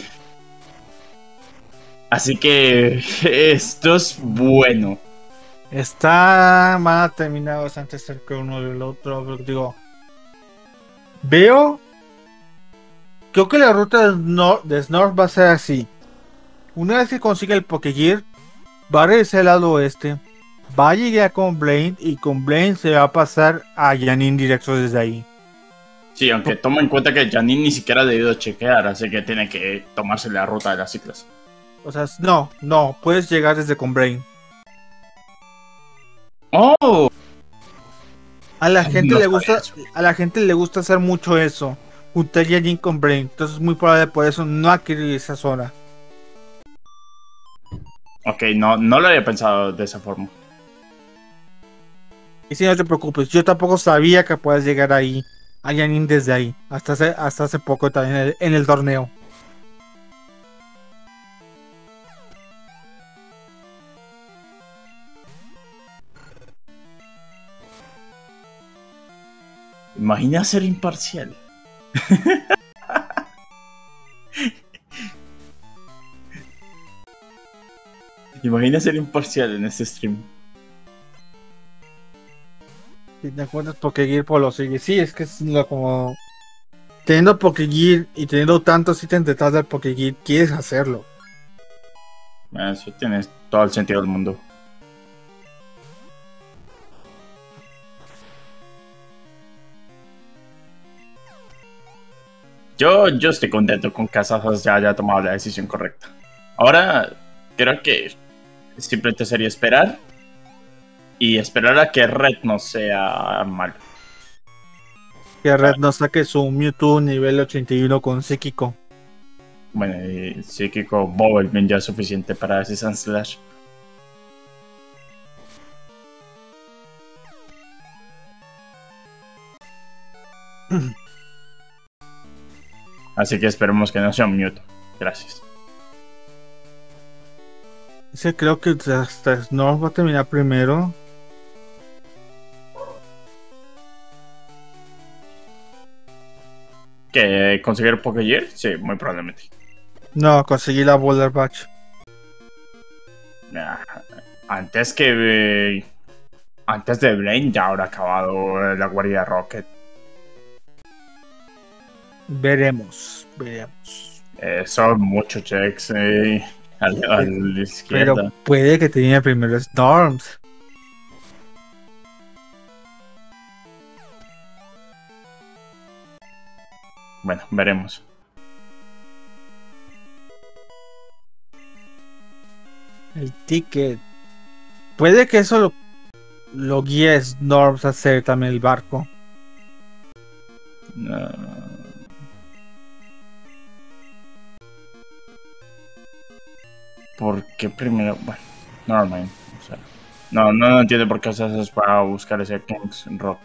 Así que esto es bueno. Está más terminado bastante cerca uno del otro. Pero digo, veo. Creo que la ruta de Snor, de Snor va a ser así. Una vez que consiga el Pokégear, va a regresar al lado oeste. Va a llegar con Blaine y con Blaine se va a pasar a Yanin directo desde ahí. Sí, aunque toma en cuenta que Janine ni siquiera ha debido chequear, así que tiene que tomarse la ruta de las ciclas. O sea, no, no, puedes llegar desde con Blaine. ¡Oh! A la gente No le sabía gusta, eso. a la gente le gusta hacer mucho eso. Juntar Yanin con Brain. Entonces es muy probable por eso no adquirir esa zona. Ok, no, no lo había pensado de esa forma. Y si no te preocupes, yo tampoco sabía que puedes llegar ahí, a Yanin desde ahí, hasta hace, hasta hace poco también en el, en el torneo. Imagina ser imparcial. Imagina ser imparcial en este stream. Si te encuentras Pokégear, pues lo sigue. Sí, es que es lo como... Teniendo Pokégear y teniendo tantos ítems detrás del Pokégear, quieres hacerlo. Eso tiene todo el sentido del mundo. Yo, yo estoy contento con que Asasas ya haya tomado la decisión correcta. Ahora, creo que simplemente sería esperar. Y esperar a que Red no sea malo. Que Red nos saque su Mewtwo nivel ochenta y uno con psíquico. Bueno, y psíquico Bobelmin ya es suficiente para ese Sandslash. Así que esperemos que no sea un Mewtwo. Gracias. Ese creo que hasta Snorf va a terminar primero. ¿Que conseguir Pokégear? Sí, muy probablemente. No, conseguí la Boulder Batch. Ah, antes que... Eh, antes de Blaine ya habrá acabado la guardia Rocket. Veremos, veremos. Eh, son muchos checks eh, a la izquierda. Pero puede que tenga primero Storms. Bueno, veremos. El ticket. Puede que eso lo, lo guíe Storms a hacer también el barco. No. ¿Por qué primero? Bueno, normal. O sea, no, no entiendo por qué haces para buscar ese King's Rock.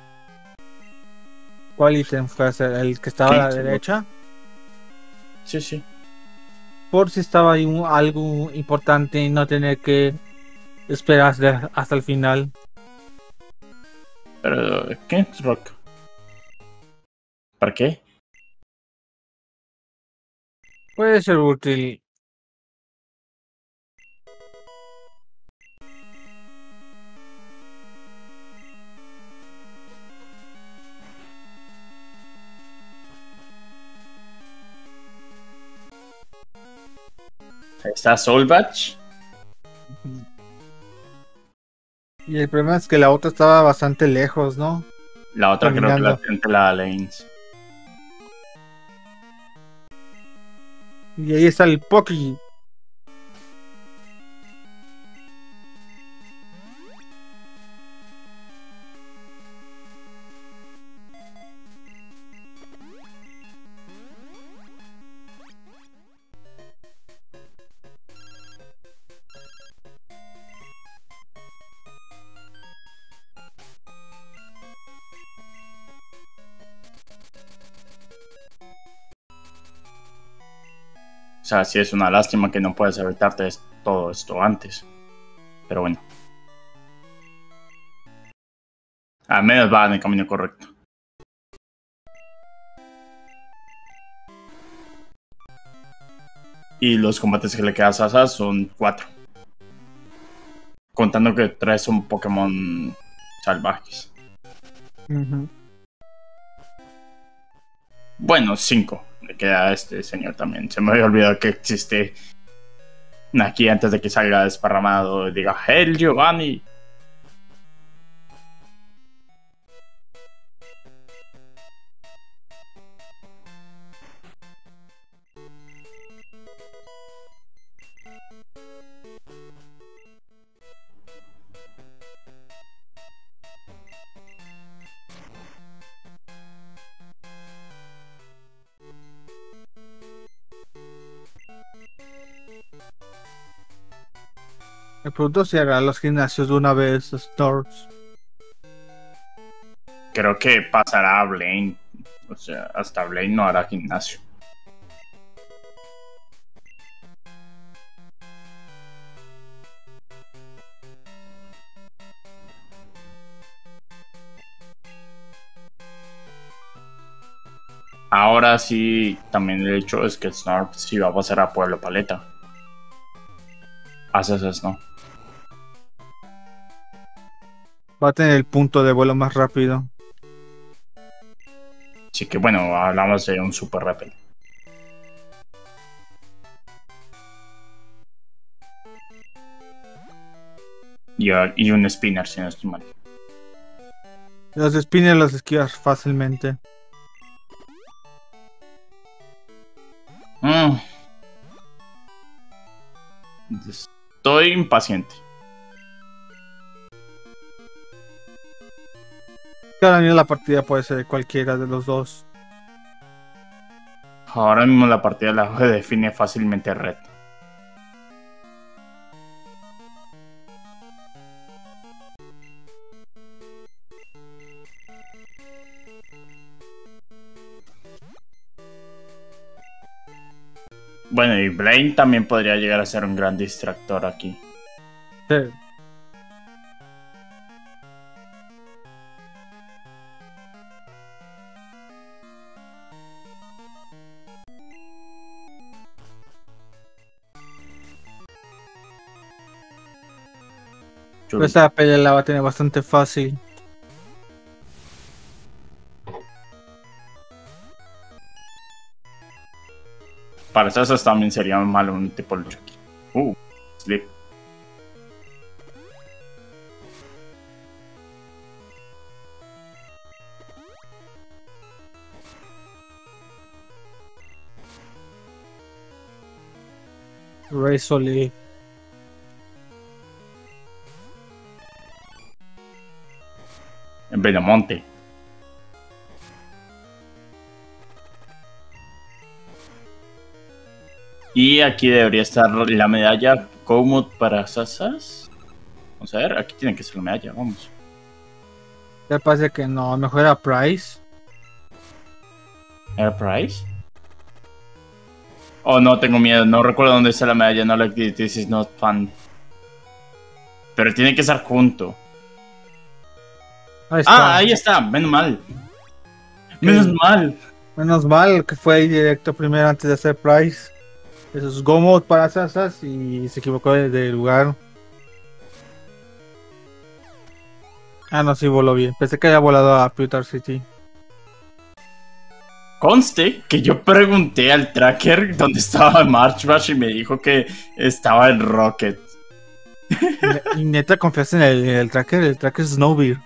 ¿Cuál ítem fue ese? ¿El que estaba a la King's derecha? Rock. Sí, sí. Por si estaba ahí un- algo importante y no tener que esperar hasta, hasta el final. Pero, King's Rock. ¿Para qué? Puede ser útil. Ahí está Soulbatch. Y el problema es que la otra estaba bastante lejos, ¿no? La otra Caminando. creo que la tiene la Lanes. Y ahí está el Poki. O sea, sí es una lástima que no puedas evitarte todo esto antes. Pero bueno. Al menos va en el camino correcto. Y los combates que le quedan a Sasa son cuatro. Contando que tres son Pokémon salvajes. Uh-huh. Bueno, cinco. Le queda a este señor también. Se me había olvidado que existe aquí antes de que salga desparramado y diga Hell Giovanni. Me pregunto si hará los gimnasios de una vez Stores. creo que pasará a Blaine. O sea, hasta Blaine no hará gimnasio. Ahora sí, también el hecho es que Snarf sí va a pasar a Pueblo Paleta. Haces no. Va a tener el punto de vuelo más rápido. Así que bueno, hablamos de un Super Repel. Y, y un Spinner, si no estoy mal. Los Spinner los esquivas fácilmente. Mm. Estoy impaciente. Ahora mismo la partida puede ser cualquiera de los dos. Ahora mismo la partida la define fácilmente Red. Bueno, y Blaine también podría llegar a ser un gran distractor aquí. Sí. Esta pelea la va a tener bastante fácil. Para esas también sería malo un tipo lucha aquí. Uh, Sleep. Razorly. En Benamonte. Y aquí debería estar la medalla Komoot para Sasas. Vamos a ver, aquí tiene que ser la medalla, vamos. Me parece que no, mejor era Price. ¿Era Price? Oh, no, tengo miedo, no recuerdo dónde está la medalla, no like this is not fun. Pero tiene que estar junto. Ahí está. Ah, ahí está, menos mal. Menos mal. Menos mal que fue ahí directo primero antes de hacer Price. Esos Gomot para Sasas y se equivocó de, de lugar. Ah, no, sí voló bien. Pensé que había volado a Pewter City. Conste que yo pregunté al tracker dónde estaba March Bash y me dijo que estaba en Rocket. Y neta confiaste en el, en el tracker, el tracker es Snowbeard.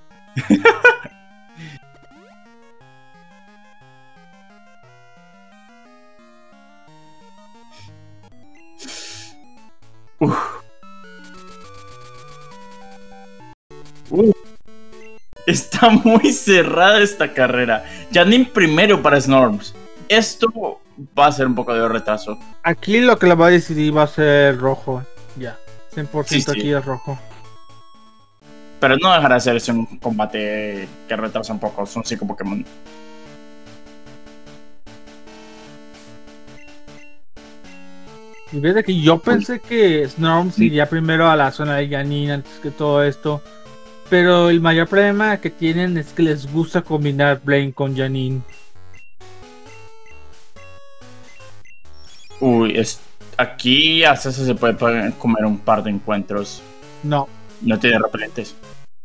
Uf. Uf. Está muy cerrada esta carrera. Janine primero para Snorms. Esto va a ser un poco de retraso. Aquí lo que la va a decidir va a ser rojo. Ya, cien por ciento Sí, sí. aquí es rojo. Pero no dejará de ser ese un combate que retrasa un poco. Son cinco Pokémon. Y ves de que yo pensé que Snorms iría primero a la zona de Janine antes que todo esto. Pero el mayor problema que tienen es que les gusta combinar Blaine con Janine. Uy, es... aquí hasta se puede comer un par de encuentros. No, No tiene repelentes.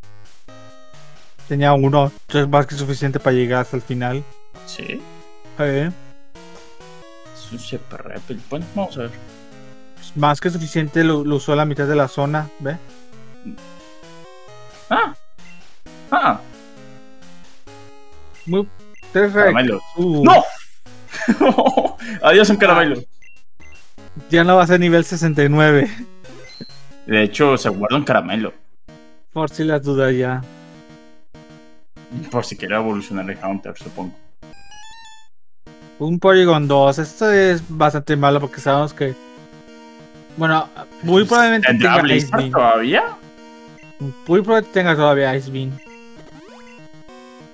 tenía uno, es más que suficiente para llegar hasta el final. Sí. Eh, Es un super repel. Bueno, vamos a ver. es más que suficiente, lo, lo usó la mitad de la zona, ¿ve? Ah. Ah. Muy... Tres rec- Caramelo. Uh, ¡No! Adiós, un caramelo. Ya no va a ser nivel sesenta y nueve. De hecho, se guarda un caramelo. Por si las dudas ya. Por si quiere evolucionar el Haunter, supongo. Un Porygon dos. Esto es bastante malo porque sabemos que... Bueno, muy probablemente ¿Tendrá tenga Blizzard Ice Beam. todavía? Muy probablemente tenga todavía Ice Beam.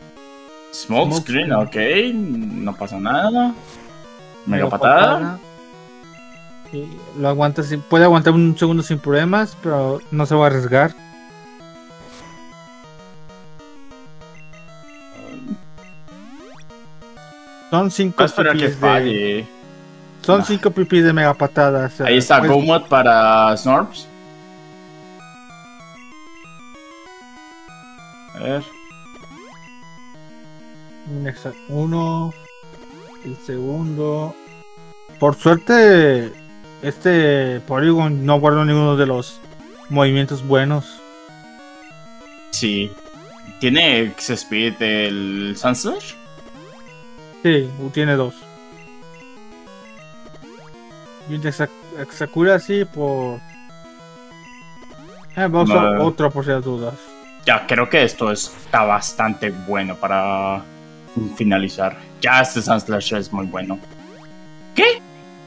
Smoke, Smoke screen, screen. ok. No pasa nada. Mega Mega patada. patada. Y lo aguanta sin- puede aguantar un segundo sin problemas, pero no se va a arriesgar. Son cinco Va a esperar que pipis de, falle. son Nah. cinco pipis de mega patada. O sea, Ahí está, pues, Go Mod para Snorps. A ver. un exa- uno, el segundo. Por suerte, este Porygon no guardó ninguno de los movimientos buenos. Sí. ¿Tiene X-Speed el Sunslash? Sí, tiene dos. Y el de Sa- Sakura sí por... Eh, vamos a No. otro por si las dudas. Ya, creo que esto está bastante bueno para finalizar. Ya, este Sunslash es muy bueno. ¿Qué?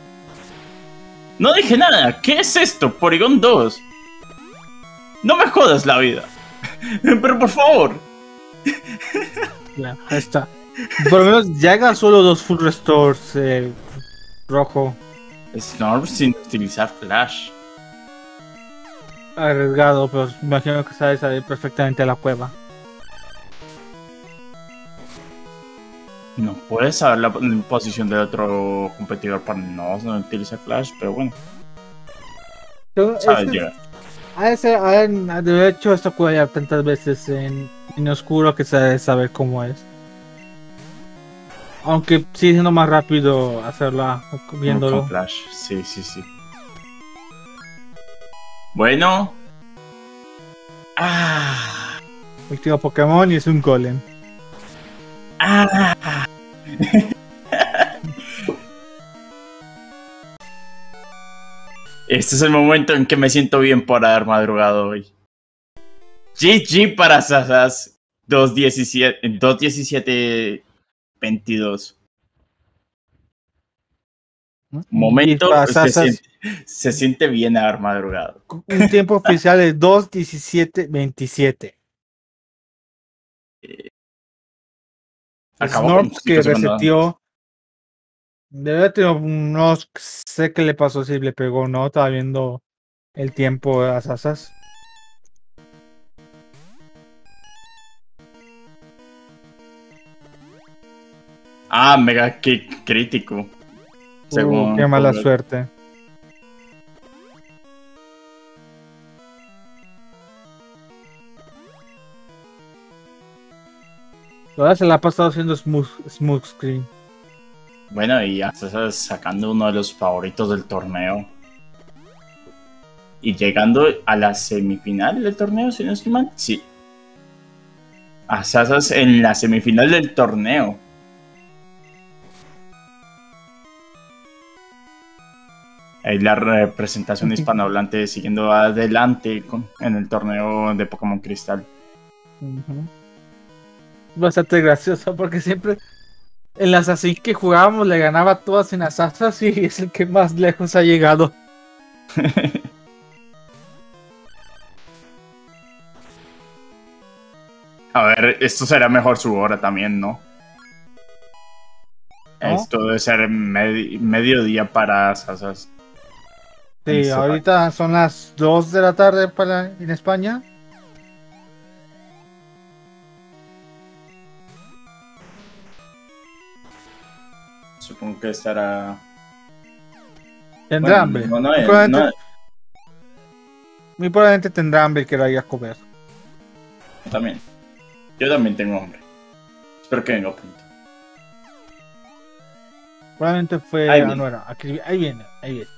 No dije nada. ¿Qué es esto? Porygon dos. No me jodas la vida. Pero por favor. Ya, ahí está. Por lo menos llega solo dos full restores eh, rojo. Snorps sin utilizar Flash. Arriesgado, pero me imagino que sabe salir perfectamente a la cueva. No puedes saber la posición del otro competidor para no utilizar Flash, pero bueno. Pero Sabes es que llegar. a ese, a, de hecho, esto puede ya tantas veces en, en oscuro que se debe saber cómo es. Aunque sigue siendo más rápido hacerla viéndolo. Con Flash, sí, sí, sí. Bueno. Ah. Último Pokémon y es un golem. Ah. Este es el momento en que me siento bien por haber madrugado hoy. G G para Sasas. dos diecisiete veintidós. Momento, Y para se Sasas, siente, se siente bien haber madrugado. un tiempo oficial de dos diecisiete veintisiete. Acabó con Snorps que cinco segundos. reseteó. Debe tener, no sé qué le pasó, si le pegó o no. Estaba viendo el tiempo a Sasas. Ah, mega kick crítico. Uh, qué mala suerte. Ahora se la ha pasado haciendo smooth, smooth screen. Bueno, y ya estás sacando uno de los favoritos del torneo. Y llegando a la semifinal del torneo, si no estoy mal. Sí. A Sasas en la semifinal del torneo. Ahí la representación hispanohablante siguiendo adelante con, en el torneo de Pokémon Cristal. Uh-huh. Bastante gracioso porque siempre en las así que jugábamos le ganaba a todas en las asas y es el que más lejos ha llegado. A ver, esto será mejor su hora también, ¿no? ¿No? Esto debe ser medi mediodía para Sasas. Sí, ahorita son las dos de la tarde para, en España. Supongo que estará... Tendrá bueno, hambre. No, no, muy, no, probablemente, no. muy probablemente tendrá hambre y que vaya a comer. También. Yo también tengo hambre. Espero que venga pronto. Probablemente fue... Ahí Ah, viene. no era. Aquí, ahí viene, ahí viene.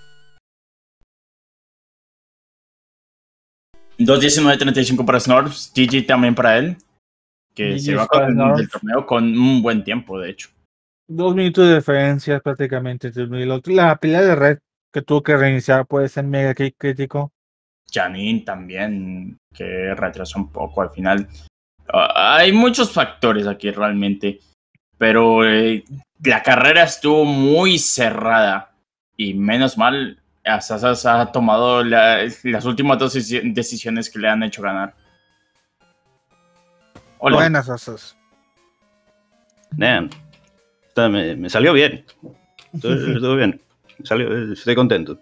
dos diecinueve treinta y cinco para Snorps. G G también para él. Que G G se va para con Snorps. el torneo con un buen tiempo, de hecho. Dos minutos de diferencia prácticamente entre uno y el otro. La pelea de red que tuvo que reiniciar puede ser mega crítico. Janine también, que retrasó un poco al final. Uh, hay muchos factores aquí realmente. Pero eh, la carrera estuvo muy cerrada. Y menos mal, Sasas ha tomado la, las últimas dos decisiones que le han hecho ganar. Hola. Buenas Sasas. Damn. Está, me, me salió bien. Estuvo, estuvo bien. Me salió, estoy contento.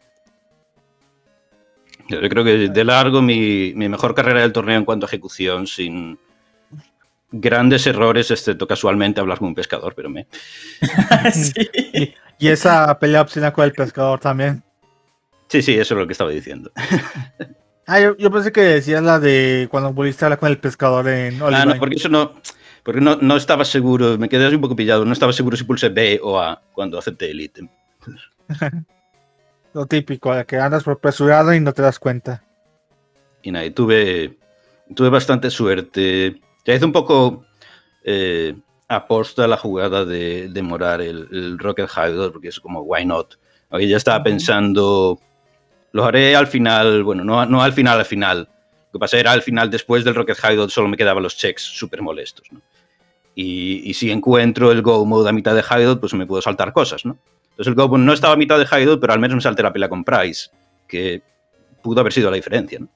Yo creo que de largo mi, mi mejor carrera del torneo en cuanto a ejecución, sin grandes errores, excepto casualmente hablar con un pescador, pero me... Sí. Y, y esa pelea obscena con el pescador también. Sí, sí, eso es lo que estaba diciendo. Ah, yo, yo pensé que decías la de cuando volviste a hablar con el pescador en Olivine. Ah, no, porque eso no... Porque no, no estaba seguro, me quedé así un poco pillado, no estaba seguro si pulsé B o A cuando acepté el ítem. Lo típico, de que andas por apresurado y no te das cuenta. Y nada, y tuve, tuve bastante suerte. Ya hice un poco eh, aposta la jugada de demorar el, el Rocket Hideout, porque es como, why not? Aunque ya estaba pensando, lo haré al final, bueno, no, no al final, al final. Lo que pasa era al final, después del Rocket Hideout, solo me quedaban los checks súper molestos, ¿no? Y, y si encuentro el Go Mode a mitad de Hideout, pues me puedo saltar cosas, ¿no? Entonces el Go Mode no estaba a mitad de Hideout, pero al menos me salté la pelea con Price, que pudo haber sido la diferencia, ¿no?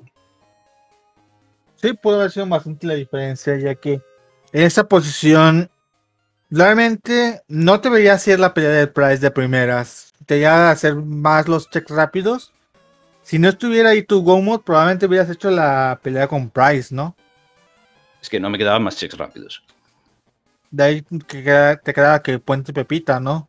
Sí, pudo haber sido bastante la diferencia, ya que en esa posición realmente no te veía hacer la pelea de Price de primeras. Te iba a hacer más los checks rápidos. Si no estuviera ahí tu Go Mode, probablemente hubieras hecho la pelea con Price, ¿no? Es que no me quedaban más checks rápidos. De ahí que queda- te quedaba que Puente Pepita, ¿no?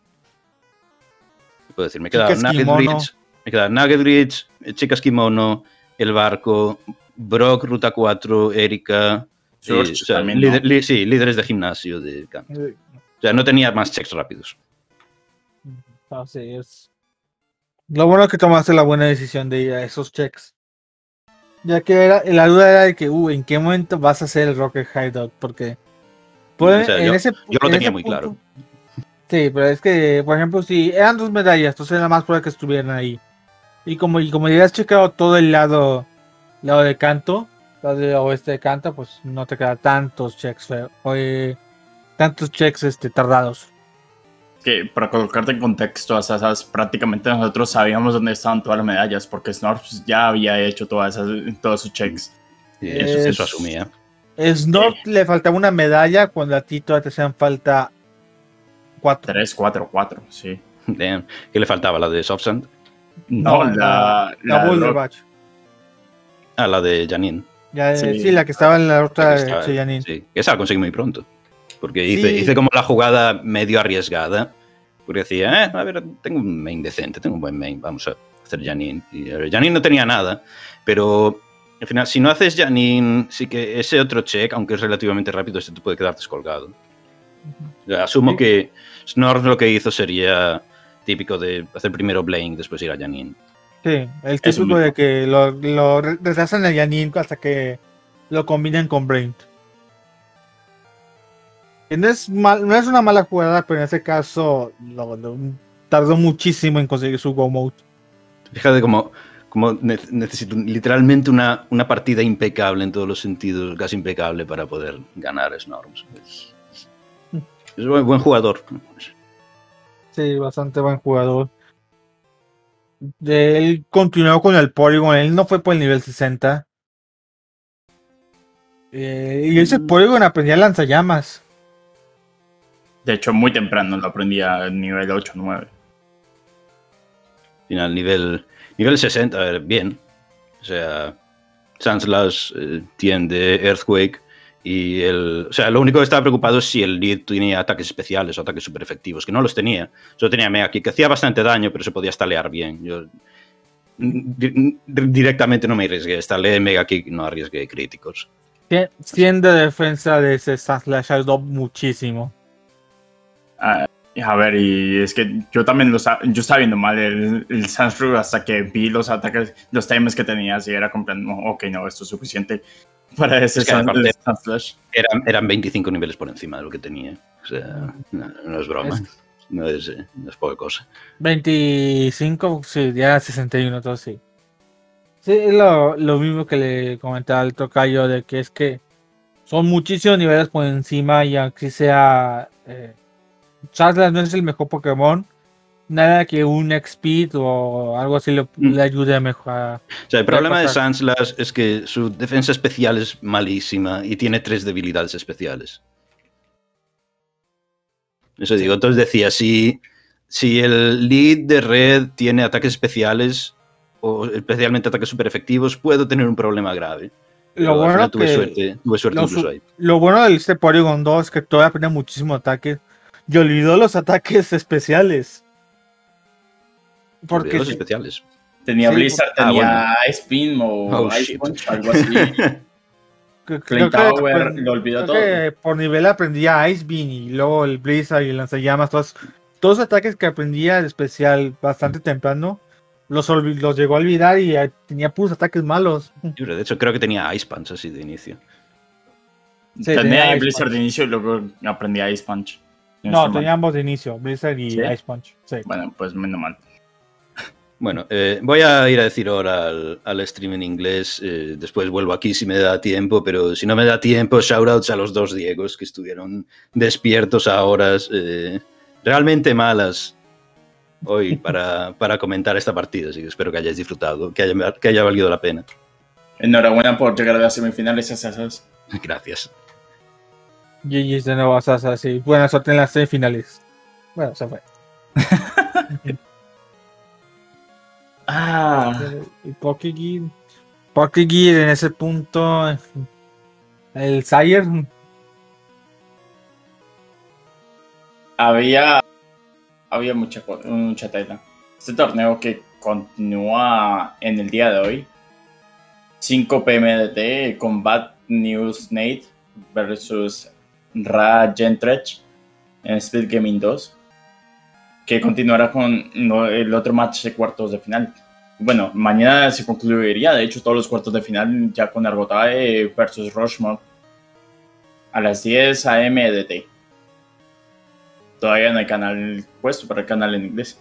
Puedo decir, me quedaba Chicas Nugget Kimono. Bridge, me quedaba Nugget Bridge, Chicas Kimono, el barco, Brock, Ruta cuatro, Erika, George y, o sea, también, líder- ¿no? li- sí, líderes de gimnasio de Kanto. O sea, no tenía más checks rápidos. Así es. Lo bueno es que tomaste la buena decisión de ir a esos checks. Ya que era, la duda era de que, uh, ¿en qué momento vas a hacer el Rocket Hideout? Porque puede- O sea, en yo- ese, yo lo en tenía ese muy punto- claro. Sí, pero es que, por ejemplo, si eran dos medallas, entonces era más probable que estuvieran ahí. Y como, y como ya has checado todo el lado, lado de Kanto, lado de oeste de Kanto, pues no te quedan tantos checks feo, eh, tantos checks este, tardados. Que para colocarte en contexto, Asasas, prácticamente nosotros sabíamos dónde estaban todas las medallas, porque Snorps ya había hecho todas esas, todos sus checks. Y eso, Es- eso asumía. Snort le faltaba una medalla cuando a ti todavía te hacían falta cuatro. tres, cuatro, cuatro, sí. Damn. ¿Qué le faltaba? ¿La de Softsand? No, No, la, la, la, de Boulder Rock. Batch. Ah, la de Janine. Ya, Sí. sí. la que estaba en la ruta La que de estaba- Cheyanin. sí. Esa la conseguí muy pronto. Porque hice, Sí. hice como la jugada medio arriesgada. Porque decía, eh, a ver, tengo un main decente, tengo un buen main, vamos a hacer Janine. Y eh, Janine no tenía nada, pero al final, si no haces Janine, sí que ese otro check, aunque es relativamente rápido, se te puede quedar descolgado. O sea, asumo Sí. que Snor lo que hizo sería típico de hacer primero Blaine y después ir a Janine. Sí, el Eso típico mismo. de que lo, lo retrasan a Yanin hasta que lo combinan con Brain. Que no es, mal, no es una mala jugada, pero en ese caso lo, lo- tardó muchísimo en conseguir su Go Mode. Fíjate cómo, cómo ne- necesito literalmente una, una partida impecable en todos los sentidos, casi impecable para poder ganar a Snorms. Es, es, es buen, buen jugador. Sí, bastante buen jugador. Él continuó con el Polygon, él no fue por el nivel sesenta. Eh, y ese Polygon aprendía lanzallamas. De hecho, muy temprano lo aprendí a nivel ocho o nueve. Al final, nivel, nivel sesenta, a ver, bien. O sea, Sunslash eh, tiene Earthquake y el... O sea, lo único que estaba preocupado es si el lead tenía ataques especiales o ataques super efectivos, que no los tenía. Solo tenía Mega Kick, que hacía bastante daño, pero se podía stalear bien. Yo di- directamente no me arriesgué. Staleé Mega Kick y no arriesgué críticos. cien de defensa de ese Sunslash ayudó muchísimo. Ah, a ver, y es que yo también lo sa- yo estaba viendo mal el, el Sunstroke hasta que vi los ataques, los times que tenía, y era comprando, ok, no, esto es suficiente para ese Es que Sun- aparte- Sunslash. Eran, eran veinticinco niveles por encima de lo que tenía. O sea, no, no es broma. Es- No es, eh, no es poca cosa. veinticinco, sí, ya sesenta y uno, todo sí. Sí, es lo, lo mismo que le comentaba al tocayo, de que es que son muchísimos niveles por encima y aunque sea... Eh, Charlas no es el mejor Pokémon, nada que un X-Speed o algo así le, Mm. le ayude a mejorar. O sea, el problema de pasar. Sunslash es que su defensa especial es malísima y tiene tres debilidades especiales. Eso digo, entonces decía, si, si el lead de red tiene ataques especiales, o especialmente ataques super efectivos, puedo tener un problema grave. Pero Lo bueno tuve que suerte, tuve suerte lo, incluso ahí. lo bueno de este Porygon dos es que todavía aprende muchísimo ataques. Y olvidó los ataques especiales. Porque Los si- especiales. Tenía Sí, Blizzard, ah, tenía bueno. Ice Beam o Oh, Ice shit. Punch, algo así. que- Flame creo que, Tower, aprend- lo olvidó creo todo. que por nivel aprendía Ice Beam y luego el Blizzard y el lanzallamas, todos, todos los ataques que aprendía de especial bastante temprano, los, olvi- los llegó a olvidar y eh, tenía puros ataques malos. De hecho, creo que tenía Ice Punch así de inicio. Sí, tenía tenía Ice Blizzard Punch. de inicio y luego aprendí Ice Punch. No, Menos tenía mal. ambos de inicio, Blizzard y ¿Sí? Ice Punch. Sí. Bueno, pues menos mal. Bueno, eh, voy a ir a decir ahora al, al stream en inglés. Eh, después vuelvo aquí si me da tiempo, pero si no me da tiempo, shoutouts a los dos Diegos que estuvieron despiertos a horas eh, realmente malas hoy para, para comentar esta partida. Así que espero que hayáis disfrutado, que haya, que haya valido la pena. Enhorabuena por llegar a las semifinales, esas. Gracias. G G's de nuevo a Sasa, sí. Buena suerte en las semifinales. Bueno, se fue. Ah, Y Pokegir. Pokegir en ese punto. El Sire. había, había mucha, co- mucha tela. Este torneo que continúa en el día de hoy. cinco P M D T, Combat News Nate versus Ra Gentrech en Speed Gaming dos. Que continuará con no, el otro match de cuartos de final. Bueno, mañana se concluiría, de hecho, todos los cuartos de final ya con Argotae versus Rushmore a las diez A M D T. Todavía no hay canal puesto para el canal en inglés.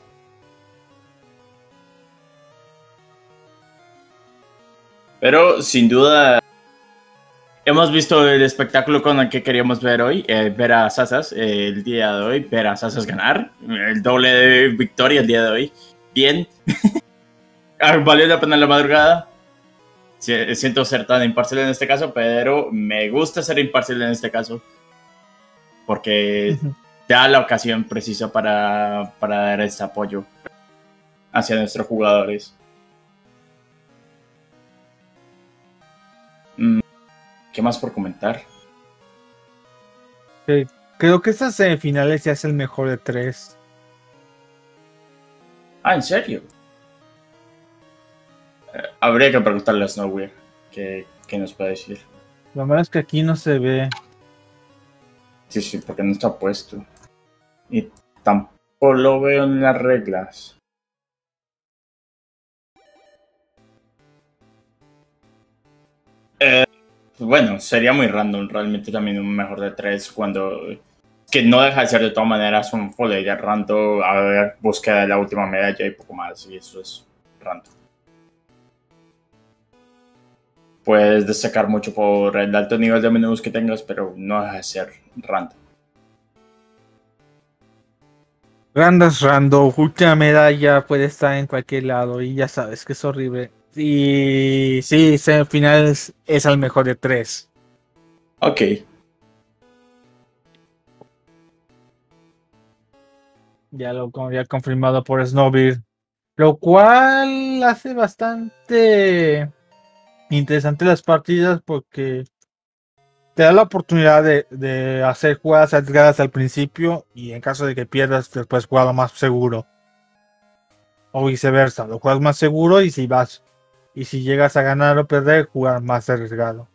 Pero sin duda hemos visto el espectáculo con el que queríamos ver hoy, eh, ver a Sasas eh, el día de hoy, ver a Sasas ganar, el doble de victoria el día de hoy. Bien. Valió la pena la madrugada. Si- Siento ser tan imparcial en este caso, pero me gusta ser imparcial en este caso. Porque da la ocasión precisa para, para dar este apoyo hacia nuestros jugadores. Mm, ¿Qué más por comentar? Que creo que estas semifinales ya es el mejor de tres. Ah, ¿en serio? Eh, habría que preguntarle a Snowweir qué, qué nos puede decir. Lo malo es que aquí no se ve. Sí, sí, porque no está puesto. Y tampoco lo veo en las reglas. Eh, bueno, sería muy random realmente también un mejor de tres cuando... Que no deja de ser de todas maneras un foley random, a ver, búsqueda de la última medalla y poco más, y eso es random. Puedes destacar mucho por el alto nivel de menús que tengas, pero no deja de ser random. Randas Rando, última medalla puede estar en cualquier lado y ya sabes que es horrible. Y sí, semifinales es al mejor de tres. Ok. Ya lo había confirmado por Snowbeard. Lo cual hace bastante interesante las partidas porque te da la oportunidad de, de hacer jugadas arriesgadas al principio y en caso de que pierdas después jugar lo más seguro. O viceversa, lo juegas más seguro y si vas y si llegas a ganar o perder, jugar más arriesgado.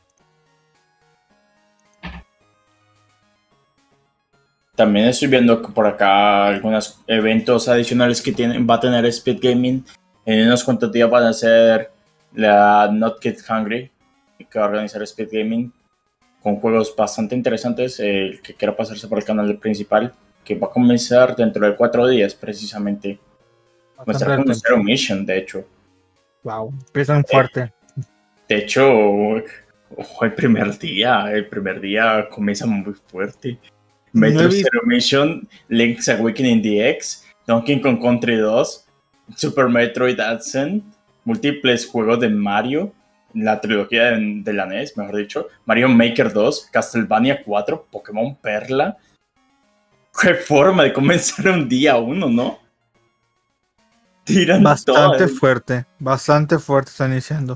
También estoy viendo que por acá algunos eventos adicionales que tienen, va a tener Speed Gaming. En unos cuantos días van a ser la Not Get Hungry, que va a organizar Speed Gaming, con juegos bastante interesantes. El eh, que quiera pasarse por el canal principal, que va a comenzar dentro de cuatro días precisamente. Va a estar con Zero Mission, de hecho. Wow, empiezan fuerte. De hecho, ojo, el primer día, el primer día comienza muy fuerte. Metro No Zero Mission, Link's Awakening D X, Donkey Kong Country dos, Super Metroid Ascent, múltiples juegos de Mario, la trilogía de, de la N E S, mejor dicho, Mario Maker dos, Castlevania cuatro, Pokémon Perla, Qué forma de comenzar un día uno, ¿no? Tiran Bastante todo. fuerte, bastante fuerte está iniciando.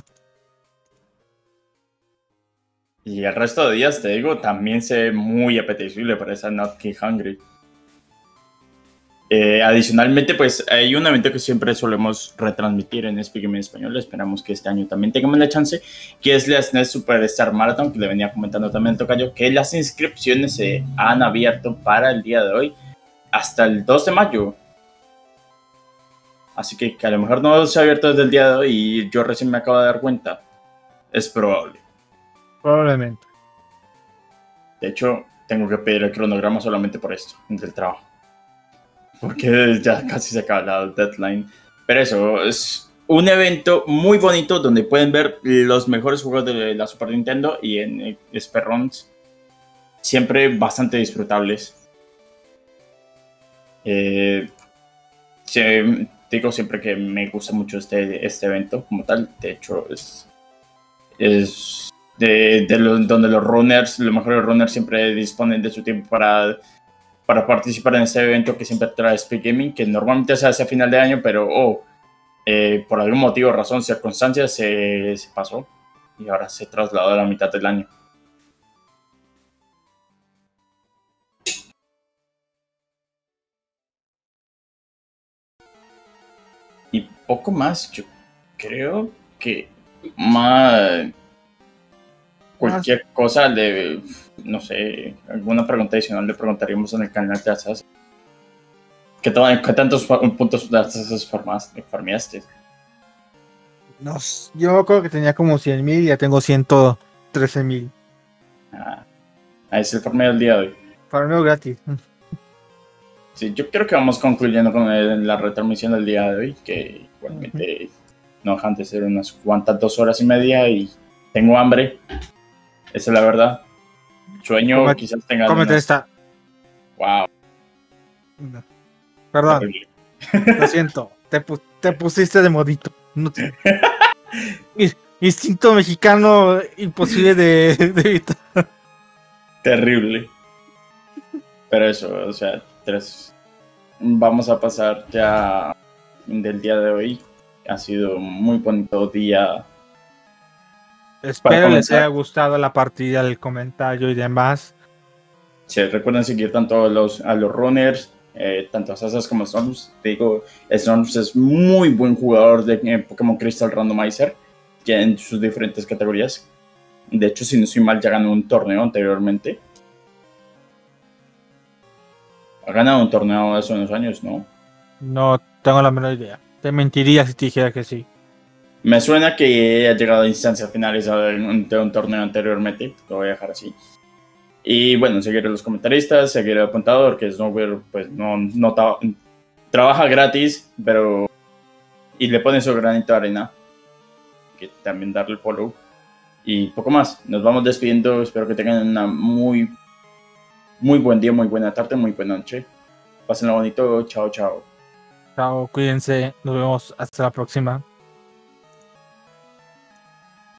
Y el resto de días, te digo, también se ve muy apetecible para esa Not Key Hungry. Eh, adicionalmente, pues hay un evento que siempre solemos retransmitir en Speak en Español. Esperamos que este año también tengamos la chance, que es la S N E S Superstar Marathon, que le venía comentando también Tocayo, que las inscripciones se han abierto para el día de hoy hasta el dos de mayo. Así que, que a lo mejor no se ha abierto desde el día de hoy y yo recién me acabo de dar cuenta. Es probable. Probablemente. De hecho, tengo que pedir el cronograma solamente por esto, del trabajo. Porque ya casi se acaba la deadline. Pero eso, es un evento muy bonito donde pueden ver los mejores juegos de la Super Nintendo y en speedruns siempre bastante disfrutables. Eh, se, digo siempre que me gusta mucho este, este evento como tal. De hecho, es, es de, de los, donde los runners, los mejores runners siempre disponen de su tiempo para... para participar en este evento que siempre trae Speed Gaming, que normalmente se hace a final de año, pero oh, eh, por algún motivo, razón, circunstancias, se, se pasó y ahora se trasladó a la mitad del año. Y poco más, yo creo que más cualquier cosa de, no sé, alguna pregunta adicional le preguntaríamos en el canal de Asas. ¿Qué, ¿Qué tantos puntos de Asas farmeaste? No, yo creo que tenía como cien mil y ya tengo ciento trece mil. Ah, ahí es el farmeo del día de hoy. Farmeo gratis. Sí, yo creo que vamos concluyendo con el, la retransmisión del día de hoy, que igualmente uh-huh. no dejan de ser unas cuantas dos horas y media y tengo hambre. Esa es la verdad. Sueño, Come, quizás tenga... Cómete esta. Wow. No. Perdón. Lo siento. Te, pu te pusiste de modito. No te... Instinto mexicano imposible de, de evitar. Terrible. Pero eso, o sea, tres. Vamos a pasar ya del día de hoy. Ha sido un muy bonito día. Espero les haya gustado la partida, el comentario y demás. Sí, recuerden seguir tanto a los, a los runners, eh, tanto a Sasas como a Storms. Te digo, Storms es muy buen jugador de eh, Pokémon Crystal Randomizer, ya en sus diferentes categorías. De hecho, si no soy mal, ya ganó un torneo anteriormente. Ha ganado un torneo hace unos años, ¿no? No tengo la menor idea. Te mentiría si te dijera que sí. Me suena que ha llegado a instancias finales de un, de un torneo anteriormente. Lo voy a dejar así. Y bueno, seguir a los comentaristas, seguir al apuntador, que Snowbird pues no, no tra trabaja gratis, pero y le pone su granito de arena. Que también darle el follow. Y poco más. Nos vamos despidiendo. Espero que tengan una muy, muy buen día, muy buena tarde, muy buena noche. Pásenlo bonito. Chao, chao. Chao, cuídense. Nos vemos hasta la próxima.